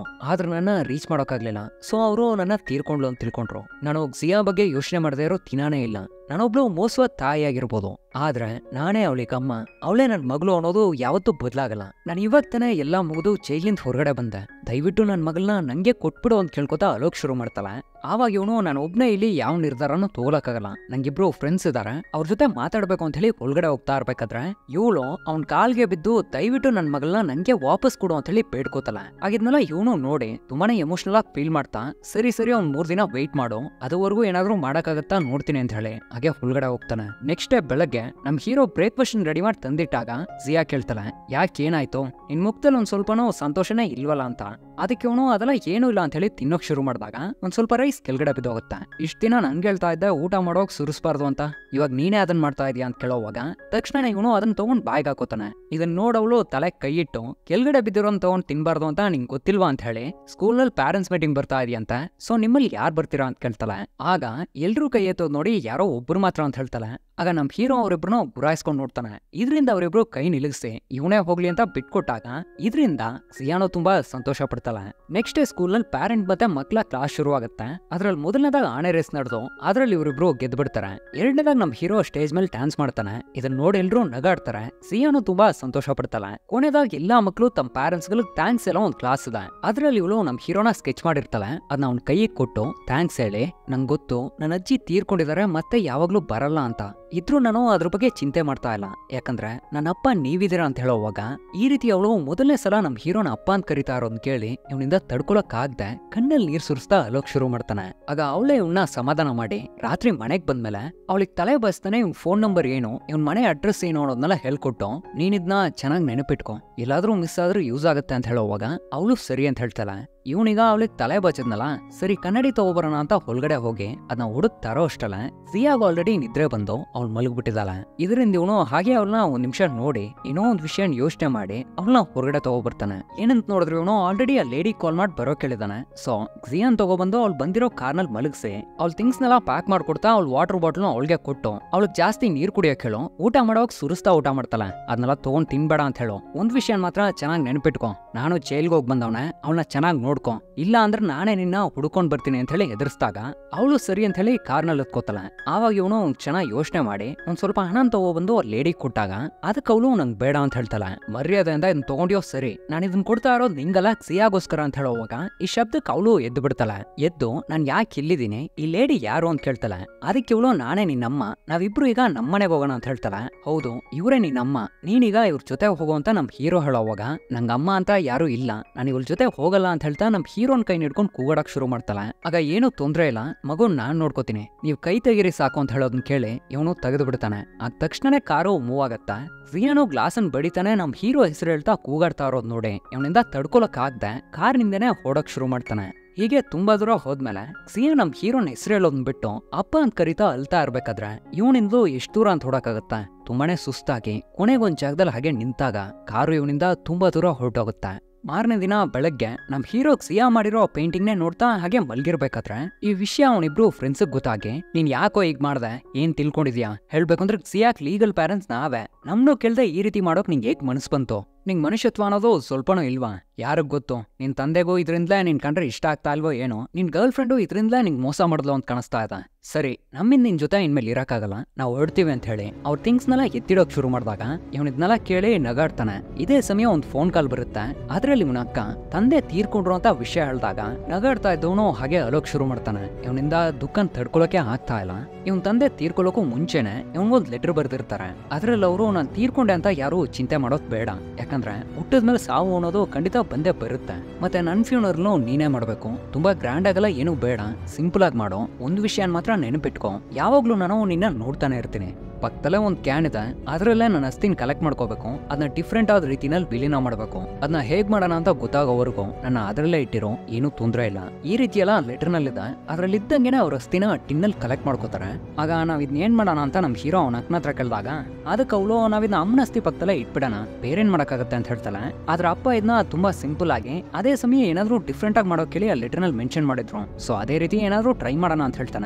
ನನ್ನ ರೀಚ್ ಮಾಡೋಕ್ಕಾಗ್ಲಿಲ್ಲ. ಸೊ ಅವರು ನನ್ನ ತೀರ್ಕೊಂಡ್ಲು ಅಂತ ತಿಳ್ಕೊಂಡ್ರು. ನಾನು ಜಿಯಾ ಬಗ್ಗೆ ಯೋಚನೆ ಮಾಡದೇ ಇರೋ ದಿನಾನೇ ಇಲ್ಲ. ನಾನೊಬ್ಳು ಮೋಸವ ತಾಯಿಯಾಗಿರ್ಬೋದು, ಆದ್ರೆ ನಾನೇ ಅವಳಿಗೆ ಅಮ್ಮ, ಅವಳೇ ನನ್ನ ಮಗಳು ಅನ್ನೋದು ಯಾವತ್ತೂ ಬದಲಾಗಲ್ಲ. ನಾನು ಇವಾಗ ತಾನೇ ಎಲ್ಲ ಮುಗಿದು ಜೈಲಿಂದ ಹೊರಗಡೆ ಬಂದೆ, ದಯವಿಟ್ಟು ನನ್ನ ಮಗಳನ್ನ ನಂಗೆ ಕೊಟ್ಬಿಡು ಅಂತ ಕೇಳ್ಕೊತಾ ಅಳೋಕ್ ಶುರು ಮಾಡ್ತಾಳೆ. ಆವಾಗ ಇವನು ನಾನು ಒಬ್ನೇ ಇಲ್ಲಿ ಯಾವ ನಿರ್ಧಾರನೂ ತಗೋಲಕ್ಕಾಗಲ್ಲ, ನಂಗಿಬ್ರು ಫ್ರೆಂಡ್ಸ್ ಇದಾರೆ, ಅವ್ರ ಜೊತೆ ಮಾತಾಡ್ಬೇಕು ಅಂತ ಹೇಳಿ ಒಳಗಡೆ ಹೋಗ್ತಾ ಇರ್ಬೇಕಾದ್ರೆ ಇವಳು ಅವ್ನ ಕಾಲ್ಗೆ ಬಿದ್ದು ದಯವಿಟ್ಟು ನನ್ನ ಮಗಳನ್ನ ನಂಗೆ ವಾಪಸ್ ಕೊಡು ಅಂತ ಹೇಳಿ ಬೇಡ್ಕೋತಾಳೆ. ಆಗಿದ್ಮೇಲೆ ಇವನು ನೋಡಿ ತುಂಬಾನೇ ಎಮೋಷನಲ್ ಆಗಿ ಫೀಲ್ ಮಾಡ್ತಾ ಸರಿ ಸರಿ ಅವ್ನ್ ಮೂರ್ ದಿನ ವೆಯ್ಟ್ ಮಾಡು, ಅದುವರೆಗೂ ಏನಾದ್ರೂ ಮಾಡಕ್ಕಾಗತ್ತಾ ನೋಡ್ತೀನಿ ಅಂತ ಹೇಳಿ ಹಾಗೆ ಒಳಗಡೆ ಹೋಗ್ತಾನೆ. ನೆಕ್ಸ್ಟ್ ಡೇ ಬೆಳಗ್ಗೆ ನಮ್ ಹೀರೋ ಬ್ರೇಕ್ಫಾಸ್ಟ್ ರೆಡಿ ಮಾಡಿ ತಂದಿಟ್ಟಾಗ ಜಿಯಾ ಕೇಳ್ತಾಳೆ, ಯಾಕೆ ಏನಾಯ್ತು, ನಿನ್ ಮುಖದಲ್ಲಿ ಒಂದ್ ಸ್ವಲ್ಪನೂ ಸಂತೋಷನೇ ಇಲ್ವಲ್ಲ ಅಂತ. ಅದಕ್ಕೆ ಅವನು ಅದೆಲ್ಲ ಏನೂ ಇಲ್ಲ ಅಂತ ಹೇಳಿ ತಿನ್ನೋಕ್ ಶುರು ಮಾಡಿದಾಗ ಒಂದ್ ಸ್ವಲ್ಪ ರೈಸ್ ಕೆಳಗಡೆ ಬಿದ್ದೋಗುತ್ತೆ. ಇಷ್ಟ ದಿನ ನನ್ಗೆ ಹೇಳ್ತಾ ಇದ್ದೆ ಊಟ ಮಾಡೋಕ್ ಸುರಿಸ್ಬಾರ್ದು ಅಂತ, ಇವಾಗ ನೀನೇ ಅದನ್ನ ಮಾಡ್ತಾ ಇದೀಯ ಅಂತ ಕೇಳೋವಾಗ ತಕ್ಷಣ ಇವನು ಅದನ್ನ ತಗೊಂಡ್ ಬಾಯ್ಗೆ ಹಾಕೋತಾನೆ. ಇದನ್ನ ನೋಡವಳು ತಲೆ ಕೈ ಇಟ್ಟು ಕೆಳಗಡೆ ಬಿದ್ದಿರೋನ್ ತಗೊಂಡ್ ತಿನ್ಬಾರ್ದು ಅಂತ ನಿಂಗೆ ಗೊತ್ತಿಲ್ವಾ ಅಂತ ಹೇಳಿ ಸ್ಕೂಲಲ್ಲಿ ಪ್ಯಾರೆಂಟ್ಸ್ ಮೀಟಿಂಗ್ ಬರ್ತಾ ಇದೆಯಂತ, ಸೊ ನಿಮ್ಮಲ್ಲಿ ಯಾರು ಬರ್ತೀರಾ ಅಂತ ಕೇಳ್ತಾಳೆ. ಆಗ ಎಲ್ರೂ ಕೈ ಎತ್ತೋದ್ ನೋಡಿ ಯಾರೋ ಒಬ್ರು ಮಾತ್ರ ಅಂತ ಹೇಳ್ತಾಳೆ. ಆಗ ನಮ್ ಹೀರೋ ಅವರಿಬ್ರು ಗುರಾಯಿಸ್ಕೊಂಡ್ ನೋಡ್ತಾನೆ. ಇದರಿಂದ ಅವರಿಬ್ರು ಕೈ ನಿಲ್ಲಿಸಿ ಇವನೇ ಹೋಗ್ಲಿ ಅಂತ ಬಿಟ್ಕೊಟ್ಟಾಗ ಇದರಿಂದ ಸಿಯಾನೋ ತುಂಬಾ ಸಂತೋಷ ಪಡ್ತಾಳೆ. ನೆಕ್ಸ್ಟ್ ಡೇ ಸ್ಕೂಲ್ ನಲ್ಲಿ ಪ್ಯಾರೆಂಟ್ ಮತ್ತೆ ಮಕ್ಳ ಕ್ಲಾಸ್ ಶುರು ಆಗುತ್ತೆ. ಅದ್ರಲ್ಲಿ ಮೊದಲನೇದಾಗ ಆಣೆ ರೇಸ್ ನಡೆದು ಅದ್ರಲ್ಲಿ ಇವರಿಬ್ರು ಗೆದ್ದು ಬಿಡ್ತಾರೆ. ಎರಡನೇದಾಗ ನಮ್ ಹೀರೋ ಸ್ಟೇಜ್ ಮೇಲೆ ಡ್ಯಾನ್ಸ್ ಮಾಡ್ತಾನೆ. ಇದನ್ನ ನೋಡಿ ಎಲ್ರು ನಗಾಡ್ತಾರೆ. ಸಿಯಾನೋ ತುಂಬಾ ಸಂತೋಷ ಪಡ್ತಾಳೆ. ಕೊನೆದಾಗ ಎಲ್ಲಾ ಮಕ್ಳು ತಮ್ಮ ಪ್ಯಾರೆಂಟ್ಸ್ ಗಳು ಥ್ಯಾಂಕ್ಸ್ ಎಲ್ಲ ಒಂದ್ ಕ್ಲಾಸ್ ಇದೆ, ಅದ್ರಲ್ಲಿ ಇವಳು ನಮ್ ಹೀರೋನ ಸ್ಕೆಚ್ ಮಾಡಿರ್ತಾಳೆ. ಅದನ್ನ ಅವ್ನ ಕೈಗೆ ಕೊಟ್ಟು ಥ್ಯಾಂಕ್ಸ್ ಹೇಳಿ, ನಂಗೆ ಗೊತ್ತು ನನ್ನ ಅಜ್ಜಿ ತೀರ್ಕೊಂಡಿದ್ದಾರೆ ಮತ್ತೆ ಯಾವಾಗ್ಲೂ ಬರಲ್ಲ ಅಂತ, ಇದ್ರೂ ನಾನು ಅದ್ರ ಬಗ್ಗೆ ಚಿಂತೆ ಮಾಡ್ತಾ ಇಲ್ಲ, ಯಾಕಂದ್ರೆ ನನ್ನ ಅಪ್ಪ ನೀವಿದ್ದೀರಾ ಅಂತ ಹೇಳೋವಾಗ ಈ ರೀತಿ ಅವಳು ಮೊದಲನೇ ಸಲ ನಮ್ ಹೀರೋನ ಅಪ್ಪ ಅಂತ ಕರಿತಾ ಇರೋದ್ ಕೇಳಿ ಇವನಿಂದ ತಡ್ಕೊಳಕ್ ಆಗದೆ ಕಣ್ಣಲ್ಲಿ ನೀರ್ ಸುರಿಸ್ತಾ ಅಲೋಕ್ ಶುರು ಮಾಡ್ತಾನೆ. ಆಗ ಅವಳೇ ಇವನ್ನ ಸಮಾಧಾನ ಮಾಡಿ ರಾತ್ರಿ ಮನೆಗ್ ಬಂದ್ಮೇಲೆ ಅವಳಿಗೆ ತಲೆ ಬಸ್ತಾನೆ ಇವ್ನ ಫೋನ್ ನಂಬರ್ ಏನು, ಇವ್ನ ಮನೆ ಅಡ್ರೆಸ್ ಏನು ಅನ್ನೋದನ್ನೆಲ್ಲ ಹೇಳ್ಕೊಟ್ಟು ನೀನಿದ್ನ ಚೆನ್ನಾಗಿ ನೆನಪಿಟ್ಕೊ, ಎಲ್ಲಾದ್ರೂ ಮಿಸ್ ಆದ್ರೂ ಯೂಸ್ ಆಗುತ್ತೆ ಅಂತ ಹೇಳೋವಾಗ ಅವಳು ಸರಿ ಅಂತ ಹೇಳ್ತಾಳೆ. ಇವನಿಗ ಅವಳಿಗೆ ತಲೆ ಬಚ್ಚದ್ನಲ್ಲ, ಸರಿ ಕನ್ನಡಿ ತಗೋಬರೋಣ ಅಂತ ಹೊಲ್ಗಡೆ ಹೋಗಿ ಅದನ್ನ ಹುಡುಕ್ ತರೋ ಅಷ್ಟಲ್ಲ ಸಿಯಾಗ ಆಲ್ರೆಡಿ ನಿದ್ರೆ ಬಂದು ಅವ್ಳು ಮಲಗ್ಬಿಟ್ಟಿದ್ದಾಳೆ. ಇದರಿಂದ ಇವನು ಹಾಗೆ ಅವಳನ್ನ ಒಂದ್ ನಿಮಿಷ ನೋಡಿ ಏನೋ ಒಂದ್ ವಿಷಯ ಯೋಚನೆ ಮಾಡಿ ಅವಳನ್ನ ಹೊರಗಡೆ ತಗೋಬರ್ತಾನೆ. ಏನಂತ ನೋಡಿದ್ರೆ ಇವನು ಆಲ್ರೆಡಿ ಆ ಲೇಡಿ ಕಾಲ್ ಮಾಡಿ ಬರೋ ಕೇಳಿದಾನೆ. ಸೊ ಜಿಯಾನ್ ತಗೊಬಂದು ಅವ್ಳು ಬಂದಿರೋ ಕಾರ್ನಲ್ಲಿ ಮಲಗಿಸಿ ಅವ್ಳ ಥಿಂಗ್ಸ್ ನೆಲ್ಲ ಪ್ಯಾಕ್ ಮಾಡ್ಕೊಡ್ತಾ ಅವ್ಳ ವಾಟರ್ ಬಾಟಲ್ ಅವಳಿಗೆ ಕೊಟ್ಟು ಅವಳಿಗೆ ಜಾಸ್ತಿ ನೀರ್ ಕುಡಿಯೋಕ್ ಹೇಳು, ಊಟ ಮಾಡೋಕ್ ಸುರಿಸ್ತಾ ಊಟ ಮಾಡ್ತಾಳೆ, ಅದನ್ನೆಲ್ಲ ತಗೊಂಡ್ ತಿನ್ಬೇಡ ಅಂತ ಹೇಳು. ಒಂದ್ ವಿಷಯ ಮಾತ್ರ ಚೆನ್ನಾಗಿ ನೆನಪಿಟ್ಕೊ, ನಾನು ಜೈಲ್ಗೆ ಹೋಗಿ ಬಂದವನೆ, ಅವಳನ್ನ ಚೆನ್ನಾಗಿ ನೋಡ್ಕೊ, ಇಲ್ಲ ಅಂದ್ರೆ ನಾನೇ ನಿನ್ನ ಹುಡ್ಕೊಂಡ್ ಬರ್ತೀನಿ ಅಂತ ಹೇಳಿ ಎದುರಿಸಿದಾಗ ಅವಳು ಸರಿ ಅಂತ ಹೇಳಿ ಕಾರ್ನಲ್ಲಿ ಹತ್ಕೋತಾಳೆ. ಆವಾಗ ಇವನು ಚೆನ್ನಾಗಿ ಯೋಚನೆ ಮಾಡಿ ಒಂದ್ ಸ್ವಲ್ಪ ಹಣ ತಗೋಬಂದು ಅವ್ರ ಲೇಡಿ ಕೊಟ್ಟಾಗ ಅದಕ್ಕೆ ಅವಳು ನಂಗೆ ಬೇಡ ಅಂತ ಹೇಳ್ತಾಳೆ. ಮರ್ಯಾದೆಯಿಂದ ಇದನ್ನ ತಗೊಂಡ್ಯೋ ಸರಿ, ನಾನು ಇದನ್ನ ಕೊಡ್ತಾ ಇರೋದು ನಿಂಗಲ್ಲ ಸಿಯಾಗೋಸ್ಕರ ಅಂತ ಹೇಳೋವಾಗ ಈ ಶಬ್ದಕ್ಕೆ ಅವಳು ಎದ್ದು ಬಿಡ್ತಾಳೆ. ಎದ್ದು ನಾನ್ ಯಾಕೆ ಇಲ್ಲಿದ್ದೀನಿ, ಈ ಲೇಡಿ ಯಾರು ಅಂತ ಕೇಳ್ತಾಳೆ. ಅದಕ್ಕೆ ಇವಳು ನಾನೇ ನಿನ್ನಮ್ಮ, ನಾವಿಬ್ರು ಈಗ ನಮ್ಮನೆಗೆ ಹೋಗೋಣ ಅಂತ ಹೇಳ್ತಾಳೆ. ಹೌದು ಇವರೇ ನಿನ್ನಮ್ಮ, ನೀನೀಗ ಇವ್ರ ಜೊತೆ ಹೋಗೋಂತ ನಮ್ ಹೀರೋ ಹೇಳೋವಾಗ ನಂಗಮ್ಮ ಅಂತ ಯಾರು ಇಲ್ಲ, ನಾನು ಇವ್ರ ಜೊತೆ ಹೋಗಲ್ಲ ಅಂತ ಹೇಳ್ತಾ ನಮ್ ಹೀರೋನ್ ಕೈ ಹಿಡ್ಕೊಂಡು ಕೂಗಾಡಕ್ ಶುರು ಮಾಡ್ತಾಳೆ. ಆಗ ಏನು ತೊಂದ್ರೆ ಇಲ್ಲ ಮಗು, ನಾನ್ ನೋಡ್ಕೋತೀನಿ, ನೀವ್ ಕೈ ತೆಗಿರಿ ಸಾಕು ಅಂತ ಹೇಳೋದನ್ನ ಕೇಳಿ ಇವನು ತೆಗೆದು ಬಿಡ್ತಾನೆ. ಆಗ ತಕ್ಷಣನೇ ಕಾರು ಮೂವ್ ಆಗತ್ತಾ. ಜಿಯಾನೋ ಗ್ಲಾಸ್ ಅನ್ ಬಡಿತಾನೆ. ನಮ್ ಹೀರೋ ಹೆಸರು ಹೇಳ್ತಾ ಕೂಗಾಡ್ತಾ ಇರೋದ್ ನೋಡಿ ಇವನಿಂದ ತಡ್ಕೊಳಕ್ ಆಗದೆ ಕಾರ್ನಿಂದನೇ ಹೊಡಕ್ ಶುರು ಮಾಡ್ತಾನೆ. ಹೀಗೆ ತುಂಬಾ ದೂರ ಹೋದ್ಮೇಲೆ ಸಿಯಾ ನಮ್ ಹೀರೋನ್ ಹೆಸರು ಹೇಳೋದನ್ ಬಿಟ್ಟು ಅಪ್ಪ ಅಂತ ಕರಿತಾ ಅಳ್ತಾ ಇರ್ಬೇಕಾದ್ರೆ ಇವನಿಂದ ಎಷ್ಟ್ ದೂರ ಅಂತ ಹೊಡಕ್ಕಾಗತ್ತ, ತುಂಬಾನೇ ಸುಸ್ತಾಗಿ ಕೊನೆಗೊಂದ್ ಜಾಗದಲ್ಲಿ ಹಾಗೆ ನಿಂತಾಗ ಕಾರು ಇವನಿಂದ ತುಂಬಾ ದೂರ ಹೊರಟೋಗುತ್ತೆ. ಮಾರನೇ ದಿನ ಬೆಳಗ್ಗೆ ನಮ್ ಹೀರೋಗ್ ಸಿಯಾ ಮಾಡಿರೋ ಪೇಂಟಿಂಗ್ ನೇ ನೋಡ್ತಾ ಹಾಗೆ ಮಲ್ಗಿರ್ಬೇಕಾದ್ರೆ ಈ ವಿಷಯ ಅವನಿಬ್ರು ಫ್ರೆಂಡ್ಸ್ ಗೊತ್ತಾಗಿ, ನೀನ್ ಯಾಕೋ ಈಗ ಮಾಡ್ದೆ, ಏನ್ ತಿಳ್ಕೊಂಡಿದ್ಯಾ, ಹೇಳ್ಬೇಕಂದ್ರೆ ಸಿಯಾಕ್ ಲೀಗಲ್ ಪ್ಯಾರೆಂಟ್ಸ್ ನಾವೇ, ನಮ್ನು ಕೇಳ್ದೆ ಈ ರೀತಿ ಮಾಡೋಕ್ ನಿಂಗೆ ಹೇಗ್ ಮನಸ್ ಬಂತು, ನಿಂಗ್ ಮನುಷ್ಯತ್ವ ಅನ್ನೋದು ಸ್ವಲ್ಪನೂ ಇಲ್ವಾ, ಯಾರಿಗ್ ಗೊತ್ತು, ನಿನ್ ತಂದೆಗೂ ಇದ್ರಿಂದಲೇ ನಿನ್ ಕಂಡ್ರೆ ಇಷ್ಟ ಆಗ್ತಾ ಇಲ್ವೋ ಏನೋ, ನಿನ್ ಗರ್ಲ್ ಫ್ರೆಂಡು ಇದ್ರಿಂದಲೇ ನಿಂಗ್ ಮೋಸ ಮಾಡಿದ್ಲು ಅಂತ ಕಾಣಿಸ್ತಾ ಇದೆ, ಸರಿ ನಮ್ಮಿಂದ ನಿನ್ ಜೊತೆ ಇನ್ಮೇಲೆ ಇರಕ್ಕಾಗಲ್ಲ, ನಾವು ಹೊರಡ್ತೀವಿ ಅಂತ ಹೇಳಿ ಅವ್ರ ಥಿಂಗ್ಸ್ನೆಲ್ಲ ಎತ್ತಿಡೋಕ್ ಶುರು ಮಾಡಿದಾಗ ಇವನಿದ್ನೆಲ್ಲ ಕೇಳಿ ನಗಾಡ್ತಾನೆ. ಇದೇ ಸಮಯ ಒಂದ್ ಫೋನ್ ಕಾಲ್ ಬರುತ್ತೆ. ಅದ್ರಲ್ಲಿ ಇವನ ಅಕ್ಕ ತಂದೆ ತೀರ್ಕೊಂಡ್ರು ಅಂತ ವಿಷಯ ಹೇಳ್ದಾಗ ನಗಾಡ್ತಾ ಇದ್ದವನು ಹಾಗೆ ಅಲೋಕ್ ಶುರು ಮಾಡ್ತಾನೆ. ಇವನಿಂದ ದುಃಖನ್ ತಡ್ಕೊಳಕ್ಕೆ ಆಗ್ತಾ ಇಲ್ಲ. ಇವನ್ ತಂದೆ ತೀರ್ಕೊಳ್ಳೋಕು ಮುಂಚೆನೆ ಇವನ್ಗೊಂದ್ ಲೆಟರ್ ಬರ್ದಿರ್ತಾರೆ. ಅದ್ರಲ್ಲಿ ಅವರು ನಾನ್ ತೀರ್ಕೊಂಡೆ ಅಂತ ಯಾರು ಚಿಂತೆ ಮಾಡೋದ್ ಬೇಡ, ಯಾಕಂದ್ರೆ ಹುಟ್ಟದ್ಮೇಲೆ ಸಾವು ಅನ್ನೋದು ಖಂಡಿತ ಬಂದೇ ಬರುತ್ತೆ, ಮತ್ತೆ ನನ್ ಫ್ಯೂನರ್ನು ನೀನೇ ಮಾಡ್ಬೇಕು, ತುಂಬಾ ಗ್ರ್ಯಾಂಡ್ ಆಗಲ್ಲ, ಏನು ಬೇಡ, ಸಿಂಪಲ್ ಆಗಿ ಮಾಡೋ, ಒಂದ್ ವಿಷಯ ಮಾತ್ರ ನೆನಪಿಟ್ಕೊ, ಯಾವಾಗ್ಲೂ ನಾನು ನಿನ್ನ ನೋಡ್ತಾನೆ ಇರ್ತೀನಿ, ಪಕ್ಕದಲ್ಲೇ ಒಂದ್ ಕ್ಯಾನ್ ಇದೆ, ಅದ್ರಲ್ಲೇ ನನ್ನ ಅಸ್ತಿನ ಕಲೆಕ್ಟ್ ಮಾಡ್ಕೋಬೇಕು, ಅದನ್ನ ಡಿಫ್ರೆಂಟ್ ಆದ ರೀತಿನಲ್ಲಿ ವಿಲೀನ ಮಾಡ್ಬೇಕು, ಅದನ್ನ ಹೇಗ್ ಮಾಡೋಣ ಅಂತ ಗೊತ್ತಾಗೋವರೆಗೂ ನನ್ನ ಅದ್ರಲ್ಲೇ ಇಟ್ಟಿರೋ, ಏನು ತೊಂದ್ರೆ ಇಲ್ಲ. ಈ ರೀತಿ ಎಲ್ಲ ಲೆಟರ್ ನಲ್ಲಿದೆ. ಅದ್ರಲ್ಲಿ ಇದ್ದಂಗೆನೆ ಅವ್ರ ಅಸ್ತಿನ ಟಿನ್ನಲ್ಲಿ ಕಲೆಕ್ಟ್ ಮಾಡ್ಕೋತಾರೆ. ಆಗ ನಾವ್ ಇದನ್ನ ಏನ್ ಮಾಡೋಣ ಅಂತ ನಮ್ ಹೀರೋ ಅವನ ಅಕ್ಕನ ಹತ್ರ ಕೇಳಿದಾಗ ಅದಕ್ಕೆ ಅವಳು ನಾವಿದ್ನ ಅಮ್ಮನ ಅಸ್ತಿ ಪಕ್ಕದಲ್ಲೇ ಇಟ್ಬಿಡೋಣ, ಬೇರೇನ್ ಮಾಡಕ್ಕಾಗತ್ತೆ ಅಂತ ಹೇಳ್ತಾಳೆ. ಆದ್ರ ಅಪ್ಪ ಇದನ್ನ ತುಂಬಾ ಸಿಂಪಲ್ ಆಗಿ ಅದೇ ಸಮಯ ಏನಾದ್ರೂ ಡಿಫ್ರೆಂಟ್ ಆಗಿ ಮಾಡೋಕ್ ಹೇಳಿ ಆ ಲೆಟರ್ ನಲ್ಲಿ ಮೆನ್ಷನ್ ಮಾಡಿದ್ರು. ಸೊ ಅದೇ ರೀತಿ ಏನಾದ್ರೂ ಟ್ರೈ ಮಾಡೋಣ ಅಂತ ಹೇಳ್ತಾನೆ.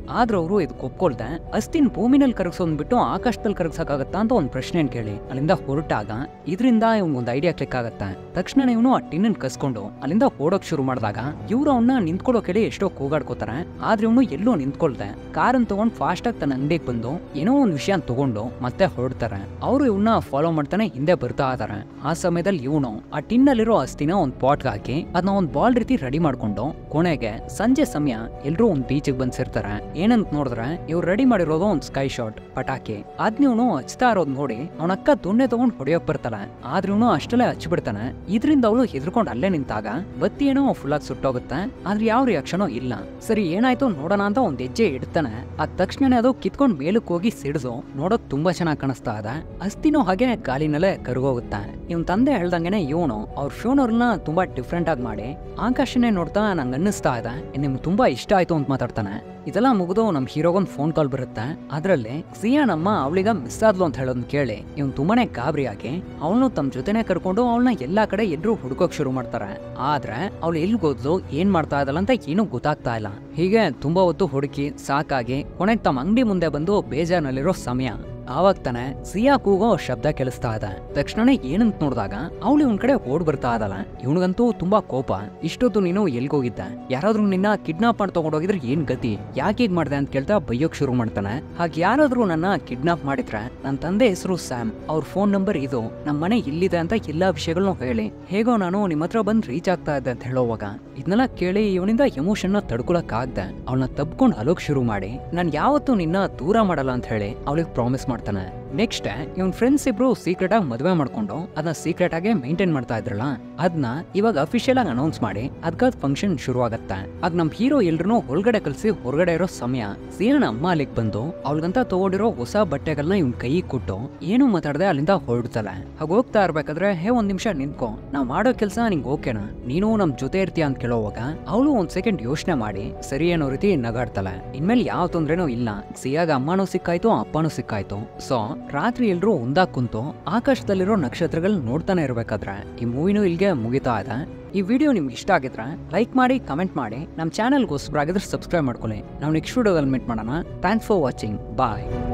ಆದ್ರೆ ಅವರು ಇದಕ್ಕೆ ಒಪ್ಕೊಳ್ದೆ ಅಸ್ಥಿನ್ ಭೂಮಿನಲ್ಲಿ ಕರಗಿಸೋದ್ಬಿಟ್ಟು ಆಕಾಶದಲ್ಲಿ ಕರಗಿಸಕ್ಕಾಗತ್ತಾ ಅಂತ ಒಂದು ಪ್ರಶ್ನೆ ಕೇಳಿ ಅಲ್ಲಿಂದ ಹೊರಟಾಗ ಇದರಿಂದ ಇವ್ನ ಒಂದು ಐಡಿಯಾ ಕ್ಲಿಕ್ ಆಗತ್ತೆ. ತಕ್ಷಣ ಇವನು ಆ ಟಿನ್ನ ಕಸ್ಕೊಂಡು ಅಲ್ಲಿಂದ ಓಡೋಕ್ ಶುರು ಮಾಡಿದಾಗ ಇವ್ರು ಅವನ್ನ ನಿಂತ್ಕೊಳ್ಳೋ ಕೇಳಿ ಎಷ್ಟೋ ಕೂಗಾಡ್ಕೋತಾರೆ. ಆದ್ರೆ ಇವನು ಎಲ್ಲೋ ನಿಂತ್ಕೊಳ್ದೆ ಕಾರನ್ ತಗೊಂಡ್ ಫಾಸ್ಟ್ ಆಗಿ ತನ್ನ ಅಂಗಡಿಗೆ ಬಂದು ಏನೋ ಒಂದು ವಿಷಯ ತಗೊಂಡು ಮತ್ತೆ ಹೊರಡ್ತಾರೆ. ಅವರು ಇವನ್ನ ಫಾಲೋ ಮಾಡ್ತಾನೆ ಹಿಂದೆ ಬರ್ತಾ ಇದಾರೆ. ಆ ಸಮಯದಲ್ಲಿ ಇವನು ಆ ಟಿನ್ ಅಲ್ಲಿರೋ ಅಸ್ಥಿನ ಒಂದ್ ಪಾಟ್ಗೆ ಹಾಕಿ ಅದನ್ನ ಒಂದ್ ಬಾಲ್ ರೀತಿ ರೆಡಿ ಮಾಡ್ಕೊಂಡು ಕೊನೆಗೆ ಸಂಜೆ ಸಮಯ ಎಲ್ರೂ ಒಂದ್ ಬೀಚ್ಗೆ ಬಂದ್ಸಿರ್ತಾರೆ. ಏನಂತ ನೋಡಿದ್ರೆ ಇವ್ರು ರೆಡಿ ಮಾಡಿರೋದು ಒಂದ್ ಸ್ಕೈ ಶಾಟ್ ಪಟಾಕಿ. ಅದ್ನ ಇವನು ಹಚ್ತಾ ಇರೋದ್ ನೋಡಿ ಅವನ ಅಕ್ಕ ದೊಣ್ಣೆ ತಗೊಂಡ್ ಹೊಡೆಯೋಕ್ ಬರ್ತಾಳೆ. ಆದ್ರೆ ಇವನು ಅಷ್ಟಲ್ಲೇ ಹಚ್ಬಿಡ್ತಾನೆ. ಇದರಿಂದ ಅವಳು ಹೆದರ್ಕೊಂಡು ಅಲ್ಲೇ ನಿಂತಾಗ ಬತ್ತಿ ಏನೋ ಫುಲ್ ಆಗಿ ಸುಟ್ಟೋಗುತ್ತೆ. ಆದ್ರೆ ಯಾವ ರಿಯಾಕ್ಷನೋ ಇಲ್ಲ. ಸರಿ ಏನಾಯ್ತು ನೋಡೋಣ ಅಂತ ಒಂದ್ ಹೆಜ್ಜೆ ಇಡ್ತಾನೆ. ಅದ ತಕ್ಷಣ ಅದು ಕಿತ್ಕೊಂಡ್ ಮೇಲಕ್ ಹೋಗಿ ಸಿಡಿದು ನೋಡೋಕ್ ತುಂಬಾ ಚೆನ್ನಾಗಿ ಕಾಣಿಸ್ತಾ ಇದೆ. ಅಸ್ತಿನೂ ಹಾಗೆ ಗಾಲಿನಲ್ಲೇ ಕರ್ಗೋಗುತ್ತೆ. ಇವನ್ ತಂದೆ ಹೇಳ್ದಂಗೆನೆ ಇವನು ಅವ್ರ ಫ್ಯೂನರ್ನ ತುಂಬಾ ಡಿಫ್ರೆಂಟ್ ಆಗಿ ಮಾಡಿ ಆಕಾಶನೇ ನೋಡ್ತಾ ನಂಗೆ ಅನ್ನಿಸ್ತಾ ಇದೆ ನಿಮ್ಗೆ ತುಂಬಾ ಇಷ್ಟ ಆಯ್ತು ಅಂತ ಮಾತಾಡ್ತಾನೆ. ಇದೆಲ್ಲ ಮುಗಿದು ನಮ್ ಹೀರೋಗೊಂದು ಫೋನ್ ಕಾಲ್ ಬರುತ್ತೆ. ಅದ್ರಲ್ಲಿ ಸಿಯಾ ನಮ್ಮ ಅವಳಿಗ ಮಿಸ್ ಆದ್ಲು ಅಂತ ಹೇಳೋದನ್ನ ಕೇಳಿ ಇವ್ನು ತುಂಬಾನೇ ಗಾಬರಿ ಆಗಿ ಅವಳು ತಮ್ಮ ಜೊತೆನೆ ಕರ್ಕೊಂಡು ಅವಳನ್ನ ಎಲ್ಲಾ ಕಡೆ ಎಲ್ರು ಹುಡುಕೋಕ್ ಶುರು ಮಾಡ್ತಾರೆ. ಆದ್ರೆ ಅವಳು ಎಲ್ಲಿ ಹೋದ್ಲು ಏನ್ ಮಾಡ್ತಾ ಇದ್ದಲ್ಲ ಅಂತ ಏನೂ ಗೊತ್ತಾಗ್ತಾ ಇಲ್ಲ. ಹೀಗೆ ತುಂಬಾ ಹೊತ್ತು ಹುಡುಕಿ ಸಾಕಾಗಿ ಕೊನೆಗೆ ತಮ್ಮ ಅಂಗಡಿ ಮುಂದೆ ಬಂದು ಬೇಜಾರ್ನಲ್ಲಿರೋ ಸಮಯ. ಆವಾಗ ತಾನೆ ಸಿಯಾ ಕೂಗೋ ಶಬ್ದ ಕೇಳಿಸ್ತಾ ಇದೆ. ತಕ್ಷಣ ಏನಂತ ನೋಡಿದಾಗ ಅವಳು ಇವನ್ ಕಡೆ ಓಡ್ ಬರ್ತಾ ಇದಲ್ಲ. ಇವನಿಗಂತೂ ತುಂಬಾ ಕೋಪ. ಇಷ್ಟೊತ್ತು ನೀನು ಎಲ್ಗೋಗಿದ್ದ, ಯಾರಾದ್ರೂ ನಿನ್ನ ಕಿಡ್ನಾಪ್ ಮಾಡಿ ತಗೊಂಡೋಗಿದ್ರೆ ಏನ್ ಗತಿ, ಯಾಕೆ ಹೀಗ್ ಮಾಡ್ದೆ ಅಂತ ಕೇಳ್ತಾ ಬೈಯೋಕ್ ಶುರು ಮಾಡ್ತಾನೆ. ಹಾಗೆ ಯಾರಾದ್ರೂ ನನ್ನ ಕಿಡ್ನಾಪ್ ಮಾಡಿದ್ರೆ ನನ್ನ ತಂದೆ ಹೆಸರು ಸ್ಯಾಮ್, ಅವ್ರ ಫೋನ್ ನಂಬರ್ ಇದು, ನಮ್ಮ ಮನೆ ಇಲ್ಲಿದೆ ಅಂತ ಎಲ್ಲಾ ವಿಷಯಗಳನ್ನೂ ಹೇಳಿ ಹೇಗೋ ನಾನು ನಿಮ್ಮ ಹತ್ರ ಬಂದ್ ರೀಚ್ ಆಗ್ತಾ ಇದ್ದೆ ಅಂತ ಹೇಳೋವಾಗ ಇದನ್ನೆಲ್ಲ ಕೇಳಿ ಇವನಿಂದ ಎಮೋಷನ್ ನ ತಡ್ಕೊಳಕ್ ಆಗ್ದೆ ಅವಳನ್ನ ತಬ್ಕೊಂಡ್ ಅಲೋಕ್ ಶುರು ಮಾಡಿ ನಾನ್ ಯಾವತ್ತೂ ನಿನ್ನ ದೂರ ಮಾಡಲ್ಲ ಅಂತ ಹೇಳಿ ಅವಳಿಗೆ ಪ್ರಾಮಿಸ್ ಮಾಡ್ತಾನೆ. ನೆಕ್ಸ್ಟ್ ಇವನ್ ಫ್ರೆಂಡ್ಸ್ ಇಬ್ರು ಸೀಕ್ರೆಟ್ ಆಗಿ ಮದುವೆ ಮಾಡ್ಕೊಂಡು ಅದನ್ನ ಸೀಕ್ರೆಟ್ ಆಗಿ ಮೇಂಟೈನ್ ಮಾಡ್ತಾ ಇದ್ರಲ್ಲ ಅದನ್ನ ಇವಾಗ ಅಫಿಷಿಯಲ್ ಆಗಿ ಅನೌನ್ಸ್ ಮಾಡಿ ಅದಕ್ಕಾದ ಫಂಕ್ಷನ್ ಶುರು ಆಗತ್ತೆ. ಆಗ ನಮ್ ಹೀರೋ ಎಲ್ರು ಹೊರಗಡೆ ಕಲ್ಸಿ ಹೊರಗಡೆ ಇರೋ ಸಮಯ ಸಿಯಾನ ಅಮ್ಮ ಅಲ್ಲಿಗೆ ಬಂದು ಅವಳಿಗಂತ ತಗೊಂಡಿರೋ ಹೊಸ ಬಟ್ಟೆಗಳನ್ನ ಇವ್ನ ಕೈ ಕೊಟ್ಟು ಏನು ಮಾತಾಡದೆ ಅಲ್ಲಿಂದ ಹೊರಡ್ತಾಳೆ. ಹಾಗ ಹೋಗ್ತಾ ಇರ್ಬೇಕಾದ್ರೆ ಹೇ ಒಂದ್ ನಿಮಿಷ ನಿಂತ್ಕೊ, ನಾವ್ ಮಾಡೋ ಕೆಲ್ಸ ನಿಂಗೆ ಓಕೆನಾ, ನೀನು ನಮ್ ಜೊತೆ ಇರ್ತೀಯ ಅಂತ ಕೇಳೋವಾಗ ಅವಳು ಒಂದ್ ಸೆಕೆಂಡ್ ಯೋಚನೆ ಮಾಡಿ ಸರಿ ಅನ್ನೋ ರೀತಿ ನಗಾಡ್ತಾಳೆ. ಇನ್ಮೇಲೆ ಯಾವ ತೊಂದ್ರೆನೂ ಇಲ್ಲ, ಸಿಯಾಗ ಅಮ್ಮನೂ ಸಿಕ್ಕಾಯ್ತು ಅಪ್ಪನೂ ಸಿಕ್ಕಾಯ್ತು. ಸೊ ರಾತ್ರಿ ಎಲ್ರೂ ಒಂದಾಗ ಕುಂತು ಆಕಾಶದಲ್ಲಿರೋ ನಕ್ಷತ್ರಗಳು ನೋಡ್ತಾನೆ ಇರ್ಬೇಕಾದ್ರೆ ಈ ಮೂವಿನೂ ಇಲ್ಲಿಗೆ ಮುಗಿತಾ ಇದೆ. ಈ ವಿಡಿಯೋ ನಿಮ್ಗೆ ಇಷ್ಟ ಆಗಿದ್ರೆ ಲೈಕ್ ಮಾಡಿ, ಕಮೆಂಟ್ ಮಾಡಿ, ನಮ್ಮ ಚಾನಲ್ಗೋಸ್ಕರ ಆಗಿದ್ರೆ ಸಬ್ಸ್ಕ್ರೈಬ್ ಮಾಡ್ಕೊಳ್ಳಿ. ನಾವು ನೆಕ್ಸ್ಟ್ ವಿಡಿಯೋದಲ್ಲಿ ಮೀಟ್ ಮಾಡೋಣ. Thanks for watching. ಬಾಯ್.